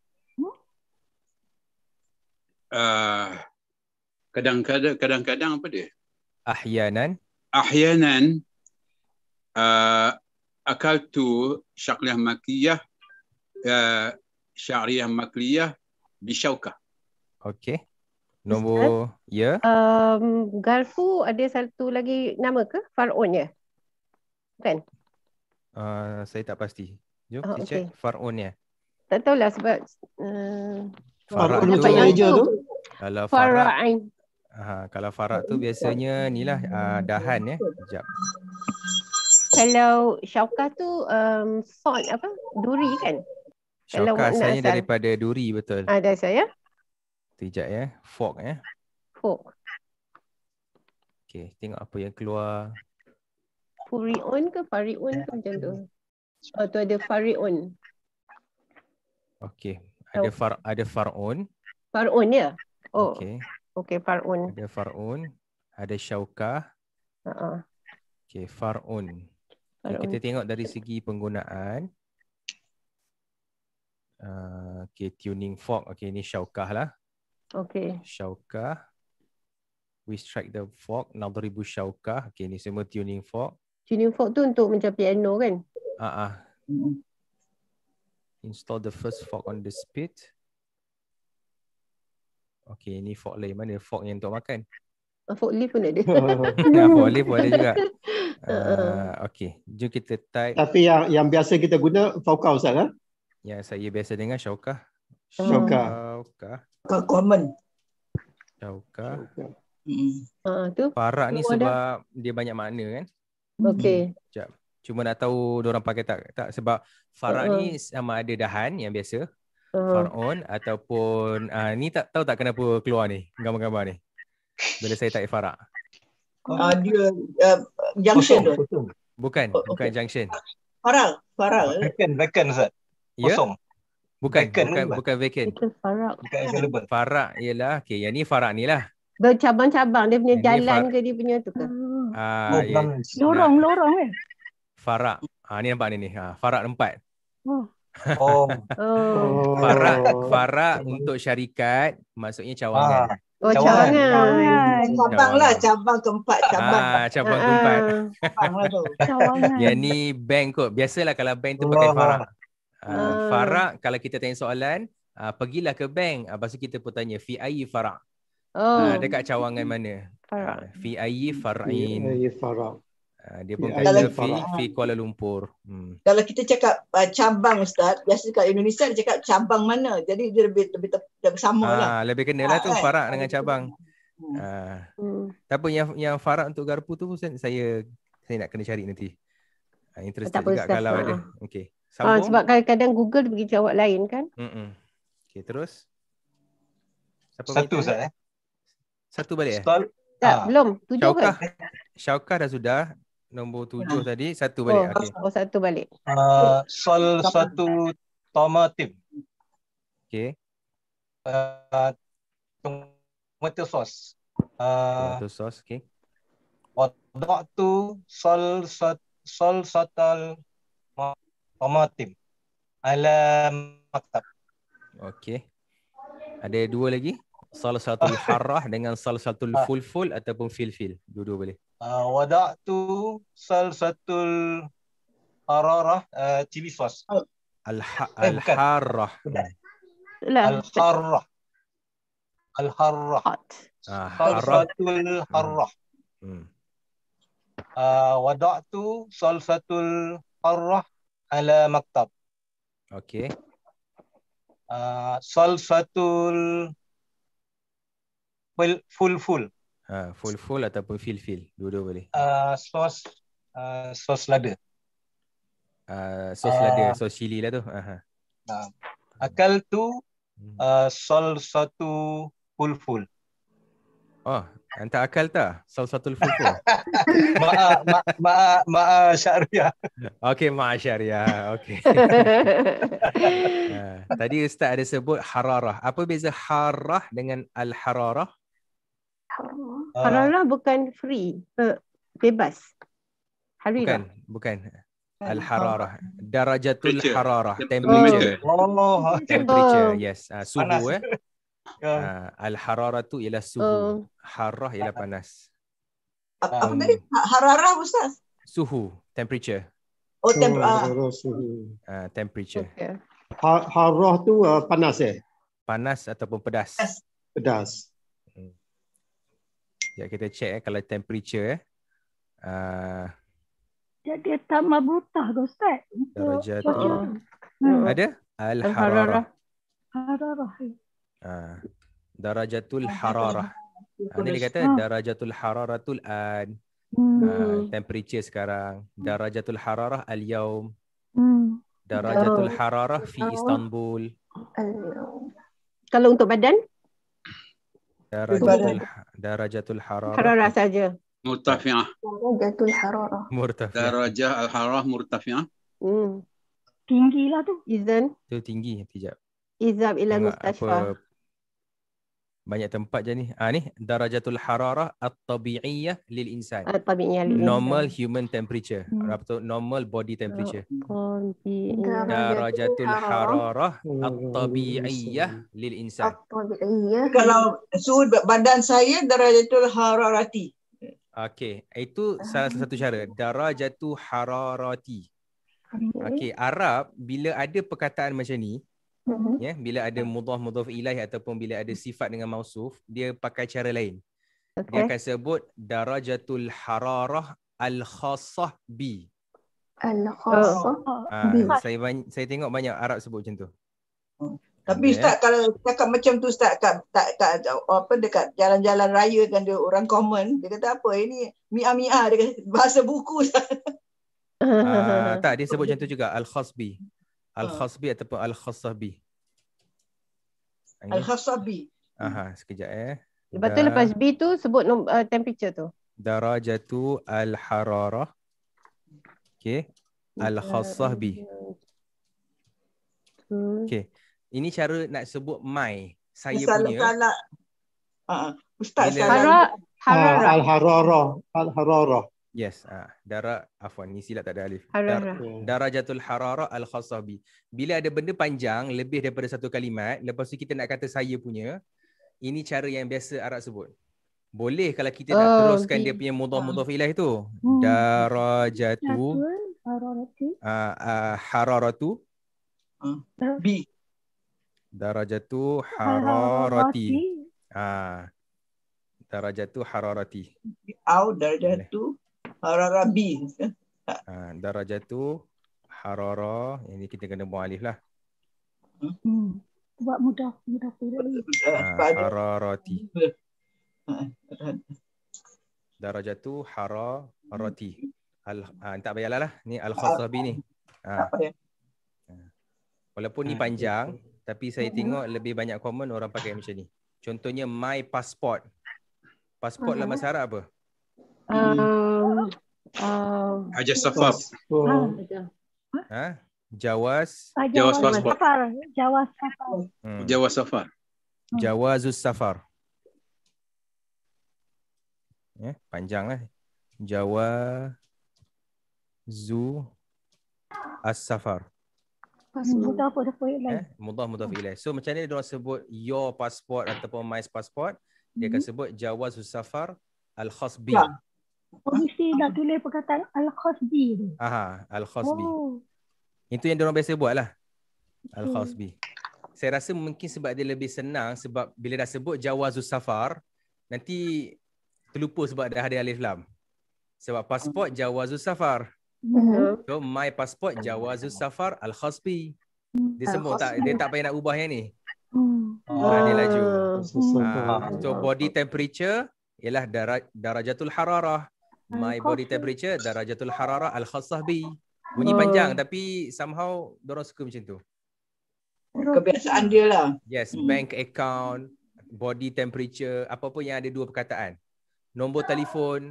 uh, kadang-kadang kadang-kadang apa dia? Ahyanan. Ahyanan uh, akaltu syaqliyah makiyah uh, sya'riyah makliyah bisyaukah. Okey. Nombor ya. Um, garpu ada satu lagi nama ke? Far'unnya? Kan? Uh, saya tak pasti. Jom Oh, kita okey. check Far'unnya. Tak tahulah sebab uh, Farak Far'un tu, macam meja tu. kalau farak, Fara'in. ha, kalau farak tu biasanya ni lah uh, dahan ya. Sekejap. Kalau syaukah tu um, salt apa? Duri kan? Kalau Syaukah makna asalnya asal. daripada duri, betul. Ada saya. Sekejap ya. Fork ya. Fork. Okey, tengok apa yang keluar. Furi'un ke Fari'un ke macam tu? Oh tu ada Fari'un. Okey, ada far ada far'un. Far'un ya? Oh. Okey. Okey, Far'un. Ada far'un, ada syaukah. Uh-uh. Okey, far'un. Okay, Far'un. kita tengok dari segi penggunaan. Uh, okey, tuning fork. Okey, ni syaukah lah. Okey. Syaukah. We strike the fork. Nadribu syaukah. Okey, ni semua tuning fork. Tuning fork tu untuk macam piano kan? Ah, uh-uh. Install the first fork on the spit. Okey, ni fork lain. Mana fork yang untuk makan? Oh, forklift pun ada. Ya, forklift pun ada juga. Uh, Okey, jom kita type. Tapi yang yang biasa kita guna fauqa Ustaz lah. Yang saya biasa dengar syaukah. Syaukah. Syaukah. Common. Syaukah. Ah, tu. Farak ni Oh, ada. sebab dia banyak makna kan. Okey. Sekejap. Cuma nak tahu diorang pakai tak. Tak sebab farak Uh-uh. ni sama ada dahan yang biasa. Uh-huh. Far'un ataupun uh, ni tak tahu tak kenapa keluar ni gambar-gambar ni. Bila saya type farak. Uh, dia uh, junction tu. Bukan, bukan junction. Faral, faral. Vacant, vacant Ustaz. Ya? Kosong. Bukan, Vacant bukan bukan? bukan vacant. Itu farak. Bukan available. Farak ialah okey, yang ni farak ni lah. Bercabang-cabang dia punya Yang ni jalan far- ke dia punya tu ke? Ah, Oh, ya. bukan. Lorong, lorong kan? Farak. Ah, ni nampak ni ni. Ha, farak empat. Oh. Oh. Oh. Farak, farak untuk syarikat maksudnya cawangan. Oh, Cawangan. cawangan. Cabang lah, cabang keempat, cabang. Ah, cabang keempat. Cabang lah tu. Cawangan. Yang ni bank kot. Biasalah kalau bank tu pakai Allah. farak. Ah, Ah. farak kalau kita tanya soalan, ah, pergilah ke bank. Ah, lepas tu kita pun tanya fi ayyi farak. Oh. Ah, dekat cawangan mana? Farak. Ah, fi ayyi far'in. Ya, farak. Ah, dia pun Fi kata ayyi fi farak. fi Kuala Lumpur. Hmm. Kalau kita cakap uh, cabang Ustaz, biasa kat Indonesia dia cakap cabang mana. Jadi dia lebih lebih, lebih sama lah. Ah, lebih kena lah tu Ah, kan? farak dengan cabang. Ah. Hmm. Tak apa yang yang farak untuk garpu tu pun saya saya nak kena cari nanti. Ah, interested Tak apa, juga Ustaz. kalau Ah, ada. ah. Okey. Ah, Sambung. sebab kadang-kadang Google dia bagi jawab lain kan? Mm-mm. Okey, terus. Siapa Satu bagi Ustaz tanya? eh. Satu balik eh? Stall. Tak, Ah. belum. Tujuh ke? Syaukah. Syaukah dah sudah. Nombor tujuh tadi. Satu balik. Oh, Okey. oh, satu balik. Uh, sol satu tomato. Okey. Uh, tomato sauce. Uh, Tomato sauce. Okey. Wada'tu sol sat sol satal tomatim ala maktab. Okey. Ada dua lagi. Salsatul harrah dengan salsatul fulful ataupun filfil. Dua-dua boleh. Uh, wada'tu sol satul hararah uh, chili sauce. Al-ha- Eh, bukan. al-harrah. Lah. Al-harrah. Al-harrah. Ah, Sol harrah. satul harrah. Hmm. Uh, wada'tu sol satul harrah ala maktab. Okey. Uh, sol satul full full full. Ha, full-full ataupun fil-fil. Dua-dua boleh. Uh, sos uh, sos lada. Uh, sos Ah. lada, sos cili lah tu. Aha. Nah, akal tu uh, sol satu full full. Oh, hantar akal tak? Salsatul fulful. Ma'a ma ma ma syariah. Okey, ma'asyariah. Okey. uh, tadi Ustaz ada sebut hararah. Apa beza harrah dengan al-hararah? Hararah bukan free. Uh, bebas. Bukan, bukan. Al-hararah. Darajatul Temperature. hararah. Temperature. Temperature. Oh. Temperature, Oh. yes. Uh, suhu Panas. eh. Uh, al-hararah tu ialah suhu. Oh. Harah ialah panas. Apa, apa Um, tadi? Hararah Ustaz? Suhu, temperature. Oh, tem ah. Hararah suhu. Uh, temperature. Okay. Ha- Harah tu uh, panas eh? Panas ataupun pedas. Pedas. Hmm. Ya, kita check eh kalau temperature eh. Uh, Jadi tambah buta ke Ustaz? Untuk Darajat cuaca tu. tu. Hmm. Ada al-hararah. Hararah. Uh, darajatul hararah. Uh, ni dia kata Ah. darajatul hararatul an. Hmm. Uh, temperature sekarang. Darajatul hararah al-yaum. Hmm. Darajatul Oh. hararah fi Istanbul. Kalau untuk badan, Darajatul darajatul hararah hararah saja. Murtafi'ah. Darajatul hararah. murtafi'. Darajah al-hararah murtafi'ah. Hmm. Tinggi lah tu. Izan, Tu tinggi kejap. izab ila Tengok mustashfa. apa banyak tempat je ni. Ah ni darajatul hararah at-tabi'iyyah lil insan. Ah, tabi'iyah lil Normal insan. human temperature. Apa tu? Normal body temperature. Tabi'iyah. Darajatul hararah at-tabi'iyyah lil insan. At-tabi'iyyah. Kalau suhu badan saya darajatul hararati. Okey, itu salah satu cara. Darajatul hararati. Okey, Arab bila ada perkataan macam ni, Mhm. ya, bila ada mudhaf mudhaf ilaih ataupun bila ada sifat dengan mausuf, dia pakai cara lain. Dia Okay. akan sebut darajatul hararah al-khassah bi. Al-khassah Ah, bi. saya banyak, saya tengok banyak Arab sebut macam tu. Tapi Ada, Ustaz kalau cakap macam tu Ustaz kat, tak, tak, apa dekat jalan-jalan raya kan dia orang common dia kata apa ini mi'ah-mi'ah dia kata bahasa buku Ustaz. Ah, tak, dia sebut macam tu juga al-khasbi. Al-khasbi ataupun al-khassabi. Al-khasabi. Aha, sekejap eh. Lepas tu lepas B tu sebut nom- uh, temperature tu. Darajatu al-hararah. Okey. Al-khassah bi. Okey. Ini cara nak sebut my. Saya Salah punya. salah. Ah, Ustaz Bila- salah. Ah, Al-hararah. Al-hararah. Yes, ah, dara afwan ni silap tak ada alif. Hararah. Dar, darajatul hararah al-khassah bi. Bila ada benda panjang lebih daripada satu kalimat, lepas tu kita nak kata saya punya, ini cara yang biasa Arab sebut. Boleh kalau kita nak Oh, teruskan bi. dia punya mudhaf mudhaf ilaih tu. Hmm. Darajatu Hararati. ah, ah, hararatu bi. Darajatu hararati. Ah. Darajatu hararati. Au darajatu hararabi. Ah, darajatu hararah. Ini kita kena buang alif lah. Hmm. Buat mudah. Mudah pilih. Ah, hararati. Darajatu hararati. Al ah, tak payahlah lah. Ni al-khassabi ni. Ah. Walaupun ni panjang, tapi saya tengok lebih banyak common orang pakai macam ni. Contohnya my passport. Passport dalam bahasa Arab apa? Um, um, Hajah safar. Ha? Jawaz. Ah, Jawaz Jawaz pasport. safar. Jawaz safar. Hmm. Jawaz safar. Jawazus safar. Ya, panjang lah. Jawazu as-safar. Mudah apa dah boleh Eh, mudah mudah ilaih. So macam ni dia orang sebut your passport ataupun my passport, dia akan sebut jawazus safar al-khasbi. Ya. Oh, mesti dah tulis perkataan al-khasbi tu. Aha, al-khasbi. Oh. Itu yang dia orang biasa buat lah. Al-khasbi. Saya rasa mungkin sebab dia lebih senang sebab bila dah sebut jawazus safar, nanti terlupa sebab dah ada alif lam. Sebab pasport jawazus safar. Mhm. So my passport jawazus safar al-khasbi. Dia semua tak, dia tak payah nak ubah yang ni. Ah, dia laju. Ah, so body temperature ialah dara, darajatul hararah. My body temperature darajatul hararah al-khassah bi. Bunyi Oh. panjang tapi somehow dorang suka macam tu. Kebiasaan dia lah. Yes, bank account, body temperature, apa-apa yang ada dua perkataan. Nombor telefon,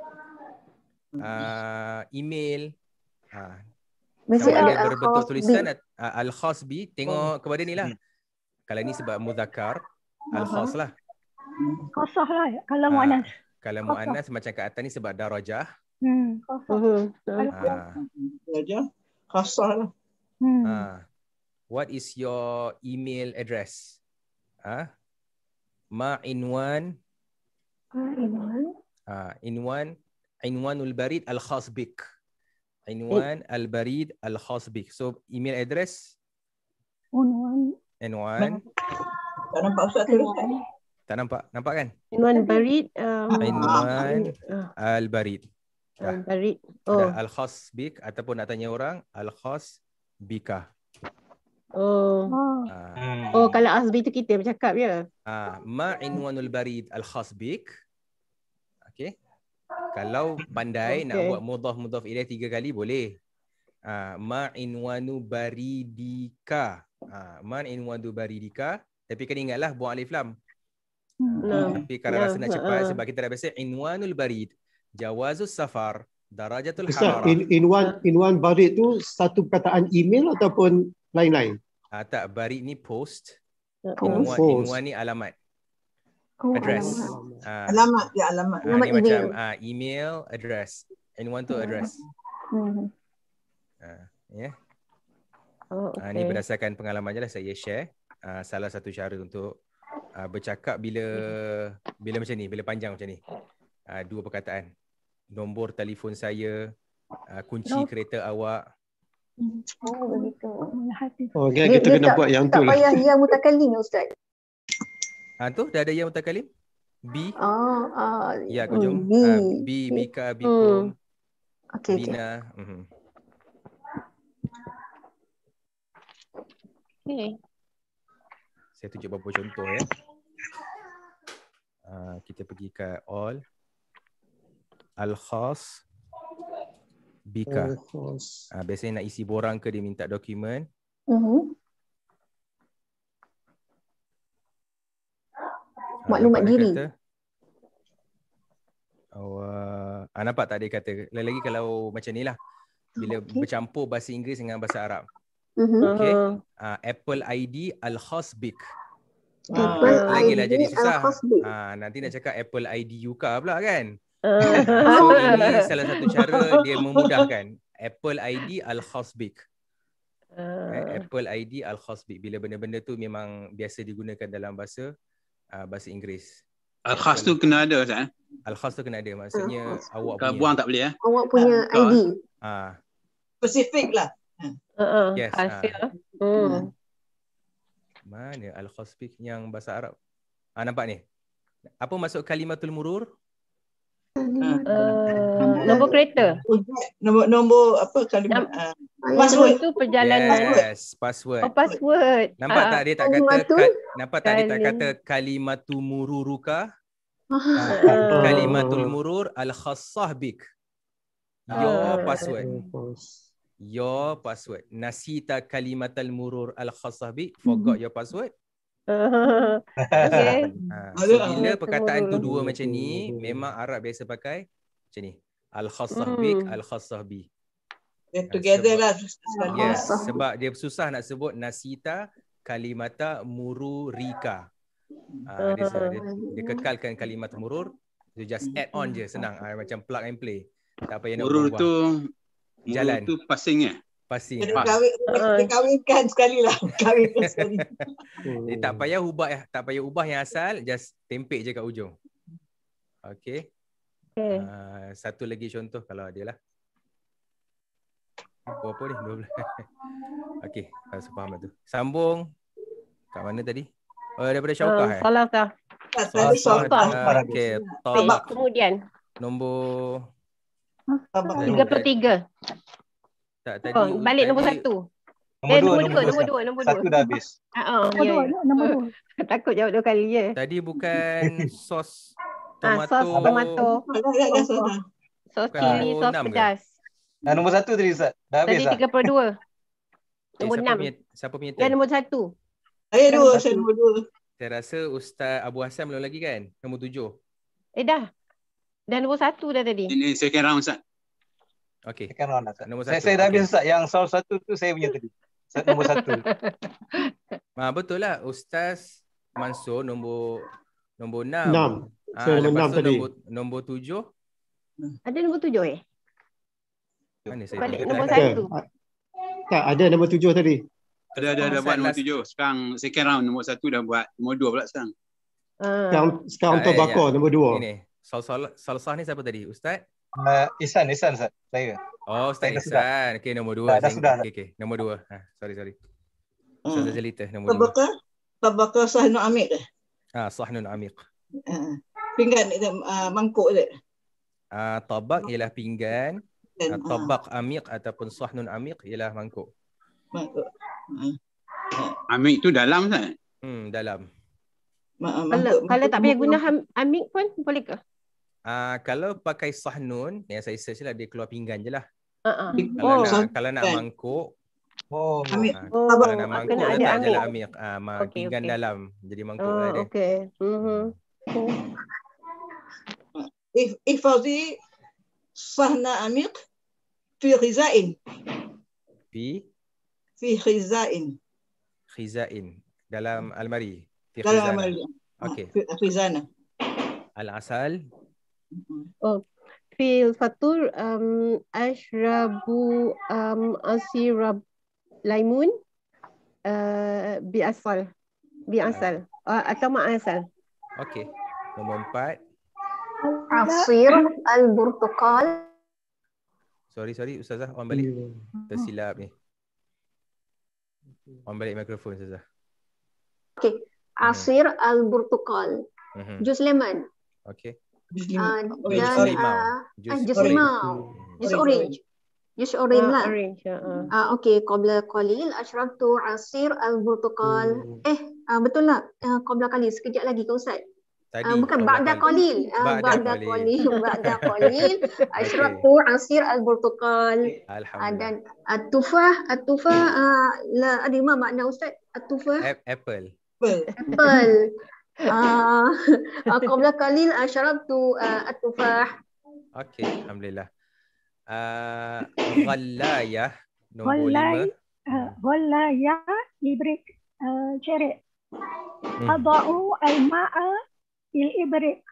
uh, email. Uh, Mesti sama ada ada berbentuk al-khasbi. tulisan uh, al-khasbi. Tengok kepada ni lah. Kalau ni sebab muzakkar, al-khas lah. Kosah lah. Kalau Ah, mu'anas. Kalau Khasah. mu'annas macam kat atas ni sebab darajah. Hmm. Mhm. Ah. Belajar khasar lah. Hmm. Ah. What is your email address? Ah. Ma inwan Ah, Inwan. ah inwan inwanul barid al khas bik. Inwan al barid al khas bik. So email address Unwan. Inwan. Tak nampak Ustaz tulis tak? Tak nampak? Nampak kan? Inwan Barid. Um, Inwan uh, al barid. Dah. Barid. Ada Oh. al khas bik ataupun nak tanya orang al khas bika. Oh. Ah. Oh, kalau Azbi tu kita bercakap ya. Ah, ma inwanul barid al khas bik. Okey. Kalau pandai nak Okey. buat mudhaf mudhaf ilaih tiga kali boleh. Ah, ma inwanu baridika. Ah, ma inwanu baridika. Tapi kena ingatlah buang alif lam. No. Tapi kalau No. rasa nak cepat Uh-uh. sebab kita dah biasa inwanul barid, jawazus safar, darajatul Ustaz, hararah. in, inwan inwan barid tu satu perkataan email ataupun lain-lain? Ah, tak, barid ni post. Post. Inwan, Post. inwan ni alamat. Oh, Address. alamat. Ah, Alamat dia alamat. ah, Alamat ni macam email. ah, email address. Inwan tu address. Hmm. Ah, ya. Oh, Ah, ni okay. berdasarkan pengalaman je lah saya share. Ah, salah satu cara untuk ah, bercakap bila bila macam ni, bila panjang macam ni. Ah, dua perkataan. Nombor telefon saya, ah, kunci Oh. kereta awak. Oh, begitu. Oh, kan Dia, kita dia kena tak, buat yang tak tu lah. payah yang mutakalim Ustaz. Ah, tu dah ada yang mutakalim? B. Ah, ah, Ya, hmm, Kujung. B. Ah, B, Bika, Bikum, Okey, okey. Bina. Mhm. Okay. Saya tunjuk beberapa contoh ya. Uh, kita pergi ke all. Al-Khas Bika. Al-Khas. Uh, biasanya nak isi borang ke dia minta dokumen. Mhm. Uh, Maklumat nampak dia diri. Kata, oh, uh, ah, nampak tak dia kata. Lain lagi kalau macam ni lah. Bila okay. bercampur bahasa Inggeris dengan bahasa Arab. Mhm. Okay. Uh, Apple I D Al-Khas Bik. Apple Ah, lagi lah I D jadi susah. Al-Khas Bik. Ah, nanti nak cakap Apple I D Yuka pula kan. So ini salah satu cara dia memudahkan. Apple I D Al-Khas Bik. Eh, Apple I D Al-Khas Bik. Bila benda-benda tu memang biasa digunakan dalam bahasa uh, bahasa Inggeris. Al-Khas tu kena ada Ustaz. eh? Al-Khas tu kena ada. Maksudnya Al-Khas. awak Kalau punya. buang tak boleh eh. Awak punya Ah, I D. Ah, Spesifik lah. Uh-uh. yes. Hasil. Ah. Hmm. Mana Al-Khas Bik yang bahasa Arab? Ah, nampak ni. Apa maksud kalimatul murur? Uh, nombor kereta. Nombor nombor apa kalimat? Uh, Password tu perjalanan. Yes, password. Oh, password. Nampak Ah, tak dia tak kata Kalimatu. ka, nampak tak dia tak Kalim- kata kalimatu mururuka? Ah. Ah, kalimatul murur al-khassah bik. Your Ah. password. Your password. Nasita kalimatal murur al-khassah bik. Forgot your password. Okay. Ah, so bila perkataan tu dua macam ni, memang Arab biasa pakai macam ni. Al-khassah bik, Hmm. al-khassah bi. They're together sebab- lah. sekali. Yes, sebab dia susah nak sebut nasita kalimata mururika. Ah, dia, dia, dia kekalkan kalimat murur, dia just add on je, senang. Ah, macam plug and play. Tak payah nak Murur buang-buang. tu Jalan. Murur tu passing eh. Passing. Dia kahwin, dia kahwinkan sekali lah. Kahwinkan sekali. Dia tak payah ubah tak payah ubah yang asal, just tempek je kat ujung. Okey. Okay. Uh, satu lagi contoh kalau ada lah. Berapa ni? dua belas. Okey, harus faham tu. Sambung. Kat mana tadi? Oh, daripada Syaukah Uh, eh? salah tak? Tadi Syaukah. Uh, Okey, Tolak tolak kemudian. nombor tiga puluh tiga. tak tadi. Oh, balik nombor tadi- satu. Nombor Eh, dua, nombor nombor dua, dua. nombor dua, nombor dua. Satu dah habis. Ah, ah, Nombor ya. dua, nombor dua. Takut jawab dua kali je. Tadi bukan sos Ah, tomato. sos tomato. Dah, dah, dah, dah, dah. Sos Bukan cili, nombor sos enam ke? pedas. Nah, nombor satu tadi Ustaz. Dah habis Tadi lah. tiga puluh dua. Eh, Nombor siapa enam. punya, siapa punya Ya, turn? nombor satu. Saya dua, Nombor saya satu. nombor dua. Saya rasa Ustaz Abu Hassan belum lagi kan? Nombor tujuh. Eh, dah. Dah nombor satu dah tadi. Ini second round Ustaz. Okey. Second round lah, Ustaz. Nombor Saya, satu. saya dah okey. habis Ustaz. Yang soal satu tu saya punya tadi. Sa- Nombor satu. Ah, betul lah. Ustaz Mansur nombor nombor enam. Enam. Ah, Saya nombor lepas enam tu tadi. nombor nombor tujuh. Ada nombor tujuh eh? Mana saya Balik tunjuk nombor dah? satu. Tak, ada nombor tujuh tadi. Ada ada ada buat nombor tujuh. Sekarang second round nombor satu dah buat. Nombor dua pula sekarang. Sekarang, sekarang Tak, untuk eh, bakar ya. nombor dua. Ini Sal- Salsah ni siapa tadi? Ustaz? Uh, Ihsan, Ihsan Ustaz. Saya. Oh, Ustaz Saya dah sudah. Ihsan. Okey, nombor dua. Dah, dah Saya- sudah. Okey, okey. Nombor dua. Ha, sorry, sorry. Ustazah Jelita, nombor dua. Tabakar, tabakar Sahnul Amir ke? Ah, Sahnun Amiq. Uh, pinggan uh, mangkuk je. Ah, tabak ialah pinggan. Dan, Ah, tabak amiq ataupun sahnun amiq ialah mangkuk. Mangkuk. Amik tu dalam kan? Hmm, dalam. Kalau, kalau tak payah guna ham- amik pun boleh ke? Ah, kalau pakai sahnun, yang saya search lah, dia keluar pinggan je lah. Uh-uh. Kalau Oh, nak kalau nak kan. mangkuk, Oh, Amik. ah, Oh, kalau nak mangkuk kena ada letak je amik. lah amiq. Ah, ma, Okey, pinggan okey. dalam. Jadi mangkuk Oh, lah dia. okey. Mhm. If ifadhi sahna Amir fi ghizain. Fi Fi ghizain. khizain. Dalam almari. Fi Dalam khizanah. almari. Okey. Fi khizanah. Al-asal. Oh, fil fatur um, ashrabu um, asirab laimun uh, bi asal. Bi asal. Uh, atau ma asal. Okey. Nombor empat. Asir al-burtukal. Sorry, sorry. Ustazah, on balik. Tersilap ni. On balik mikrofon, Ustazah. Okey. Asir al-burtukal. Mhm. Jus lemon. Okey. Uh, Jus dan limau. uh, Jus ah, jus orange. limau. Jus orange. Jus orange Ah, lah. orange. Uh-uh. Ah, okey, qabla qalil ashrabtu asir al-burtukal. Eh, ah, betul tak? Ah, qabla qalil, sekejap lagi ke Ustaz? Tadi. Ah, bukan qabla ba'da qalil. Ah, Ba'da ba'da qalil. qalil. Ba'da qalil ashrabtu asir al-burtukal. Ah, Alhamdulillah. dan at-tufah, at-tufah ah, la ada apa makna Ustaz? At-tufah A- Apple. apple. Ah, ah, qabla qalil ashrabtu ah, at-tufah. Okey, alhamdulillah. Uh, ghallayah nombor Ghalay, lima. uh, ghalaya ibrik uh, cerik. Hmm. Adau al-ma'a il ibrik.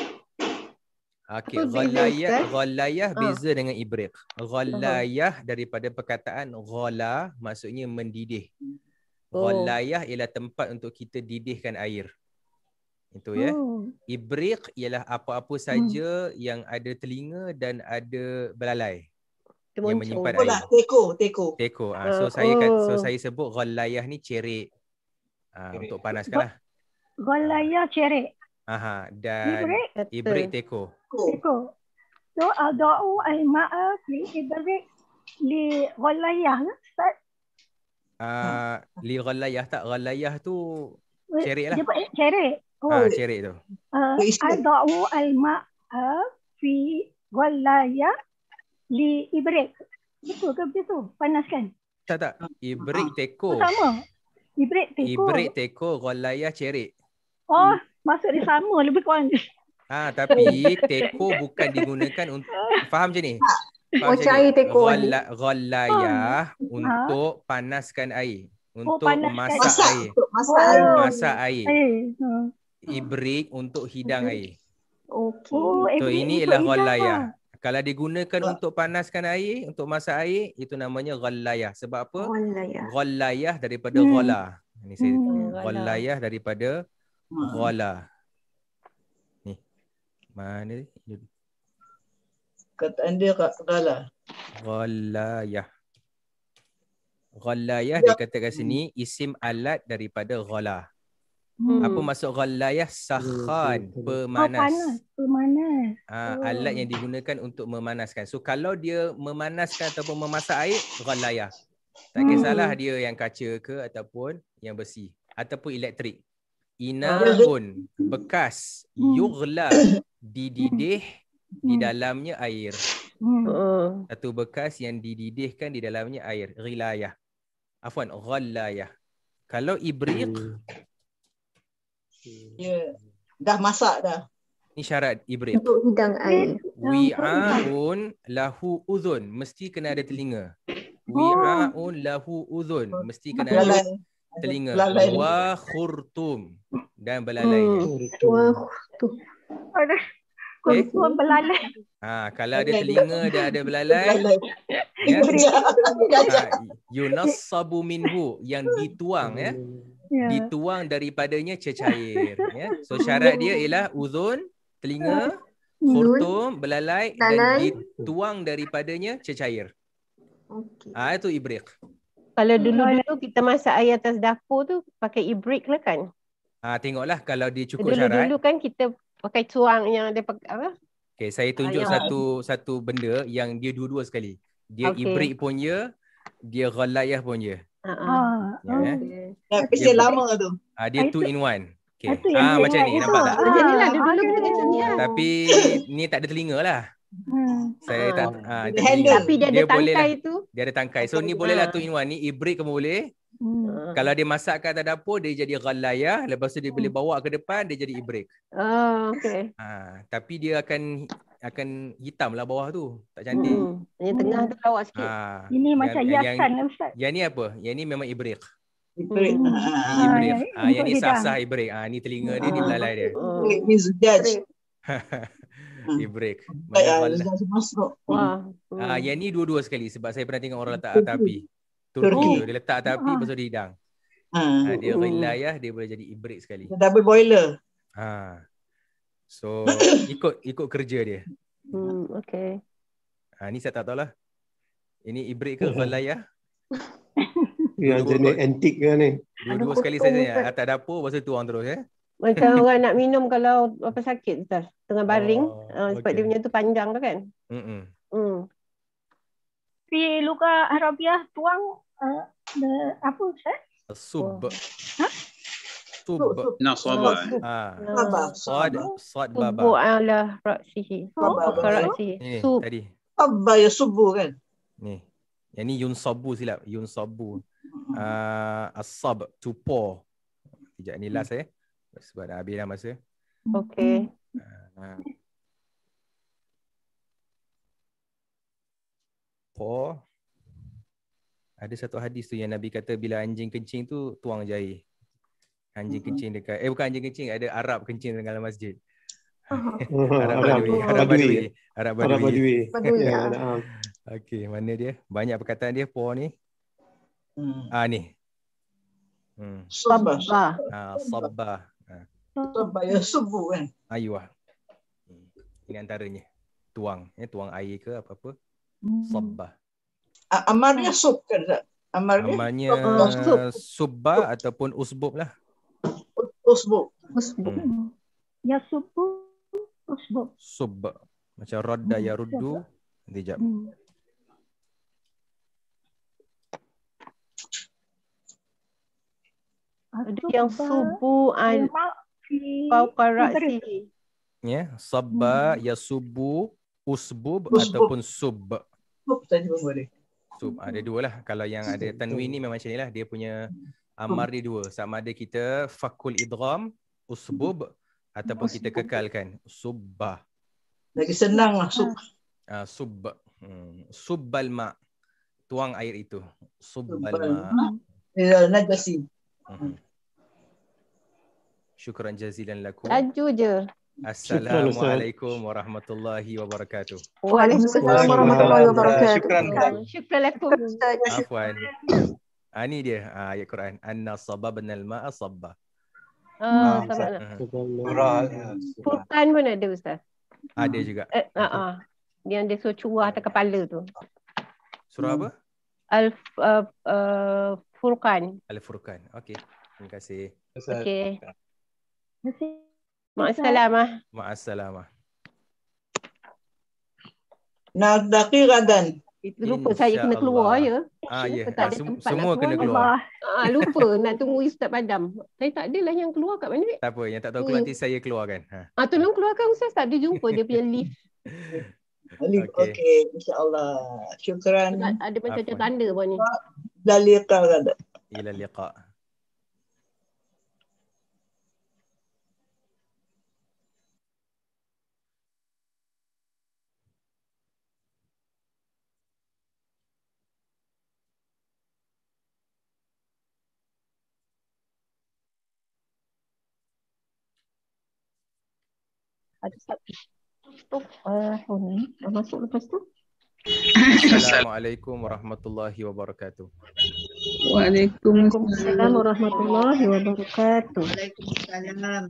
Okey, Apa beza, ghallayah Ustaz? ghallayah Ah. beza dengan ibriq. Ghallayah daripada perkataan ghala maksudnya mendidih. Oh. Ghallayah ialah tempat untuk kita didihkan air. Itu ya. Oh. Ibriq ialah apa-apa saja yang ada telinga dan ada belalai. Yang menyimpan Oh air. lah, teko, teko. Teko. Ah, so Ah, saya kat, so oh. saya sebut ghallayah ni cerik. Ah, untuk panaskan lah. Ghalaya cerik. Aha, dan Ibrik? ibrik teko. Teko. So adau al-ma'a fil ibrik li ghalayah lah Ustaz. Ah, li ghallayah tak, ghallayah tu cerik lah. Dia buat cerik. Oh. Ah, cerik tu. Uh, adau al-ma'a fi ghalaya li ibrik. Betul ke betul? Panaskan. Tak tak, ibrik teko. Oh, sama. Ibrik teko. Ibrik teko, ghallayah cerik. Oh, maksud dia sama lebih kurang. Ah, tapi teko bukan digunakan untuk, faham macam ni? Faham Oh, macam cair ni? teko ni. Ghala- Ghallayah Ha. untuk panaskan air. Untuk panaskan. masak Masak, air. untuk masak air. Masak air. Air. Hmm. Ibrik untuk hidang air. Okey. Oh, So ibrik ini untuk ialah hidang ghallayah. lah. Kalau digunakan untuk panaskan air, untuk masak air, itu namanya ghallayah. Sebab apa? Ghallayah. Ghallayah daripada Hmm. ghala. Ini saya Hmm. ghallayah daripada ghala. Ni. Mana ni? Kataan dia kat ghala. Ghallayah. Ghallayah Ya. dikatakan sini isim alat daripada ghala. Hmm. Apa maksud ghallayah? Sakhan, Oh, pemanas. panas. Pemanas. Ah, Oh. alat yang digunakan untuk memanaskan. So kalau dia memanaskan ataupun memasak air, ghallayah. Tak Hmm. kisahlah dia yang kaca ke ataupun yang besi ataupun elektrik. Inaun, bekas, Hmm. yughla, dididih di dalamnya air. Hmm. Satu bekas yang dididihkan di dalamnya air, ghilayah. Afwan, ghallayah. Kalau ibriq, Ya. Dah masak dah. ni syarat ibriq. Untuk hidang air. Wi'aun lahu udhun, mesti kena ada telinga. Wi'aun lahu udhun, mesti kena ada Belalai. telinga. Belalai. Wa khurtum, dan belalainya. Wah, tu. Ada Okay. kurtuan belalai. Ha, kalau ada Belalai. telinga dia ada belalai, Belalai. ya. Gajah. Ha, yunassabu minhu, yang dituang, ya. Ya. Dituang daripadanya cecair, ya. So syarat dia ialah uzun, telinga, khurtum, belalai, dan Belalai. dituang daripadanya cecair. Okey. Ah, itu ibrik. Kalau dulu-dulu kita masak air atas dapur tu pakai ibrik lah kan. Ah, tengoklah kalau dia cukup syarat. Dulu-dulu kan kita pakai cuang yang ada pakai apa? Okey, saya tunjuk yang- satu satu benda yang dia dua-dua sekali. Dia Okey. ibrik pun ya, dia ghalayah pun ya. Ah, Ya, eh? Tapi Dia- saya lama tu. Ah, dia two in one. Okey. Itu yang Ah, macam dia ni, ingat nampak itu. tak? Macam ni lah, Ah, dulu-dulu kita okey. macam ni lah. Tapi ni tak ada telinga lah. Hmm. Saya tak ah, Dia jadi handle. Tapi dia ada boleh lah. tangkai tu. Dia ada tangkai. So ni boleh lah Ah. two in one. Ni ibrik pun boleh. Hmm. Kalau dia masak kat atas dapur, dia jadi ghalayah. Lepas tu dia boleh bawa ke depan, dia jadi ibrik. Oh, okey. Ah, tapi dia akan akan hitam lah bawah tu. Tak cantik. Hmm. Yang tengah tu lawak sikit. Ah, Ini yang- macam yang- hiasan lah Ustaz. Yang ni apa? Yang ni memang ibrik. Ibrik. Hmm. Ni Ah, ibrik. yang Ah, yang untuk ni hidang. sah-sah ibrik. Ah, ni telinga dia, ni belalai dia. ibrik ni zujaj. Ibrik. Baik, Mana ah, ghalah. zujaj masuk. Wah. Ah, Hmm. yang ni dua-dua sekali sebab saya pernah tengok orang letak atas api. Turki Turki. tu dia letak atas api, lepas tu dia hidang. Ah, Ah, dia ghilayah, dia boleh jadi ibrik sekali. double boiler. Ha. So ikut ikut kerja dia. Hmm, okey. Ha, ni saya tak tahu lah. Ini ibrik ke ghalayah? Yang Dua-dua jenis kot. antik ke ni? Dua-dua sekali saya tanya. Atas dapur, lepas tu tuang terus, ya. Macam orang nak minum kalau apa sakit Ustaz. Tengah baring. Oh, Ah, sebab okey. dia punya tu panjang tu kan. Mm-mm. Hmm. Di luka Arabiah tuang uh, the, apa Ustaz? Sub. Hah? Sub. Nasabah. Ha. Sabah. Sad, sad baba. Subuh ala raksihi. Sabah. Fawqa raksihi. Ni Sub. tadi. Sabah ya subuh kan? Ni. Yang ni yunsabu silap. Yunsabu. Uh, as-sab, to pour. Sekejap ni last eh. Sebab dah habis dah masa. Okey. Uh, pour. Ada satu hadis tu yang Nabi kata bila anjing kencing tu tuang jair. Anjing kencing dekat, eh bukan anjing kencing, ada Arab kencing dalam masjid. Arab Badui, Arab Badui, Arab Arab Badui. Badui, Ya, ah. naam. Okey, mana dia? Banyak perkataan dia pour ni. Hmm. Ah ni. Hmm. Sabah. Sabah. Ah, sabbah. Ah, Sabah ya subuh kan? ayuh. Hmm. Ini antaranya. Tuang, ya, tuang air ke apa-apa. Sabbah. A- Amarnya sub kan? Ustaz? Amarnya Namanya sub. subba ataupun usbub lah. Usbub. Usbub. Hmm. Ya subuh. Usbub. Sub. Macam radda ya ruddu. Sekejap. Hmm. Ada yang subuh al fawqa raksihi. Ya, sabba, yasubu, usbub Usbub. ataupun sub. Sub saja pun boleh. Sub. Ada dua lah. Kalau yang ada tanwin ni memang macam ni lah. Dia punya amar dia dua. Sama ada kita fakul idgham, usbub ataupun kita kekalkan subbah. Lagi senang lah sub. Uh, sub. Hmm. Subbal ma. Tuang air itu. Subbal Subbal ma. Ya, najasi. Hmm. Syukran jazilan lakum. Laju je. Assalamualaikum warahmatullahi wabarakatuh. Waalaikumsalam warahmatullahi wabarakatuh. Syukran. Syukran lakum. Afwan. Ah ni dia ah, ayat Quran. Anna sababna al-ma'a sabba. Ah, Ah, sama nak. Surah. Furqan pun ada Ustaz. Ada juga. Eh, ah, ah. Yang dia suruh curah atas kepala tu. Surah apa? Al uh, uh, Furqan. Al-Furqan. Okey. Terima kasih. Okey. Ma'assalamah. Ma'assalamah. Naldaki gadan. Itu lupa saya kena keluar ya. Ah ya. Tak Ah, ada sem- tempat semua nak kena keluar. keluar. Ah, lupa nak tunggu Ustaz Padam. Saya tak adalah yang keluar kat mana. Tak apa, yang tak tahu keluar nanti saya keluarkan. Ha. Ah, tolong keluarkan Ustaz, tak ada jumpa dia punya lift. Alif. Okey. Okey, insya-Allah. Syukran. Ada, ada macam Afwan. tanda pun ni. Dalika gadan. Ila liqa. Ada satu. Tutup. Uh, oh ni. Dah masuk lepas tu. Assalamualaikum warahmatullahi wabarakatuh. Waalaikumsalam warahmatullahi wabarakatuh. Waalaikumsalam.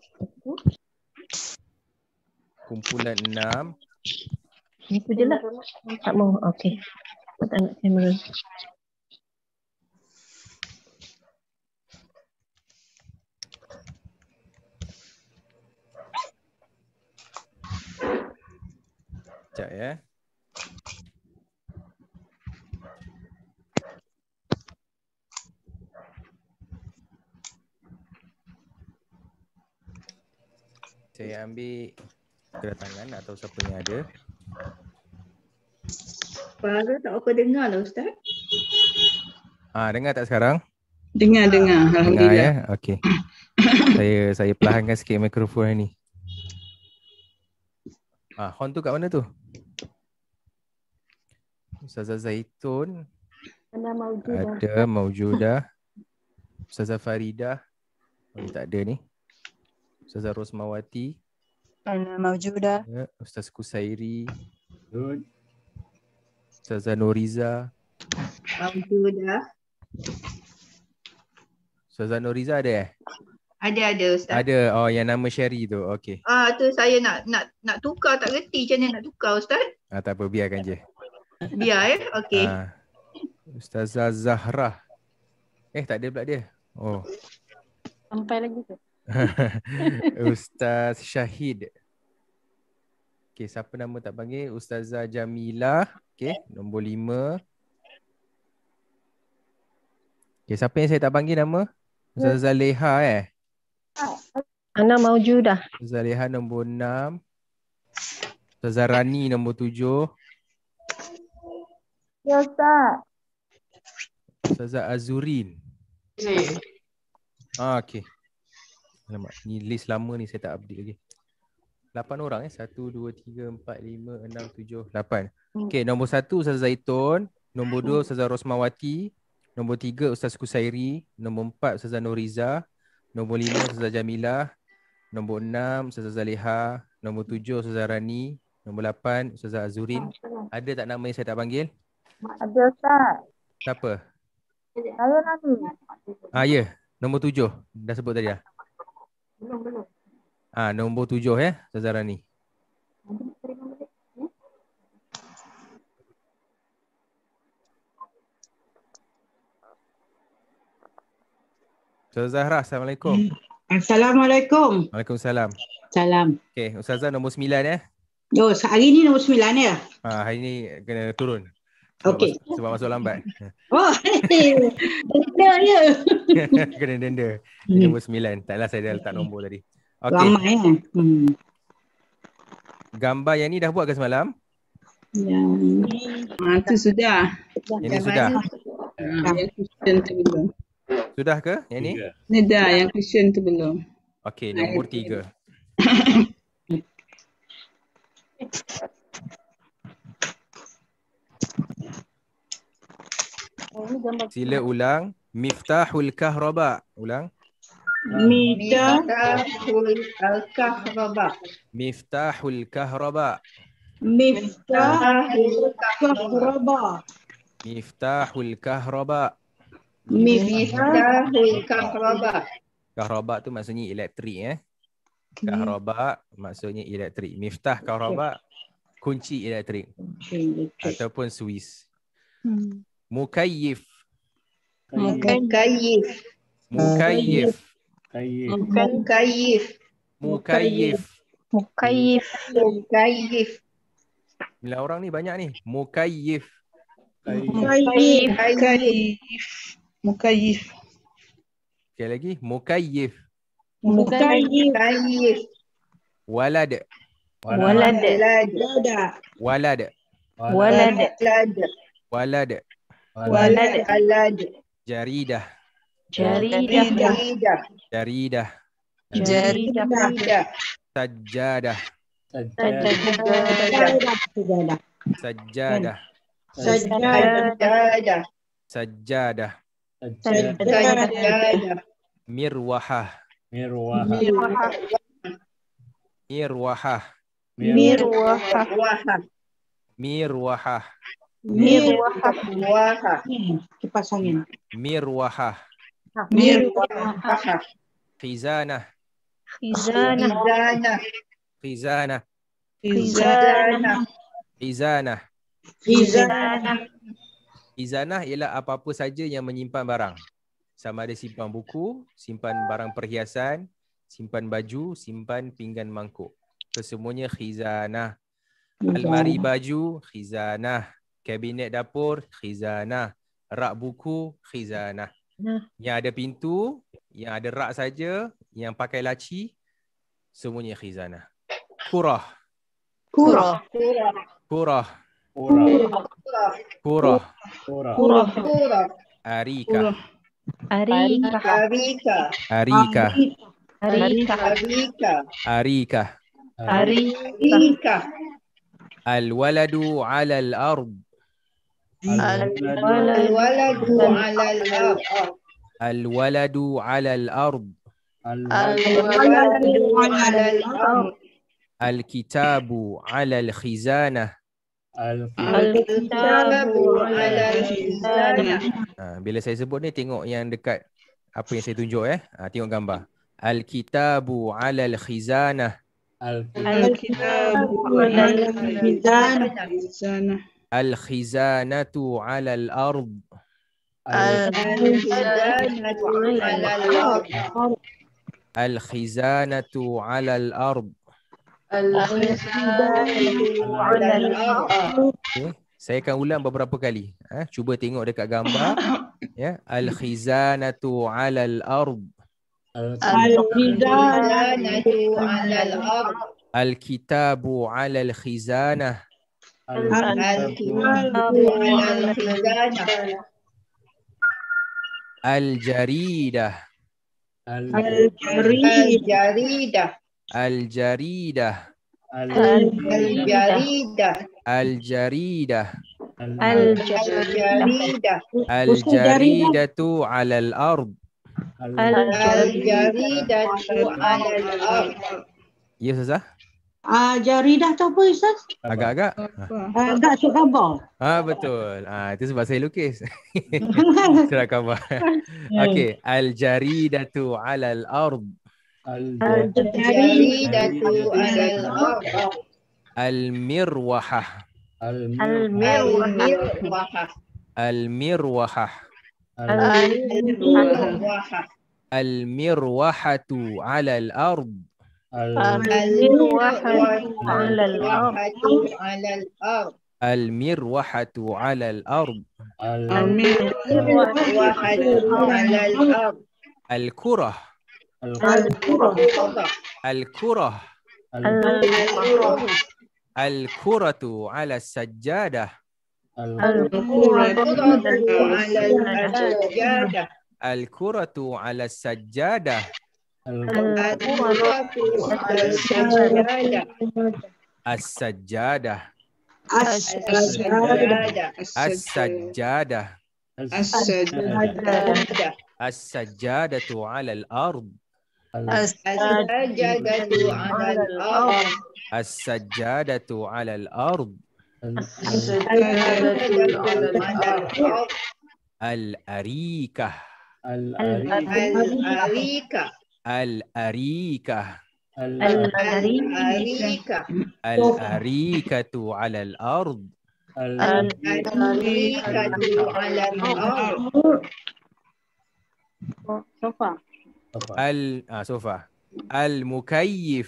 Kumpulan enam. Itu je lah. Tak mau. Okey. Tak nak kamera. Sekejap ya. Saya ambil kedatangan atau siapa yang ada. Suara tak apa dengar lah Ustaz. Ah, dengar tak sekarang? Dengar, dengar. Alhamdulillah. Dengar ya? Okey. saya saya perlahankan sikit mikrofon ni. Ah, Hon tu kat mana tu? Ustazah Zaitun. Ada Maujudah. Ada Maujudah. Ustazah Faridah. Oh, tak ada ni. Ustazah Rosmawati. Ana Maujudah. Ya, Ustaz Kusairi. Good. Ustazah Nuriza. Maujudah. Ustazah Nuriza ada eh? Ada ada Ustaz. Ada. Oh, yang nama Sherry tu. Okey. Ah tu saya nak nak nak tukar, tak reti macam mana nak tukar Ustaz. Ah, tak apa, biarkan je. Biar ya. Okey. Ah. Ustazah Zahra. Eh, tak ada pula dia. Oh. Sampai lagi tu. Ustaz Syahid. Okey, siapa nama tak panggil? Ustazah Jamilah. Okey, nombor lima. Okey, siapa yang saya tak panggil nama? Ustazah Zaleha eh? Ana Maujudah. Ustazah Zaleha nombor enam. Ustazah Rani nombor tujuh. Ya Ustaz. Ustazah Azurin. Ah, okey. Alamak, ni list lama ni saya tak update lagi. lapan orang eh. satu, dua, tiga, empat, lima, enam, tujuh, lapan. Okey, nombor satu Ustazah Zaitun. Nombor dua Ustazah Rosmawati. Nombor tiga Ustaz Kusairi. Nombor empat Ustazah Nuriza. Nombor lima Ustazah Jamilah. Nombor enam Ustazah Zaleha. Nombor tujuh Ustazah Rani. Nombor lapan Ustazah Azurin. Ada tak nama yang saya tak panggil? Ada Ustaz. Siapa? Saya Rani. Ah, ya. Yeah. Nombor tujuh. Dah sebut tadi dah. Belum, belum. Ah, nombor tujuh ya, Ustazah Rani. Ustazah Zahra, Assalamualaikum. Assalamualaikum. Waalaikumsalam. Salam. Okey, Ustazah nombor sembilan ya. Oh, hari ni nombor sembilan ya? Ah, hari ni kena turun. Sebab Okey. Mas, sebab masuk lambat. Oh, denda ya. Kena denda. Hmm. Nombor sembilan. Taklah saya dah letak nombor tadi. Okey. Ramai ya. Hmm. Gambar yang ni dah buat ke semalam? Yang ni. Ah, tu sudah. Yang ni sudah. Ah, yang question tu belum. Sudah ke yang ni? Ni dah, yang question tu belum. Okey, nombor tiga. Sila ulang. Miftahul Kahraba. Ulang. Miftahul Kahraba. Miftahul Kahraba. Miftahul Kahraba. Miftahul Kahraba. Miftahul Kahraba. Kahraba tu maksudnya elektrik eh. Kahraba maksudnya elektrik. Miftah kahraba kunci elektrik ataupun Swiss. Hmm. Mukayyif. Mukayyif. Mukayyif. Mukayyif. Mukayyif. Mukayyif. Mukayyif. Bila orang ni banyak ni. Mukayyif. Mukayyif. Mukayyif. Mukayyif. Sekali lagi. Mukayyif. Mukayyif. Walad. Walad. Walad. Walad. Walad. Walad. Jaridah. Jaridah. Jaridah. Jaridah. Sajjadah. Sajjadah. Sajjadah. Sajjadah. Sajjadah. Sajjadah. Mirwahah. Mirwahah. Mirwahah. Mirwahah. Mirwahah. Mirwahah. Mirwahah. Kipas angin. Mirwahah. Mirwahah. Khizanah. Khizanah. Khizanah. Khizanah. Khizanah. Khizanah. Khizanah ialah apa-apa saja yang menyimpan barang. Sama ada simpan buku, simpan barang perhiasan, simpan baju, simpan pinggan mangkuk. Kesemuanya khizanah. Almari baju, khizanah. Kabinet dapur, khizanah. Rak buku, khizanah. Yang ada pintu, yang ada rak saja, yang pakai laci, semuanya khizanah. Kurah. Kurah. Kurah. Kurah. Kurah. Kurah. Arika. Arika. Arika. Arika. Arika. Arika. Al-waladu 'ala al-ard. Al-waladu 'ala al-ard. Al-waladu 'ala al-ard. Al-waladu 'ala al-ard. Al-kitabu 'ala al-khizanah. Al-kitabu 'ala al-khizanah. Ha, bila saya sebut ni tengok yang dekat apa yang saya tunjuk eh. Ha, tengok gambar. Al-kitabu 'ala al-khizanah. Al-kitabu 'ala al-khizanah. Al-khizanatu 'ala al-ard. Al-khizanatu 'ala al-ard. Al-khizanatu 'ala al-ard. Al-khizanatu 'ala al-ard. Okay. Saya akan ulang beberapa kali. Ha, cuba tengok dekat gambar. Ya, al-khizanatu 'ala al-ard. Al-khizanatu 'ala al-ard. Al-kitabu 'ala al-khizanah. Al-kitabu 'ala al-khizanah. Al-jaridah. Al-jaridah. Al-jaridah. Al-jaridah. Al-jaridah. Al-jaridah. Al-jaridatu 'ala al-ard. Al-jaridatu 'ala al-ard. Ya, Ustazah? Ah, jaridah tu apa, Ustaz? Agak-agak. Ah, tak syuk gambar. Ah, betul. Ah, itu sebab saya lukis. Surat gambar. Okey, al-jaridatu 'ala al-ard. Al-jaridatu 'ala al-ard. Al-mirwahah. Al-mirwahah. Al-mirwahah. Al-mirwahah. Al-mirwahatu 'ala al-ard. Al-mirwahatu 'ala al-ard. Al-mirwahatu 'ala al-ard. Al-mirwahatu 'ala al-ard. Al-kurah. Al-kurah. Al-kurah. Al-kuratu 'ala as-sajjadah. Al-kuratu 'ala as-sajjadah. Al-kuratu 'ala as-sajjadah. Al-kuratu 'ala as-sajjadah. As-sajjadah. As-sajjadah. As-sajjadah. As-sajjadah. As-sajjadatu 'ala al-ard. As-sajjadatu 'ala al-ard. As-sajjadatu 'ala al-ard. As-sajjadatu 'ala al-ard. Al-arikah. Al-arikah. Al-arikah. Al-arikah. Al-arikatu 'ala al-ard. Al-arikatu 'ala al-ard. Sofa. Al ah, sofa. Al-mukayyif.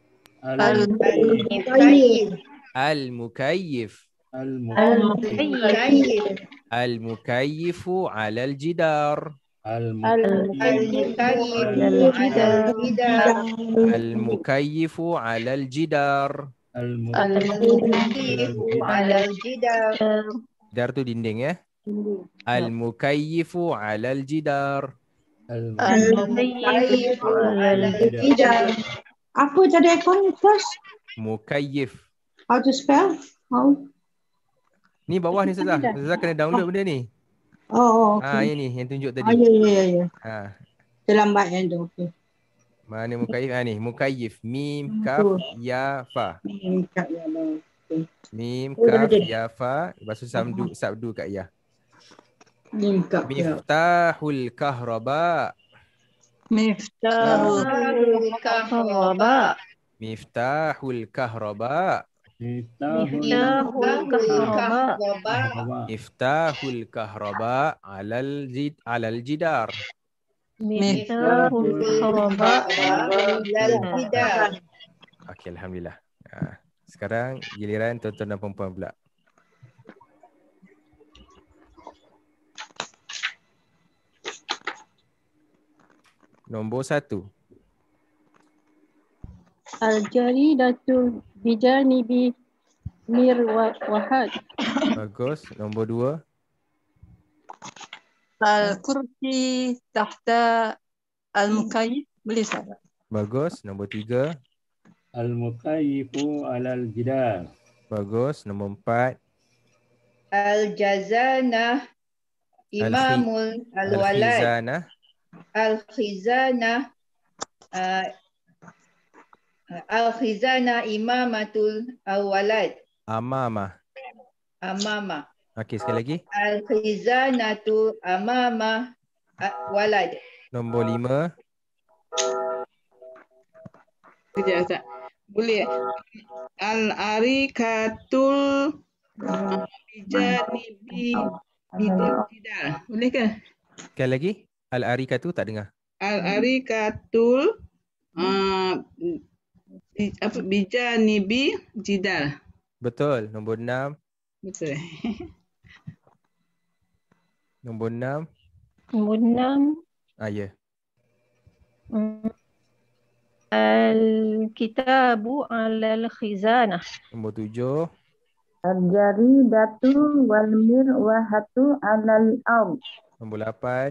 Al-mukayyif. Al-mukayyif. Al-mukayyif. Al-mukayyifu 'ala al-jidar. Al-mukayyifu 'ala al-jidar. Al-mukayyifu 'ala al-jidar. Al-mukayyifu 'ala al-jidar. Jidar tu dinding ya. Al-mukayyifu 'ala al-jidar. Al-mukayyifu 'ala al-jidar. Apa tadi aircon, Ustaz? Mukayyif. How to spell? How? Ni bawah ni Ustazah. Ustazah kena download benda ni. Oh, okey. Ah, ini yang tunjuk tadi. Ah, ya, ya, ya. Ha. Terlambat yang tu. Okey. Mana mukayyif? Ha, ni mukayyif. Mim, kaf, ya, fa. Mim, kaf, ya, fa. Mim, Oh, dah kaf, jadi. ya, fa. Lepas tu sabdu, sabdu kat ya. Mim, kaf, ya. Miftahul kahraba. Miftahul kahraba. Miftahul kahraba. Miftahul kahraba. Miftahul kahraba alal jid alal jidar. Miftahul kahraba alal jidar. Okey, alhamdulillah. Ha, sekarang giliran tuan-tuan dan puan-puan pula. Nombor satu. Al-jaridatu bijanibi mirwahad. Bagus. Nombor dua. Al-kursi tahta al-mukayyif. Boleh Ustaz? Bagus. Nombor tiga. Al-mukayyifu alal jidar. Bagus. Nombor empat. Al-jazanah imamul al-walad. Al-khizanah. Al-khizanah uh, Al-khizanah imamatul al-walad. Amamah. Amama. Okey, sekali lagi. Al-khizanatu amama walad. Nombor lima. Sekejap Ustaz. Boleh. Al-arikatul bijanibi tidak. Boleh ke? Sekali lagi. Al-arikatu tak dengar. Al-arikatul uh, apa bijanibi jidal. Betul. Nombor enam. Betul. Nombor enam. Nombor enam. Ah, ya. Hmm. Al-kitabu alal khizanah. Nombor tujuh. Al-jaridatu wal mirwahatu alal ard. Nombor lapan.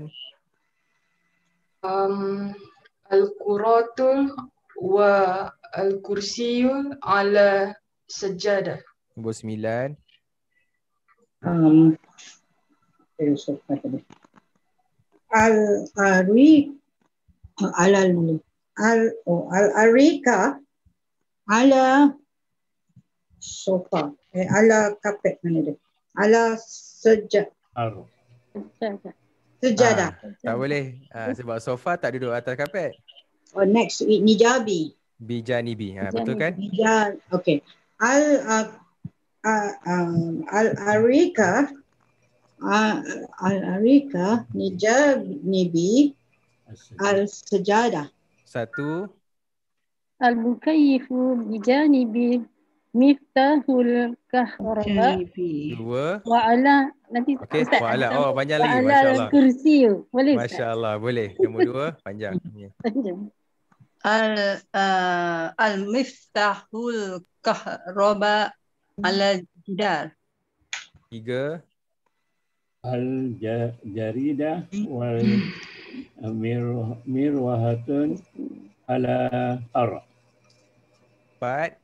Um, Al-quratul wa al-kursiyul ala sajadah. Nombor sembilan. Um, Al-ari alal al oh, al-arika ala sofa. Eh, ala kapet mana dia? Ala sejad. Sejadah. Ah, tak boleh. Ah, sebab sofa tak duduk atas kapet. Oh, next nijabi. Bijanibi. Ha, betul kan? Bijal. Okay. Al uh, uh, um, al-arika uh, al-arika nijabnibi al-sejadah. Satu. Al-mukayyifu bijanibi miftahul kahraba. Dua. Wa ala nanti okey, Ustaz. wa ala. Oh, panjang lagi. Wa ala Masya-Allah. al-kursi. Boleh Ustaz? Masya-Allah, boleh. Nombor dua panjang. Al uh, al-miftahul kahraba ala jidar. Tiga. Al-jaridah wal mirwahatun ala ar. Empat.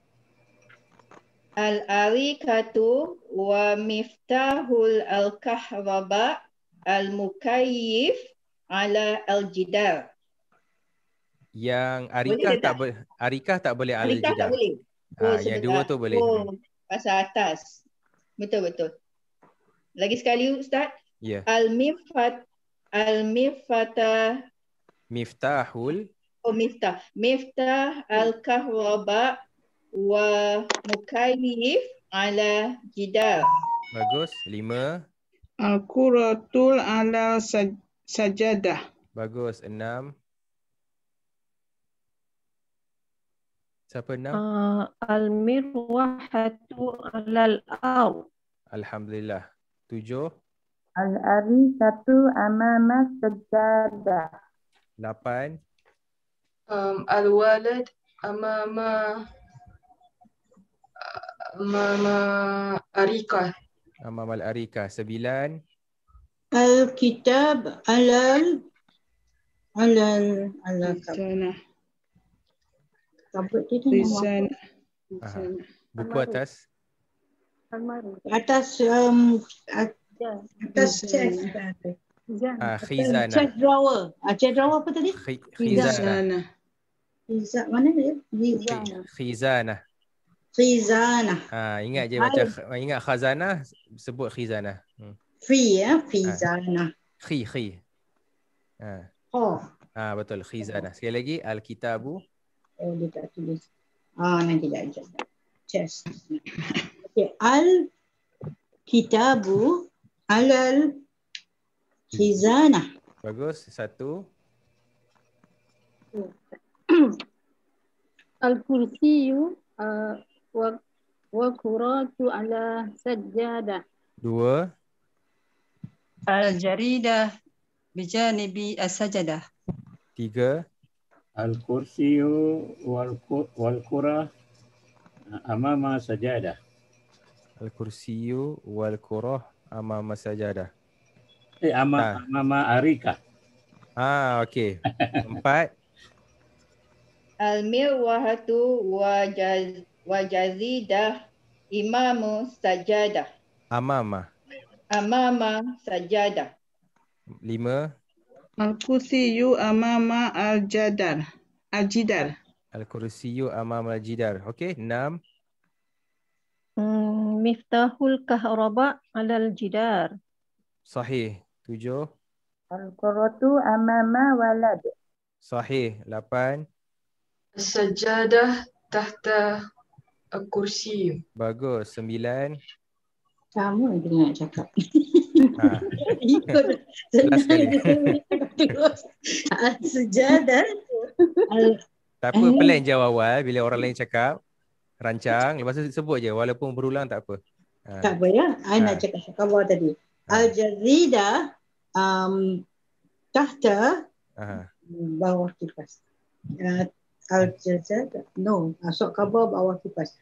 Al-arikatu wa miftahul al-kahraba al-mukayyif ala al-jidar. Yang arikah tak boleh, arikah tak boleh alal Arikah jidar. tak boleh. Ah, yang dua tu boleh. Oh, pasal atas. Betul betul. Lagi sekali Ustaz. Ya. Al-mifat al-mifata Miftahul. Oh, miftah. Miftah al-kahraba wa mukayyif ala jidar. Bagus. Lima. Al-quratul ala saj sajadah. Bagus. Enam. Siapa enam? Uh, al-mirwahatu alal ard. Alhamdulillah. Tujuh. Al-arikatu amama sajadah. Lapan. Um, Al-walad amama amama arikah. Amam al-arikah. Sembilan. Al-kitab alal alal alal Sana. kabut dia nama Aha. Buku atas. atas um, atas chest. Ah, khizanah. Chest drawer. Ah, chest drawer apa tadi? Khizanah. Khiza mana dia? Khiza. Khizanah. Khizanah. Ha, ingat je Al. macam ingat khazanah sebut khizanah. Hmm. Fi ya, khizanah. Khi khi. Ha. Oh. Ha, betul khizanah. Sekali lagi al-kitabu. Oh, dia tak tulis. Ah, nanti dah ajar. Chest. Okay. Al-kitabu alal khizanah. Bagus. Satu. Al-kursiyu uh, wa wa kuratu ala sajjadah. Dua. Al-jaridah bijanibi as-sajadah. Tiga. Al-kursiyu wal wal qura amama sajadah. Al-kursiyu wal qurah amama sajadah. Eh ama, amama arika. Ah, okey. Empat. Al-mirwahatu wa jaz wa jazidah imamu sajadah. Amama. Amama sajadah. Lima. Al-kursiyu amama al-jadar. Al-jidar. Al-kursiyu amama al-jidar. Okey, enam. Hmm, miftahul kahraba alal jidar. Sahih. Tujuh. Al-qurratu amama walad. Sahih. Lapan. Sajadah tahta al-kursi. Bagus. Sembilan. Kamu yang nak cakap. Ha. Ikut. Last sekali. Al-sajadah. Al Tak apa, plan je awal bila orang lain cakap. Rancang. Lepas tu sebut je. Walaupun berulang tak apa. Ha. Tak apa ya. I nak cakap khabar tadi. Al-jazida um, tahta Aha. bawah kipas. Uh, Al-jazida. No. Masuk khabar bawah kipas.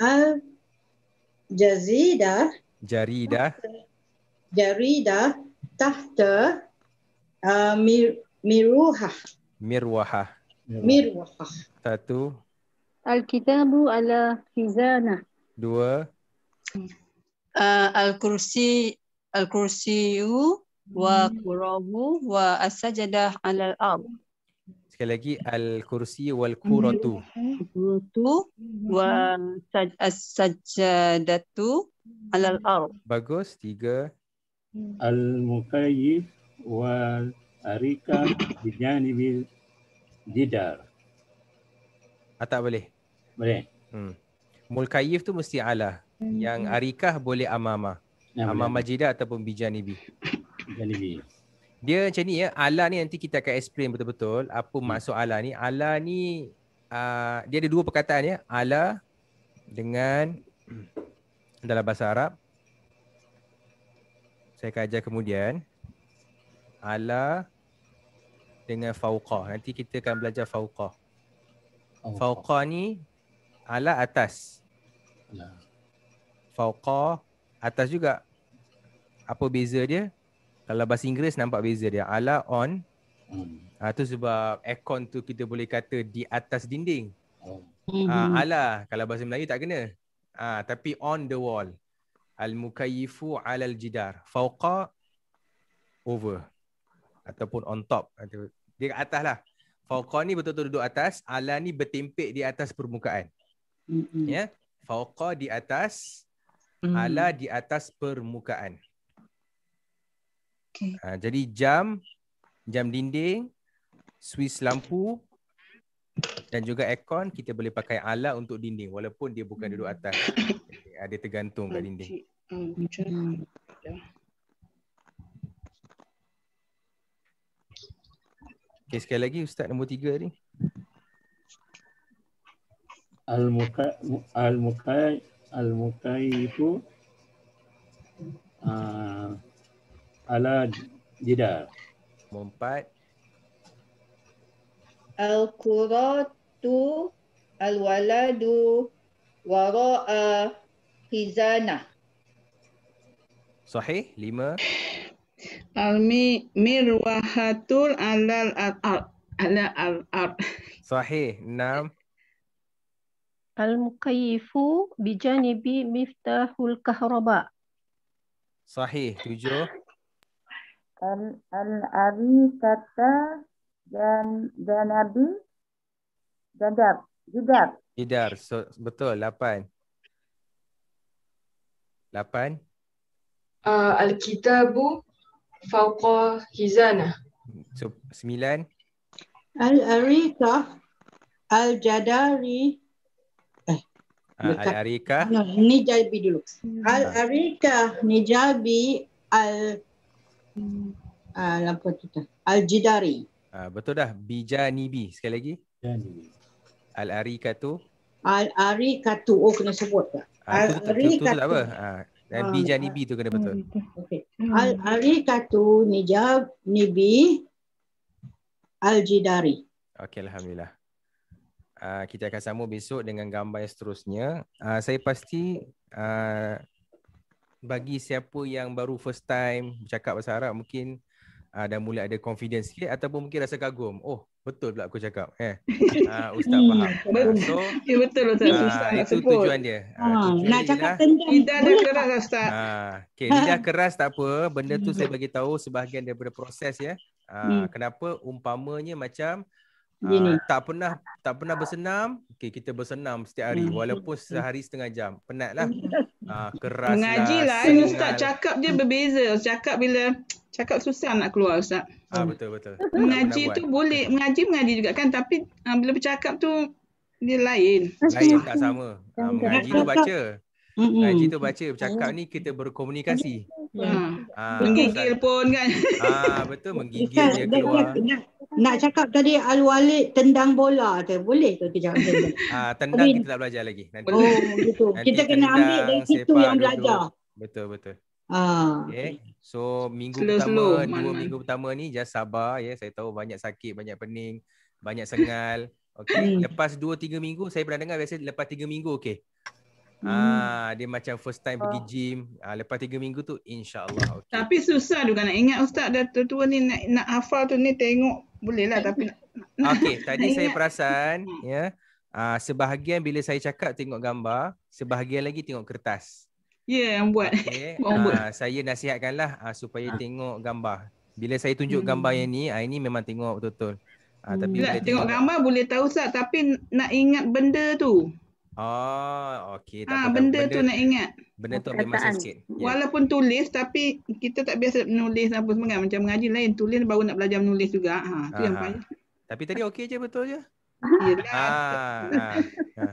Al-jazida. Jaridah. Jaridah tahta uh, mir, miruhah. Mirwahah. Mirwahah. Satu. Al-kitabu ala khizanah. Dua. Uh, al-kursi al-kursiyu wa qurabu wa as-sajadah alal ard. Sekali lagi al-kursi wal quratu. Quratu wa as-sajadatu alal ard. Bagus. Tiga. Al-mukayyif wal arika bijanibil jidar. Ah, tak boleh. Boleh. Hmm. Mulkayif tu mesti ala. Yang arikah boleh amama. Ya, amama boleh. jida ataupun bijanibi. Bijanibi. Dia macam ni ya. Ala ni nanti kita akan explain betul-betul apa hmm. maksud ala ni. Ala ni uh, dia ada dua perkataan ya. Ala dengan dalam bahasa Arab. Saya akan ajar kemudian. Ala dengan fauqa. Nanti kita akan belajar fauqa. Fauqa ni ala atas. Fauqa atas juga. Apa beza dia? Kalau bahasa Inggeris nampak beza dia. Ala on. Hmm. Ha, tu sebab aircon tu kita boleh kata di atas dinding. Oh. Ha, ala kalau bahasa Melayu tak kena. Ha, tapi on the wall. Al-mukayyifu alal jidar. Fauqa over. Ataupun on top. Dia kat atas lah. Fauqa ni betul-betul duduk atas. Ala ni bertempik di atas permukaan. Mm-hmm. Ya, fauqa di atas, mm. ala di atas permukaan. Okay. Ha, jadi jam, jam dinding, suis lampu dan juga aircon kita boleh pakai ala untuk dinding walaupun dia bukan duduk atas. Ada tergantung kat dinding. Mm. Okay, sekali lagi Ustaz nombor tiga ni. Al-muka al-muka al-mukayyifu uh, ala jidar. Empat. Al-quratu al-waladu wara'a khizanah. Sahih. Lima. Al-mirwahatul alal al-ard. Ala al-ard. Sahih. Enam. Al-mukayyifu bijanibi miftahul kahraba. Sahih. Tujuh. Al-arikata dan janabi Jadab. Jidar. Jidar. So, betul. Lapan. Lapan. Uh, Al-Kitabu fawqa hizanah. So, sembilan. Al-Arikah. Al-Jadari. Uh, Al-Arikah. No, Nijabi dulu. Al-Arikah, Nijabi, Al... Uh, apa tu? Al-Jidari. Uh, betul dah. Bijanibi. Sekali lagi. Al-Arikatu. Al-Arikatu. Oh, kena sebut tak? Al-Arikatu. Tu tak apa. Uh, dan bijanibi tu kena betul. Okay. Al-Arikatu, Nijab, Nibi, Al-Jidari. Okey, Alhamdulillah. Uh, kita akan sambung besok dengan gambar yang seterusnya. Uh, saya pasti uh, bagi siapa yang baru first time bercakap bahasa Arab mungkin uh, dah mula ada confidence sikit ataupun mungkin rasa kagum. Oh, betul pula aku cakap. Eh. Uh, Ustaz faham. Uh, so, ya, betul Ustaz. Uh, Ustaz itu sebut. tujuan dia. Uh, tujuan nak dia cakap lah, tendang. Lidah dah keras Ustaz. Uh, okay, lidah keras tak apa. Benda tu saya bagi tahu sebahagian daripada proses ya. Uh, hmm. Kenapa umpamanya macam Uh, tak pernah tak pernah bersenam, okay, kita bersenam setiap hari walaupun sehari setengah jam. Penatlah. Uh, keras Mengaji lah. lah Ustaz cakap je berbeza. Cakap bila cakap susah nak keluar Ustaz. Ah betul betul. Mengaji tu boleh, mengaji mengaji juga kan, tapi uh, bila bercakap tu dia lain. Lain tak sama. Uh, mengaji tu baca. Mengaji tu baca, bercakap ni kita berkomunikasi. Hmm. Ah, menggigil pun kan. Ah betul, menggigil dia keluar. Nak, nak cakap tadi Al-Walid tendang bola tu, boleh ke kejap tendang? Ah tendang kita tak belajar lagi. Nanti. Oh gitu. Nanti kita kena tendang, ambil dari situ yang belajar. Duduk. Betul betul. Ah. Okay. So minggu slow, pertama, slow, dua man. minggu pertama ni just sabar ya. Saya tahu banyak sakit, banyak pening, banyak sengal. Okay. Lepas dua tiga minggu saya pernah dengar biasa lepas tiga minggu okey. Ah, dia macam first time pergi gym. Ah, lepas tiga minggu tu insya-Allah okey. Tapi susah juga nak ingat Ustaz dah tua ni nak nak hafal tu ni tengok boleh lah tapi nak, okey, tadi saya perasan ya. Ah, sebahagian bila saya cakap tengok gambar, sebahagian lagi tengok kertas. Ya, yeah, yang buat. Okay. Ah, saya nasihatkanlah ah, supaya tengok gambar. Bila saya tunjuk hmm. gambar yang ni, ah, ini memang tengok betul-betul. Ah, tapi bila bila tengok tengok gambar boleh tahu Ustaz, tapi nak ingat benda tu. Oh, okey. Ah, benda, benda tu nak ingat. Benda tu ambil masa sikit. Yeah. Walaupun tulis tapi kita tak biasa menulis apa semua kan. Macam mengaji lain, tulis baru nak belajar menulis juga. Ha, tu yang payah. Tapi tadi okey je, betul je. Yalah. Ah, ah, ah.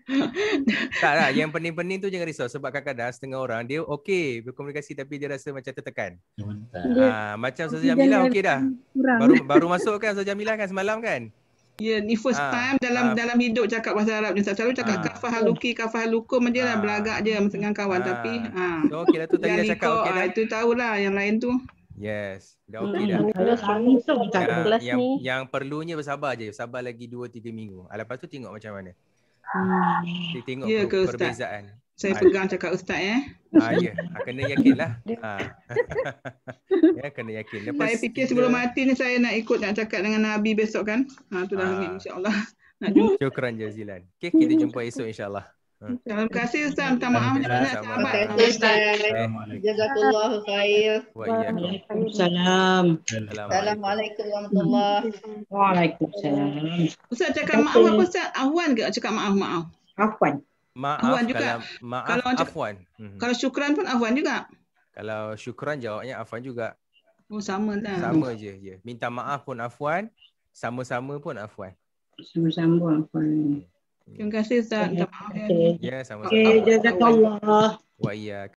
Tak lah, yang pening-pening tu jangan risau sebab kadang-kadang setengah orang dia okey berkomunikasi tapi dia rasa macam tertekan. Ah, macam Ustazah Jamilah okey dah. Baru baru masuk kan Ustazah Jamilah kan semalam kan? Ya, yeah, ni first ah, time dalam ah, dalam hidup cakap bahasa Arab ni. Selalu cakap ah, kafah haluki, kafah halukum je lah, ah, belagak je dengan kawan ah, tapi ah. So okey lah tu tadi dah cakap okey dah. Ah, itu tahulah, yang lain tu. Yes, dah okey dah. Hmm. Yang, yang yang perlunya bersabar je, sabar lagi dua tiga minggu. Ah, lepas tu tengok macam mana. Hmm. Kita tengok ya, per, ke, perbezaan. Saya ah, pegang cakap Ustaz ya. Ah ya, ah, kena yakinlah. Ah. Ya, kena yakin. Lepas saya fikir sebelum mati ni saya nak ikut nak cakap dengan Nabi besok kan. Ha tu dah ah. insya-Allah. Nak jumpa. Syukran jazilan. Okey, kita jumpa esok insya-Allah. Hmm. Terima kasih Ustaz. Minta maaf banyak sahabat. Terima kasih Ustaz. Jazakallahu khair. Waalaikumsalam. Assalamualaikum warahmatullahi. Waalaikumsalam. Ustaz cakap maaf apa Ustaz? Ahwan ke cakap maaf maaf? Afwan. Maaf Ahwan juga. Kalau maaf kalau afwan. Hmm. Kalau syukran pun afwan juga. Kalau syukran jawabnya afwan juga. Oh sama dah. Sama je je. Minta maaf pun afwan, sama-sama pun afwan. Sama-sama pun afwan. Terima kasih Ustaz. Minta maaf ya. Ya, sama-sama. Okey, jazakallah. Wa iyyak.